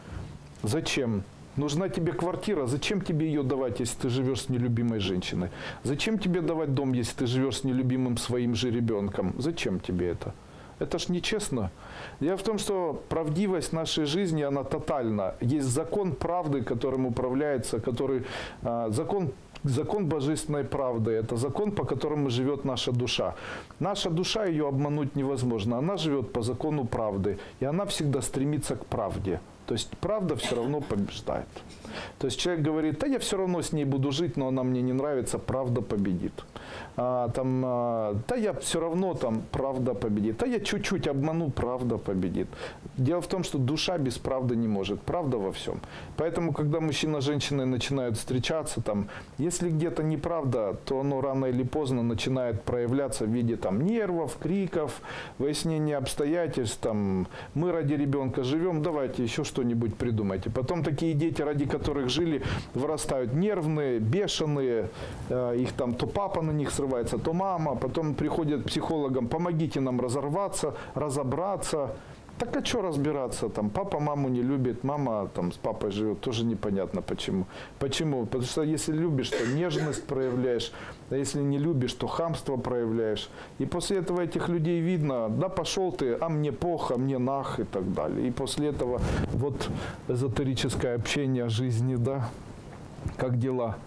Зачем? Нужна тебе квартира. Зачем тебе ее давать, если ты живешь с нелюбимой женщиной? Зачем тебе давать дом, если ты живешь с нелюбимым своим же ребенком? Зачем тебе это? Это ж нечестно. Дело в том, что правдивость нашей жизни, она тотальна. Есть закон правды, которым управляется, который, а, закон, закон божественной правды. Это закон, по которому живет наша душа. Наша душа, ее обмануть невозможно. Она живет по закону правды. И она всегда стремится к правде. То есть правда все равно побеждает. То есть человек говорит, да я все равно с ней буду жить, но она мне не нравится, правда победит. А, там, а, да я все равно там правда победит. Да я чуть-чуть обману, правда победит. Дело в том, что душа без правды не может. Правда во всем. Поэтому, когда мужчина с женщиной начинают встречаться, там, если где-то неправда, то оно рано или поздно начинает проявляться в виде там, нервов, криков, выяснения обстоятельств. Там, мы ради ребенка живем, давайте еще что-нибудь придумайте. Потом такие дети, ради которых жили, вырастают нервные, бешеные, э, их там то папа на них срывается, то мама, потом приходят к психологам, помогите нам разорваться, разобраться. Так а что разбираться? Там, папа маму не любит, мама там, с папой живет, тоже непонятно почему. Почему? Потому что если любишь, то нежность проявляешь, а если не любишь, то хамство проявляешь. И после этого этих людей видно, да пошел ты, а мне плохо, мне нах и так далее. И после этого вот эзотерическое общение о жизни, да, как дела?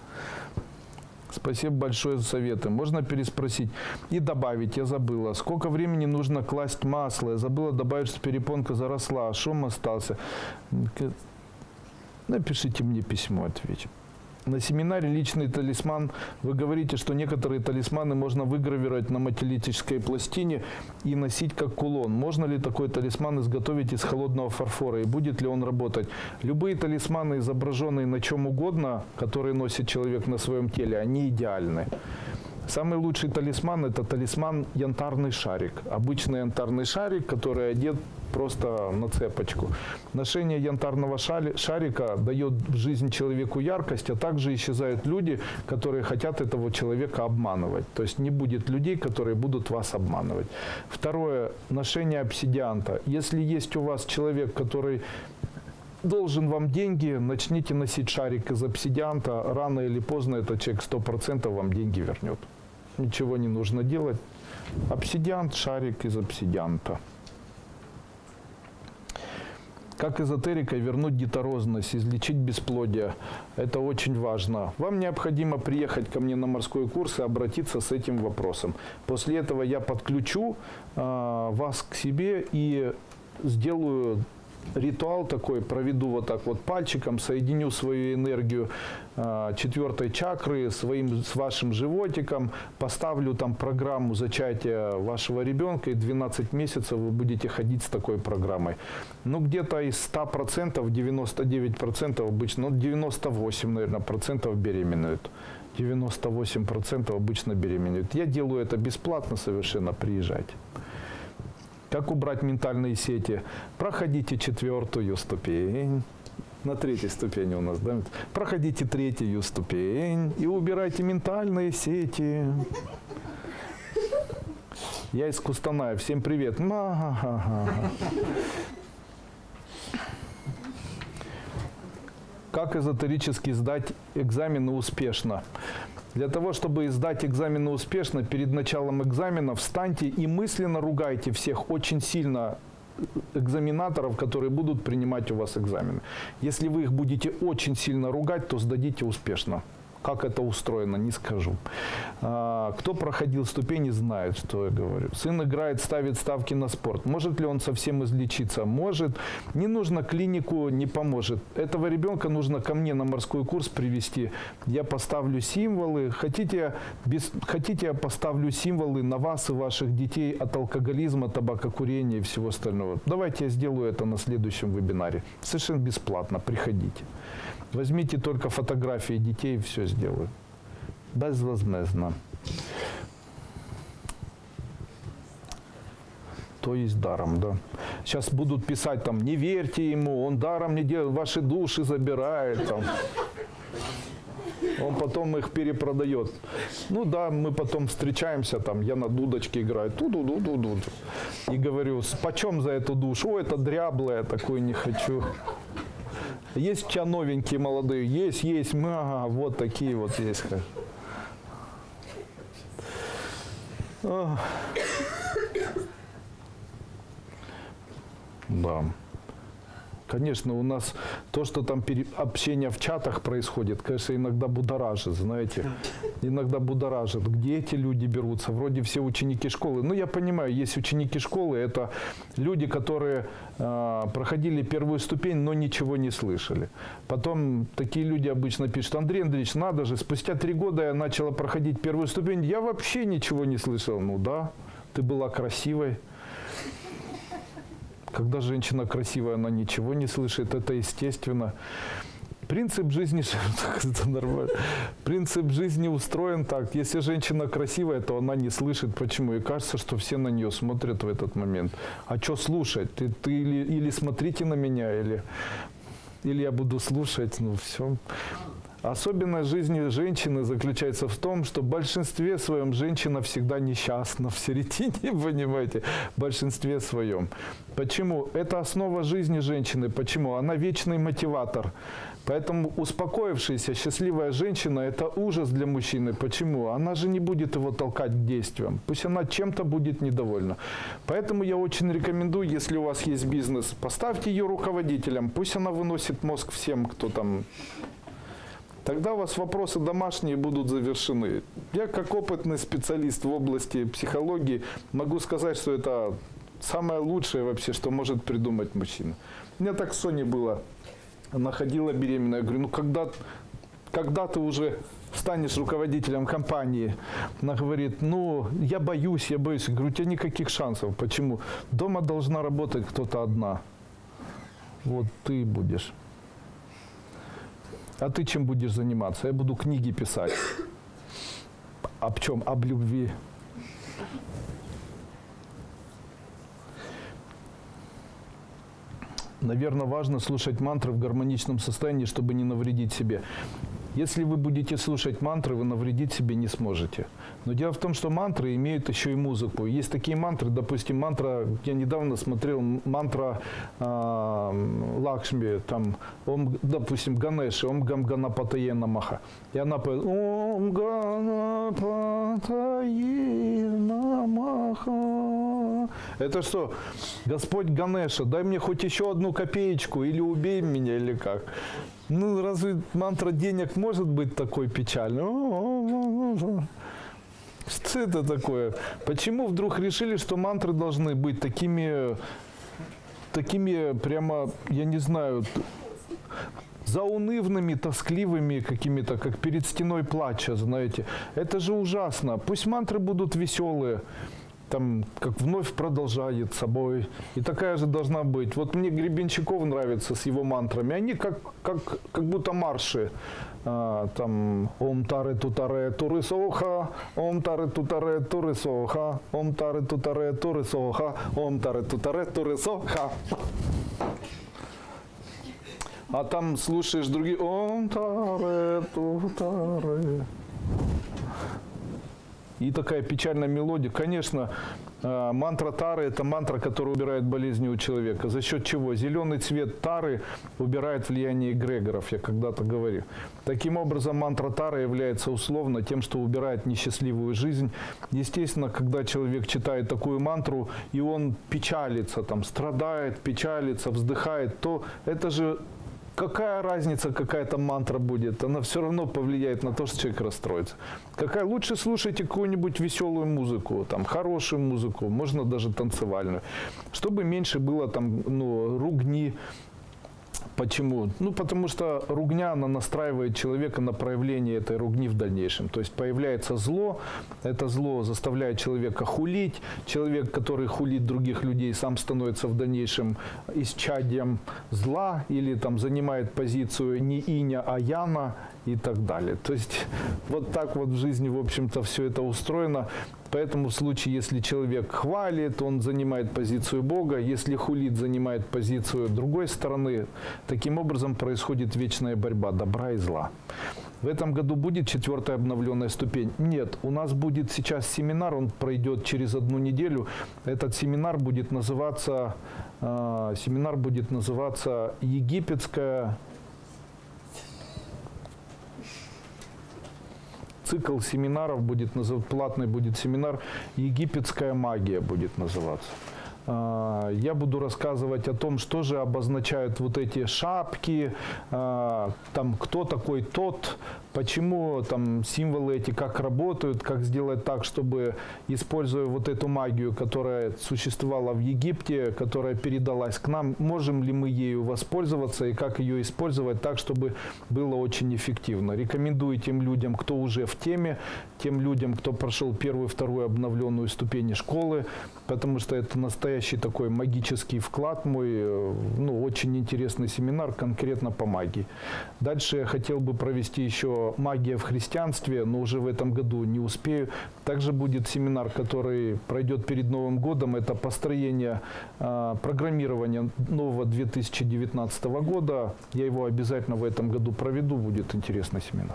Спасибо большое за советы. Можно переспросить и добавить, я забыла. Сколько времени нужно класть масло? Я забыла добавить, что перепонка заросла, а шум остался. Напишите мне письмо, отвечу. На семинаре «Личный талисман» вы говорите, что некоторые талисманы можно выгравировать на металлической пластине и носить как кулон. Можно ли такой талисман изготовить из холодного фарфора и будет ли он работать? Любые талисманы, изображенные на чем угодно, которые носит человек на своем теле, они идеальны. Самый лучший талисман – это талисман янтарный шарик. Обычный янтарный шарик, который одет просто на цепочку. Ношение янтарного шарика дает в жизнь человеку яркость, а также исчезают люди, которые хотят этого человека обманывать. То есть не будет людей, которые будут вас обманывать. Второе – ношение обсидианта. Если есть у вас человек, который должен вам деньги, начните носить шарик из обсидианта. Рано или поздно этот человек сто процентов вам деньги вернет. Ничего не нужно делать. Обсидиант, шарик из обсидианта. Как эзотерикой вернуть детородность, излечить бесплодие. Это очень важно. Вам необходимо приехать ко мне на морской курс и обратиться с этим вопросом. После этого я подключу э, вас к себе и сделаю ритуал такой, проведу вот так вот пальчиком, соединю свою энергию э, четвертой чакры своим, с вашим животиком, поставлю там программу зачатия вашего ребенка, и двенадцать месяцев вы будете ходить с такой программой. Ну, где-то из ста процентов, девяноста девяти процентов обычно, ну, девяносто восемь, наверное, процентов беременеют. девяносто восемь процентов обычно беременеют. Я делаю это бесплатно совершенно, приезжайте. Как убрать ментальные сети? Проходите четвертую ступень. На третьей ступени у нас, да? Проходите третью ступень и убирайте ментальные сети. Я из Кустаная. Всем привет. Как эзотерически сдать экзамены успешно? Для того, чтобы сдать экзамены успешно, перед началом экзамена встаньте и мысленно ругайте всех очень сильно экзаменаторов, которые будут принимать у вас экзамены. Если вы их будете очень сильно ругать, то сдадите успешно. Как это устроено, не скажу. А, кто проходил ступени, знает, что я говорю. Сын играет, ставит ставки на спорт. Может ли он совсем излечиться? Может. Не нужно клинику, не поможет. Этого ребенка нужно ко мне на морской курс привести. Я поставлю символы. Хотите, без, хотите, я поставлю символы на вас и ваших детей от алкоголизма, табакокурения и всего остального. Давайте я сделаю это на следующем вебинаре. Совершенно бесплатно. Приходите. Возьмите только фотографии детей, и все сделаю. Безвозмездно. То есть даром, да. Сейчас будут писать там, не верьте ему, он даром не делает, ваши души забирает. Там. Он потом их перепродает. Ну да, мы потом встречаемся, там, я на дудочке играю, ту-ду-ду-ду-ду. И говорю, почем за эту душу? О, это дряблая, такой не хочу. Есть у тебя новенькие молодые? Есть, есть. Ага, вот такие вот есть. Да. Конечно, у нас то, что там общение в чатах происходит, конечно, иногда будоражит, знаете. Иногда будоражит. Где эти люди берутся? Вроде все ученики школы. Ну, я понимаю, есть ученики школы, это люди, которые э, проходили первую ступень, но ничего не слышали. Потом такие люди обычно пишут, Андрей Андреевич, надо же, спустя три года я начала проходить первую ступень, я вообще ничего не слышал. Ну да, ты была красивой. Когда женщина красивая, она ничего не слышит, это естественно. Принцип жизни, это нормально. Принцип жизни устроен так. Если женщина красивая, то она не слышит. Почему? И кажется, что все на нее смотрят в этот момент. А что слушать? Ты, ты или, или смотрите на меня, или, или я буду слушать. Ну все. Особенность жизни женщины заключается в том, что в большинстве своем женщина всегда несчастна в середине, понимаете, в большинстве своем. Почему? Это основа жизни женщины. Почему? Она вечный мотиватор. Поэтому успокоившаяся, счастливая женщина – это ужас для мужчины. Почему? Она же не будет его толкать к действиям. Пусть она чем-то будет недовольна. Поэтому я очень рекомендую, если у вас есть бизнес, поставьте ее руководителем. Пусть она выносит мозг всем, кто там... Тогда у вас вопросы домашние будут завершены. Я, как опытный специалист в области психологии, могу сказать, что это самое лучшее вообще, что может придумать мужчина. У меня так с Соней было. Она ходила беременная. Я говорю, ну когда, когда ты уже станешь руководителем компании? Она говорит, ну я боюсь, я боюсь. Я говорю, у тебя никаких шансов. Почему? Дома должна работать кто-то одна. Вот ты будешь. А ты чем будешь заниматься? Я буду книги писать. Об чем? Об любви. Наверное, важно слушать мантры в гармоничном состоянии, чтобы не навредить себе. Если вы будете слушать мантры, вы навредить себе не сможете. Но дело в том, что мантры имеют еще и музыку. Есть такие мантры, допустим, мантра, я недавно смотрел, мантра э, Лакшми, там, ом, допустим, Ганеши, Ом Гам Ганапатае Намаха. И она поет Ом Ганапатае Намаха. Это что? Господь Ганеша, дай мне хоть еще одну копеечку, или убей меня, или как? Ну, разве мантра денег может быть такой печальной? Что это такое? Почему вдруг решили, что мантры должны быть такими такими прямо, я не знаю, заунывными, тоскливыми какими-то, как перед стеной плача, знаете. Это же ужасно. Пусть мантры будут веселые, там, как вновь продолжает собой. И такая же должна быть. Вот мне Гребенщиков нравится с его мантрами. Они как, как, как будто марши. А, там Ом таре тутаре турисоха, Ом таре тутаре турисоха, Ом таре тутаре турисоха, Ом таре тутаре турисоха. А там слушаешь другие Ом таре тутаре. И такая печальная мелодия. Конечно, мантра тары – это мантра, которая убирает болезни у человека. За счет чего? Зеленый цвет тары убирает влияние эгрегоров, я когда-то говорил. Таким образом, мантра тары является условно тем, что убирает несчастливую жизнь. Естественно, когда человек читает такую мантру, и он печалится, там, страдает, печалится, вздыхает, то это же... Какая разница, какая там мантра будет? Она все равно повлияет на то, что человек расстроится. Какая? Лучше слушайте какую-нибудь веселую музыку, там, хорошую музыку, можно даже танцевальную. Чтобы меньше было там, ну, ругни. Почему? Ну, потому что ругня, она настраивает человека на проявление этой ругни в дальнейшем. То есть появляется зло, это зло заставляет человека хулить. Человек, который хулит других людей, сам становится в дальнейшем исчадием зла или там занимает позицию не иня, а яна и так далее. То есть вот так вот в жизни, в общем-то, все это устроено. Поэтому в случае, если человек хвалит, он занимает позицию Бога, если хулит, занимает позицию другой стороны. Таким образом происходит вечная борьба добра и зла. В этом году будет четвертая обновленная ступень? Нет, у нас будет сейчас семинар, он пройдет через одну неделю. Этот семинар будет называться, э, семинар будет называться «Египетская...» Цикл семинаров будет называться, платный будет семинар «Египетская магия» будет называться. Я буду рассказывать о том, что же обозначают вот эти шапки, там кто такой тот, почему там символы эти, как работают, как сделать так, чтобы, используя вот эту магию, которая существовала в Египте, которая передалась к нам, можем ли мы ею воспользоваться и как ее использовать так, чтобы было очень эффективно. Рекомендую тем людям, кто уже в теме, тем людям, кто прошел первую, вторую обновленную ступень школы, потому что это настоящий такой магический вклад мой, ну, очень интересный семинар конкретно по магии. Дальше я хотел бы провести еще магия в христианстве, но уже в этом году не успею. Также будет семинар, который пройдет перед Новым годом. Это построение э, программирования нового две тысячи девятнадцатого года. Я его обязательно в этом году проведу. Будет интересный семинар.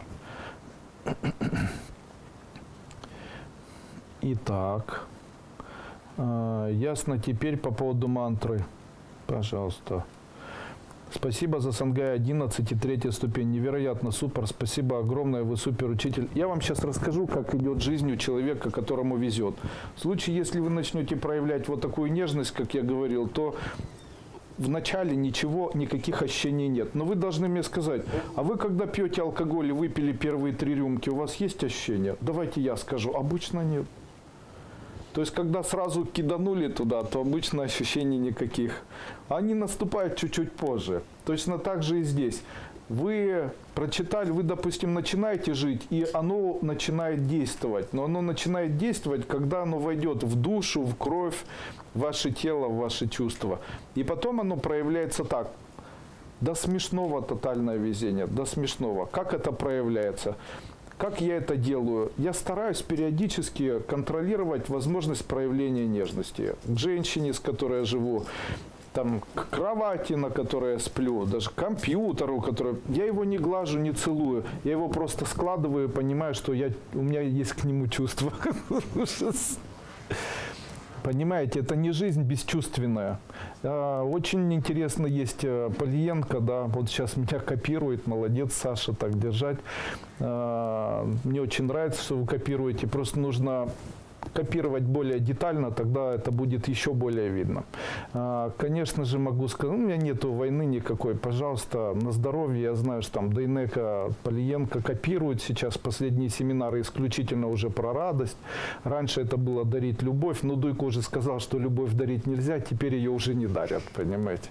Итак, э, ясно теперь по поводу мантры. Пожалуйста. Спасибо за Сангай одиннадцать и третья ступень. Невероятно, супер. Спасибо огромное, вы супер учитель. Я вам сейчас расскажу, как идет жизнь у человека, которому везет. В случае, если вы начнете проявлять вот такую нежность, как я говорил, то вначале ничего, никаких ощущений нет. Но вы должны мне сказать, а вы когда пьете алкоголь и выпили первые три рюмки, у вас есть ощущения? Давайте я скажу. Обычно нет. То есть, когда сразу киданули туда, то обычно ощущений никаких. Они наступают чуть-чуть позже. Точно так же и здесь. Вы прочитали, вы, допустим, начинаете жить, и оно начинает действовать. Но оно начинает действовать, когда оно войдет в душу, в кровь, в ваше тело, в ваши чувства. И потом оно проявляется так. До смешного тотальное везение, до смешного. Как это проявляется? Как я это делаю? Я стараюсь периодически контролировать возможность проявления нежности к женщине, с которой я живу, там, к кровати, на которой я сплю, даже к компьютеру, который... Я его не глажу, не целую. Я его просто складываю и понимаю, что я... у меня есть к нему чувства. Понимаете, это не жизнь бесчувственная. Очень интересно есть Полиенко, да, вот сейчас меня копирует, молодец, Саша, так держать. Мне очень нравится, что вы копируете, просто нужно копировать более детально, тогда это будет еще более видно. Конечно же, могу сказать, у меня нету войны никакой, пожалуйста, на здоровье. Я знаю, что там Дейнека, Полиенко копируют сейчас последние семинары исключительно уже про радость. Раньше это было дарить любовь, но Дуйко уже сказал, что любовь дарить нельзя, теперь ее уже не дарят, понимаете.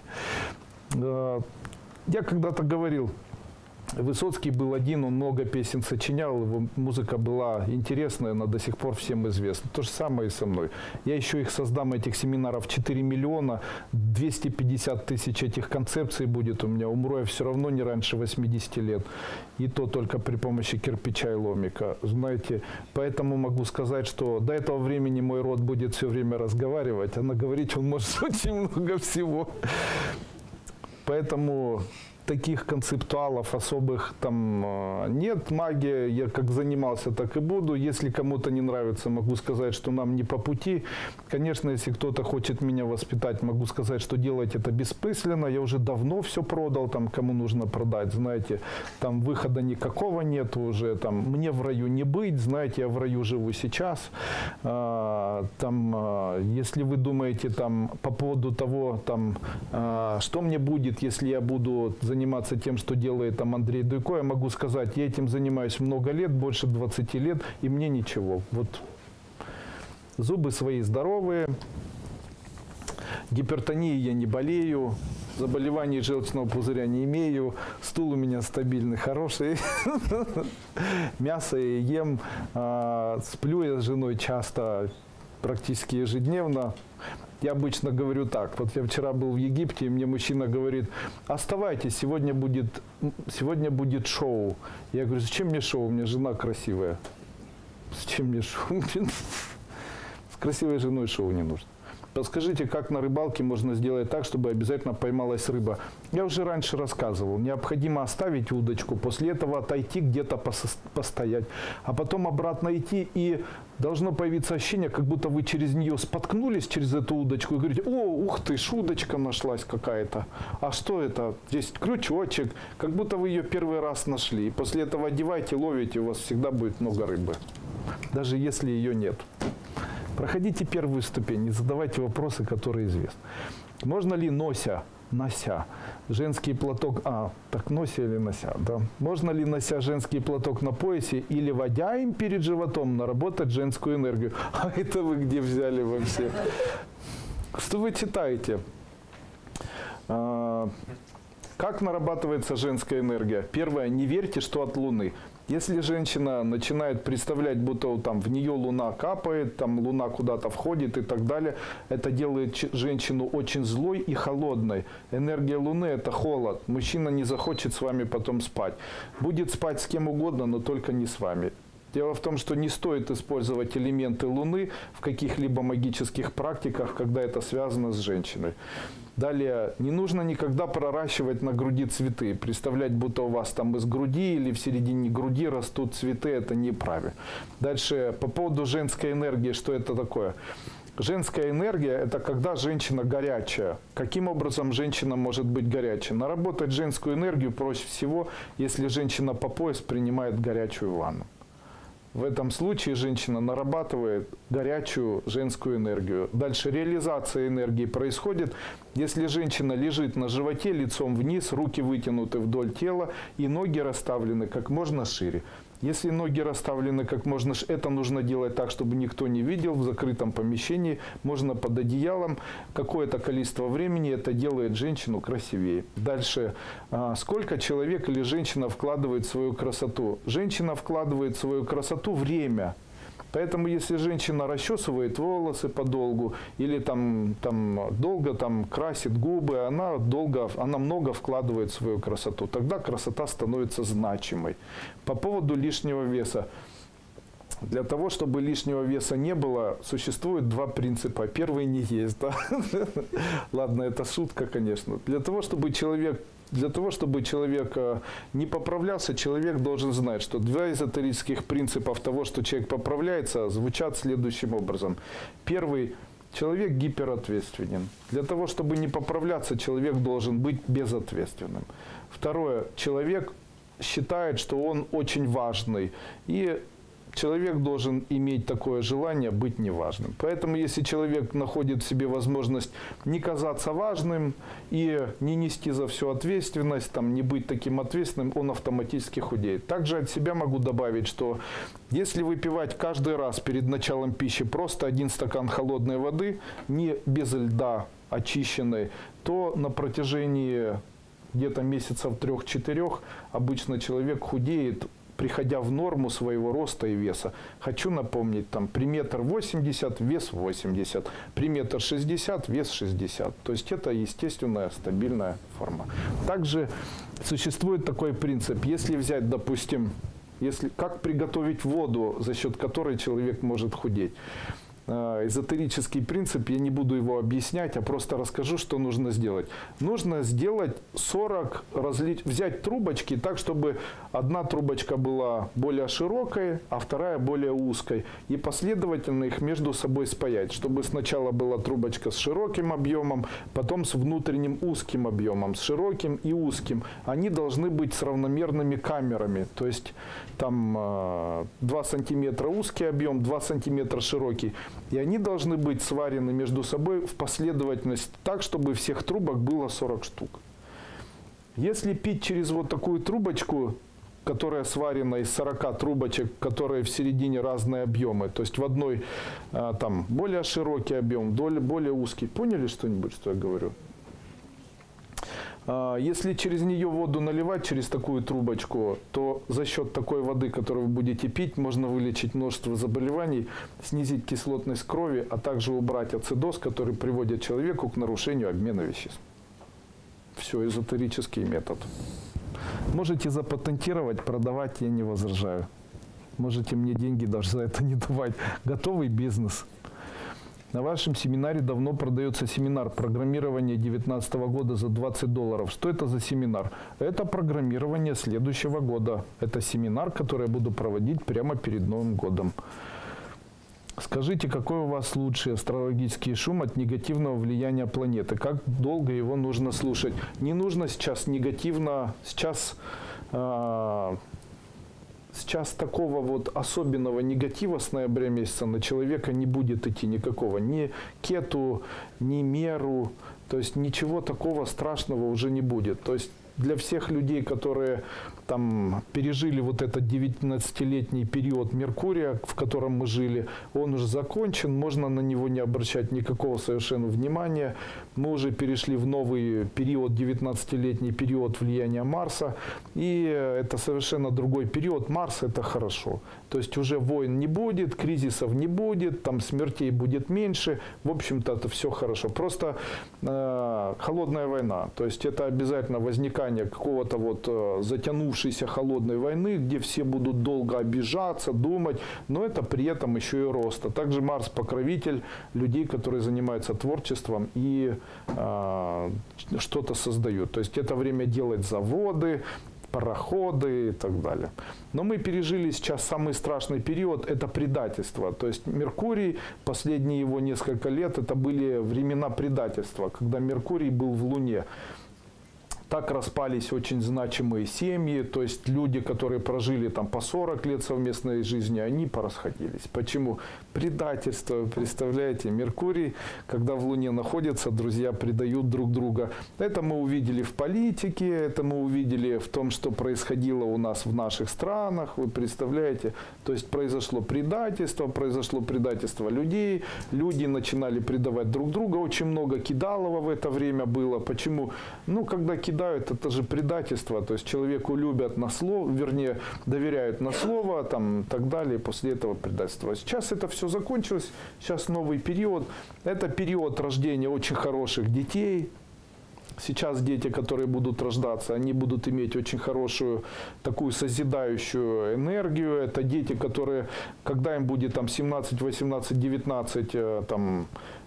Я когда-то говорил, Высоцкий был один, он много песен сочинял, его музыка была интересная, она до сих пор всем известна. То же самое и со мной. Я еще их создам, этих семинаров, четыре миллиона, двести пятьдесят тысяч этих концепций будет у меня. Умру я все равно не раньше восьмидесяти лет. И то только при помощи кирпича и ломика. Знаете, поэтому могу сказать, что до этого времени мой род будет все время разговаривать, а наговорить он может очень много всего. Поэтому таких концептуалов особых там нет. Магия, я как занимался, так и буду. Если кому-то не нравится, могу сказать, что нам не по пути. Конечно, если кто-то хочет меня воспитать, могу сказать, что делать это бессмысленно. Я уже давно все продал, там, кому нужно продать, знаете. Там выхода никакого нет уже. Там, мне в раю не быть, знаете, я в раю живу сейчас. А, там, а, если вы думаете там, по поводу того, там, а, что мне будет, если я буду заниматься тем, что делает там Андрей Дуйко, я могу сказать, я этим занимаюсь много лет, больше двадцати лет, и мне ничего. Вот зубы свои здоровые, гипертонией я не болею, заболеваний желчного пузыря не имею, стул у меня стабильный, хороший, мясо я ем, сплю я с женой часто, практически ежедневно. Я обычно говорю так, вот я вчера был в Египте, и мне мужчина говорит, оставайтесь, сегодня будет, сегодня будет шоу. Я говорю, зачем мне шоу, у меня жена красивая. Зачем мне шоу? С красивой женой шоу не нужно. Подскажите, как на рыбалке можно сделать так, чтобы обязательно поймалась рыба? Я уже раньше рассказывал. Необходимо оставить удочку, после этого отойти где-то постоять, а потом обратно идти, и должно появиться ощущение, как будто вы через нее споткнулись, через эту удочку, и говорите, о, ух ты, удочка нашлась какая-то. А что это? Здесь крючочек, как будто вы ее первый раз нашли. И после этого одевайте, ловите, у вас всегда будет много рыбы, даже если ее нет. Проходите первую ступень, не задавайте вопросы, которые известны. Можно ли нося, нося, женский платок, а, так нося или нося, да? Можно ли нося женский платок на поясе или водя им перед животом наработать женскую энергию? А это вы где взяли вообще? Что вы читаете? А, как нарабатывается женская энергия? Первое, не верьте, что от Луны. Если женщина начинает представлять, будто там в нее луна капает, там луна куда-то входит и так далее, это делает женщину очень злой и холодной. Энергия луны – это холод. Мужчина не захочет с вами потом спать. Будет спать с кем угодно, но только не с вами. Дело в том, что не стоит использовать элементы Луны в каких-либо магических практиках, когда это связано с женщиной. Далее, не нужно никогда проращивать на груди цветы. Представлять, будто у вас там из груди или в середине груди растут цветы, это неправильно. Дальше, по поводу женской энергии, что это такое? Женская энергия – это когда женщина горячая. Каким образом женщина может быть горячей? Наработать женскую энергию проще всего, если женщина по пояс принимает горячую ванну. В этом случае женщина нарабатывает горячую женскую энергию. Дальше реализация энергии происходит, если женщина лежит на животе лицом вниз, руки вытянуты вдоль тела и ноги расставлены как можно шире. Если ноги расставлены как можно шире, это нужно делать так, чтобы никто не видел, в закрытом помещении, можно под одеялом. Какое-то количество времени это делает женщину красивее. Дальше, сколько человек или женщина вкладывает в свою красоту? Женщина вкладывает в свою красоту время. Поэтому, если женщина расчесывает волосы подолгу или там, там долго там, красит губы, она, долго, она много вкладывает в свою красоту. Тогда красота становится значимой. По поводу лишнего веса. Для того, чтобы лишнего веса не было, существует два принципа. Первый – не есть. Да? Ладно, это шутка, конечно. Для того, чтобы человек... Для того, чтобы человек не поправлялся, человек должен знать, что два эзотерических принципа того, что человек поправляется, звучат следующим образом. Первый – человек гиперответственен. Для того, чтобы не поправляться, человек должен быть безответственным. Второе – человек считает, что он очень важный. И человек должен иметь такое желание быть неважным. Поэтому, если человек находит в себе возможность не казаться важным и не нести за все ответственность, там, не быть таким ответственным, он автоматически худеет. Также от себя могу добавить, что если выпивать каждый раз перед началом пищи просто один стакан холодной воды, не без льда очищенной, то на протяжении где-то месяцев трех-четырех обычно человек худеет, приходя в норму своего роста и веса. Хочу напомнить, там при метр восемьдесят вес восемьдесят, при метр шестьдесят вес шестьдесят. То есть это естественная стабильная форма. Также существует такой принцип. Если взять, допустим, если, как приготовить воду, за счет которой человек может худеть. Эзотерический принцип, я не буду его объяснять, а просто расскажу, что нужно сделать. Нужно сделать сорок разли... взять трубочки так, чтобы одна трубочка была более широкой, а вторая более узкой. И последовательно их между собой спаять, чтобы сначала была трубочка с широким объемом, потом с внутренним узким объемом, с широким и узким. Они должны быть с равномерными камерами, то есть там два сантиметра узкий объем, два сантиметра широкий. И они должны быть сварены между собой в последовательность так, чтобы всех трубок было сорок штук. Если пить через вот такую трубочку, которая сварена из сорока трубочек, которые в середине разные объемы, то есть в одной там более широкий объем, более узкий. Поняли что-нибудь, что я говорю? Если через нее воду наливать, через такую трубочку, то за счет такой воды, которую вы будете пить, можно вылечить множество заболеваний, снизить кислотность крови, а также убрать ацидоз, который приводит человеку к нарушению обмена веществ. Все, эзотерический метод. Можете запатентировать, продавать, я не возражаю. Можете мне деньги даже за это не давать. Готовый бизнес. На вашем семинаре давно продается семинар программирования две тысячи девятнадцатого года за двадцать долларов. Что это за семинар? Это программирование следующего года. Это семинар, который я буду проводить прямо перед Новым годом. Скажите, какой у вас лучший астрологический шум от негативного влияния планеты? Как долго его нужно слушать? Не нужно сейчас негативно, сейчас... Э Сейчас такого вот особенного негатива с ноября месяца на человека не будет идти никакого. Ни кету, ни меру. То есть ничего такого страшного уже не будет. То есть для всех людей, которые там пережили вот этот девятнадцатилетний период Меркурия, в котором мы жили, он уже закончен, можно на него не обращать никакого совершенно внимания. Мы уже перешли в новый период, девятнадцатилетний период влияния Марса, и это совершенно другой период. Марс – это хорошо. То есть уже войн не будет, кризисов не будет, там смертей будет меньше. В общем-то, это все хорошо. Просто э, холодная война. То есть это обязательно возникание какого-то вот э, затянувшейся холодной войны, где все будут долго обижаться, думать, но это при этом еще и рост. А также Марс покровитель людей, которые занимаются творчеством и э, что-то создают. То есть это время делать заводы, пароходы и так далее. Но мы пережили сейчас самый страшный период, это предательство. То есть Меркурий, последние его несколько лет, это были времена предательства, когда Меркурий был в Луне. Так распались очень значимые семьи, то есть люди, которые прожили там по сорок лет совместной жизни, они порасходились. Почему? Предательство, представляете, Меркурий, когда в Луне находится, друзья предают друг друга. Это мы увидели в политике, это мы увидели в том, что происходило у нас в наших странах, вы представляете? То есть произошло предательство, произошло предательство людей, люди начинали предавать друг друга, очень много кидалово в это время было. Почему? Ну, когда кидали, это же предательство, то есть человеку любят на слово, вернее, доверяют на слово, там, и так далее, и после этого предательство. Сейчас это все закончилось, сейчас новый период, это период рождения очень хороших детей. Сейчас дети, которые будут рождаться, они будут иметь очень хорошую такую созидающую энергию. Это дети, которые, когда им будет там семнадцать, восемнадцать, девятнадцать, там,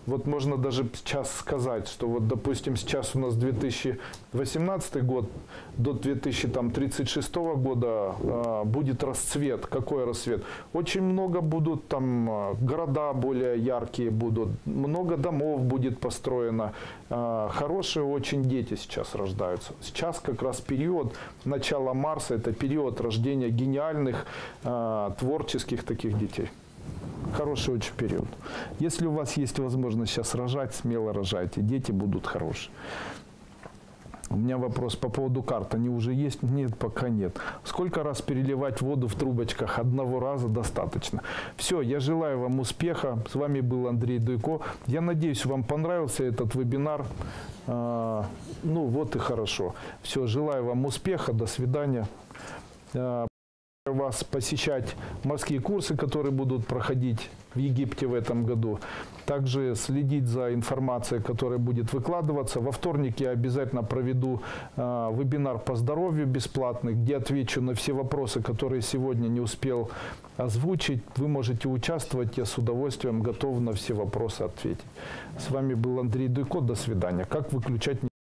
Вот можно даже сейчас сказать, что вот, допустим, сейчас у нас две тысячи восемнадцатый год, до две тысячи тридцать шестого года э, будет расцвет. Какой расцвет? Очень много будут там э, города более яркие будут, много домов будет построено. Э, хорошие очень дети сейчас рождаются. Сейчас как раз период начала Марса, это период рождения гениальных, э, творческих таких детей. Хороший очень период. Если у вас есть возможность сейчас рожать, смело рожайте. Дети будут хорошие. У меня вопрос по поводу карт. Они уже есть? Нет, пока нет. Сколько раз переливать воду в трубочках? Одного раза достаточно. Все, я желаю вам успеха. С вами был Андрей Дуйко. Я надеюсь, вам понравился этот вебинар. А, ну вот и хорошо. Все, желаю вам успеха. До свидания. А, вас посещать морские курсы, которые будут проходить в Египте в этом году. Также следить за информацией, которая будет выкладываться. Во вторник я обязательно проведу э, вебинар по здоровью бесплатный, где отвечу на все вопросы, которые сегодня не успел озвучить. Вы можете участвовать, я с удовольствием готов на все вопросы ответить. С вами был Андрей Дуйко. До свидания. Как выключать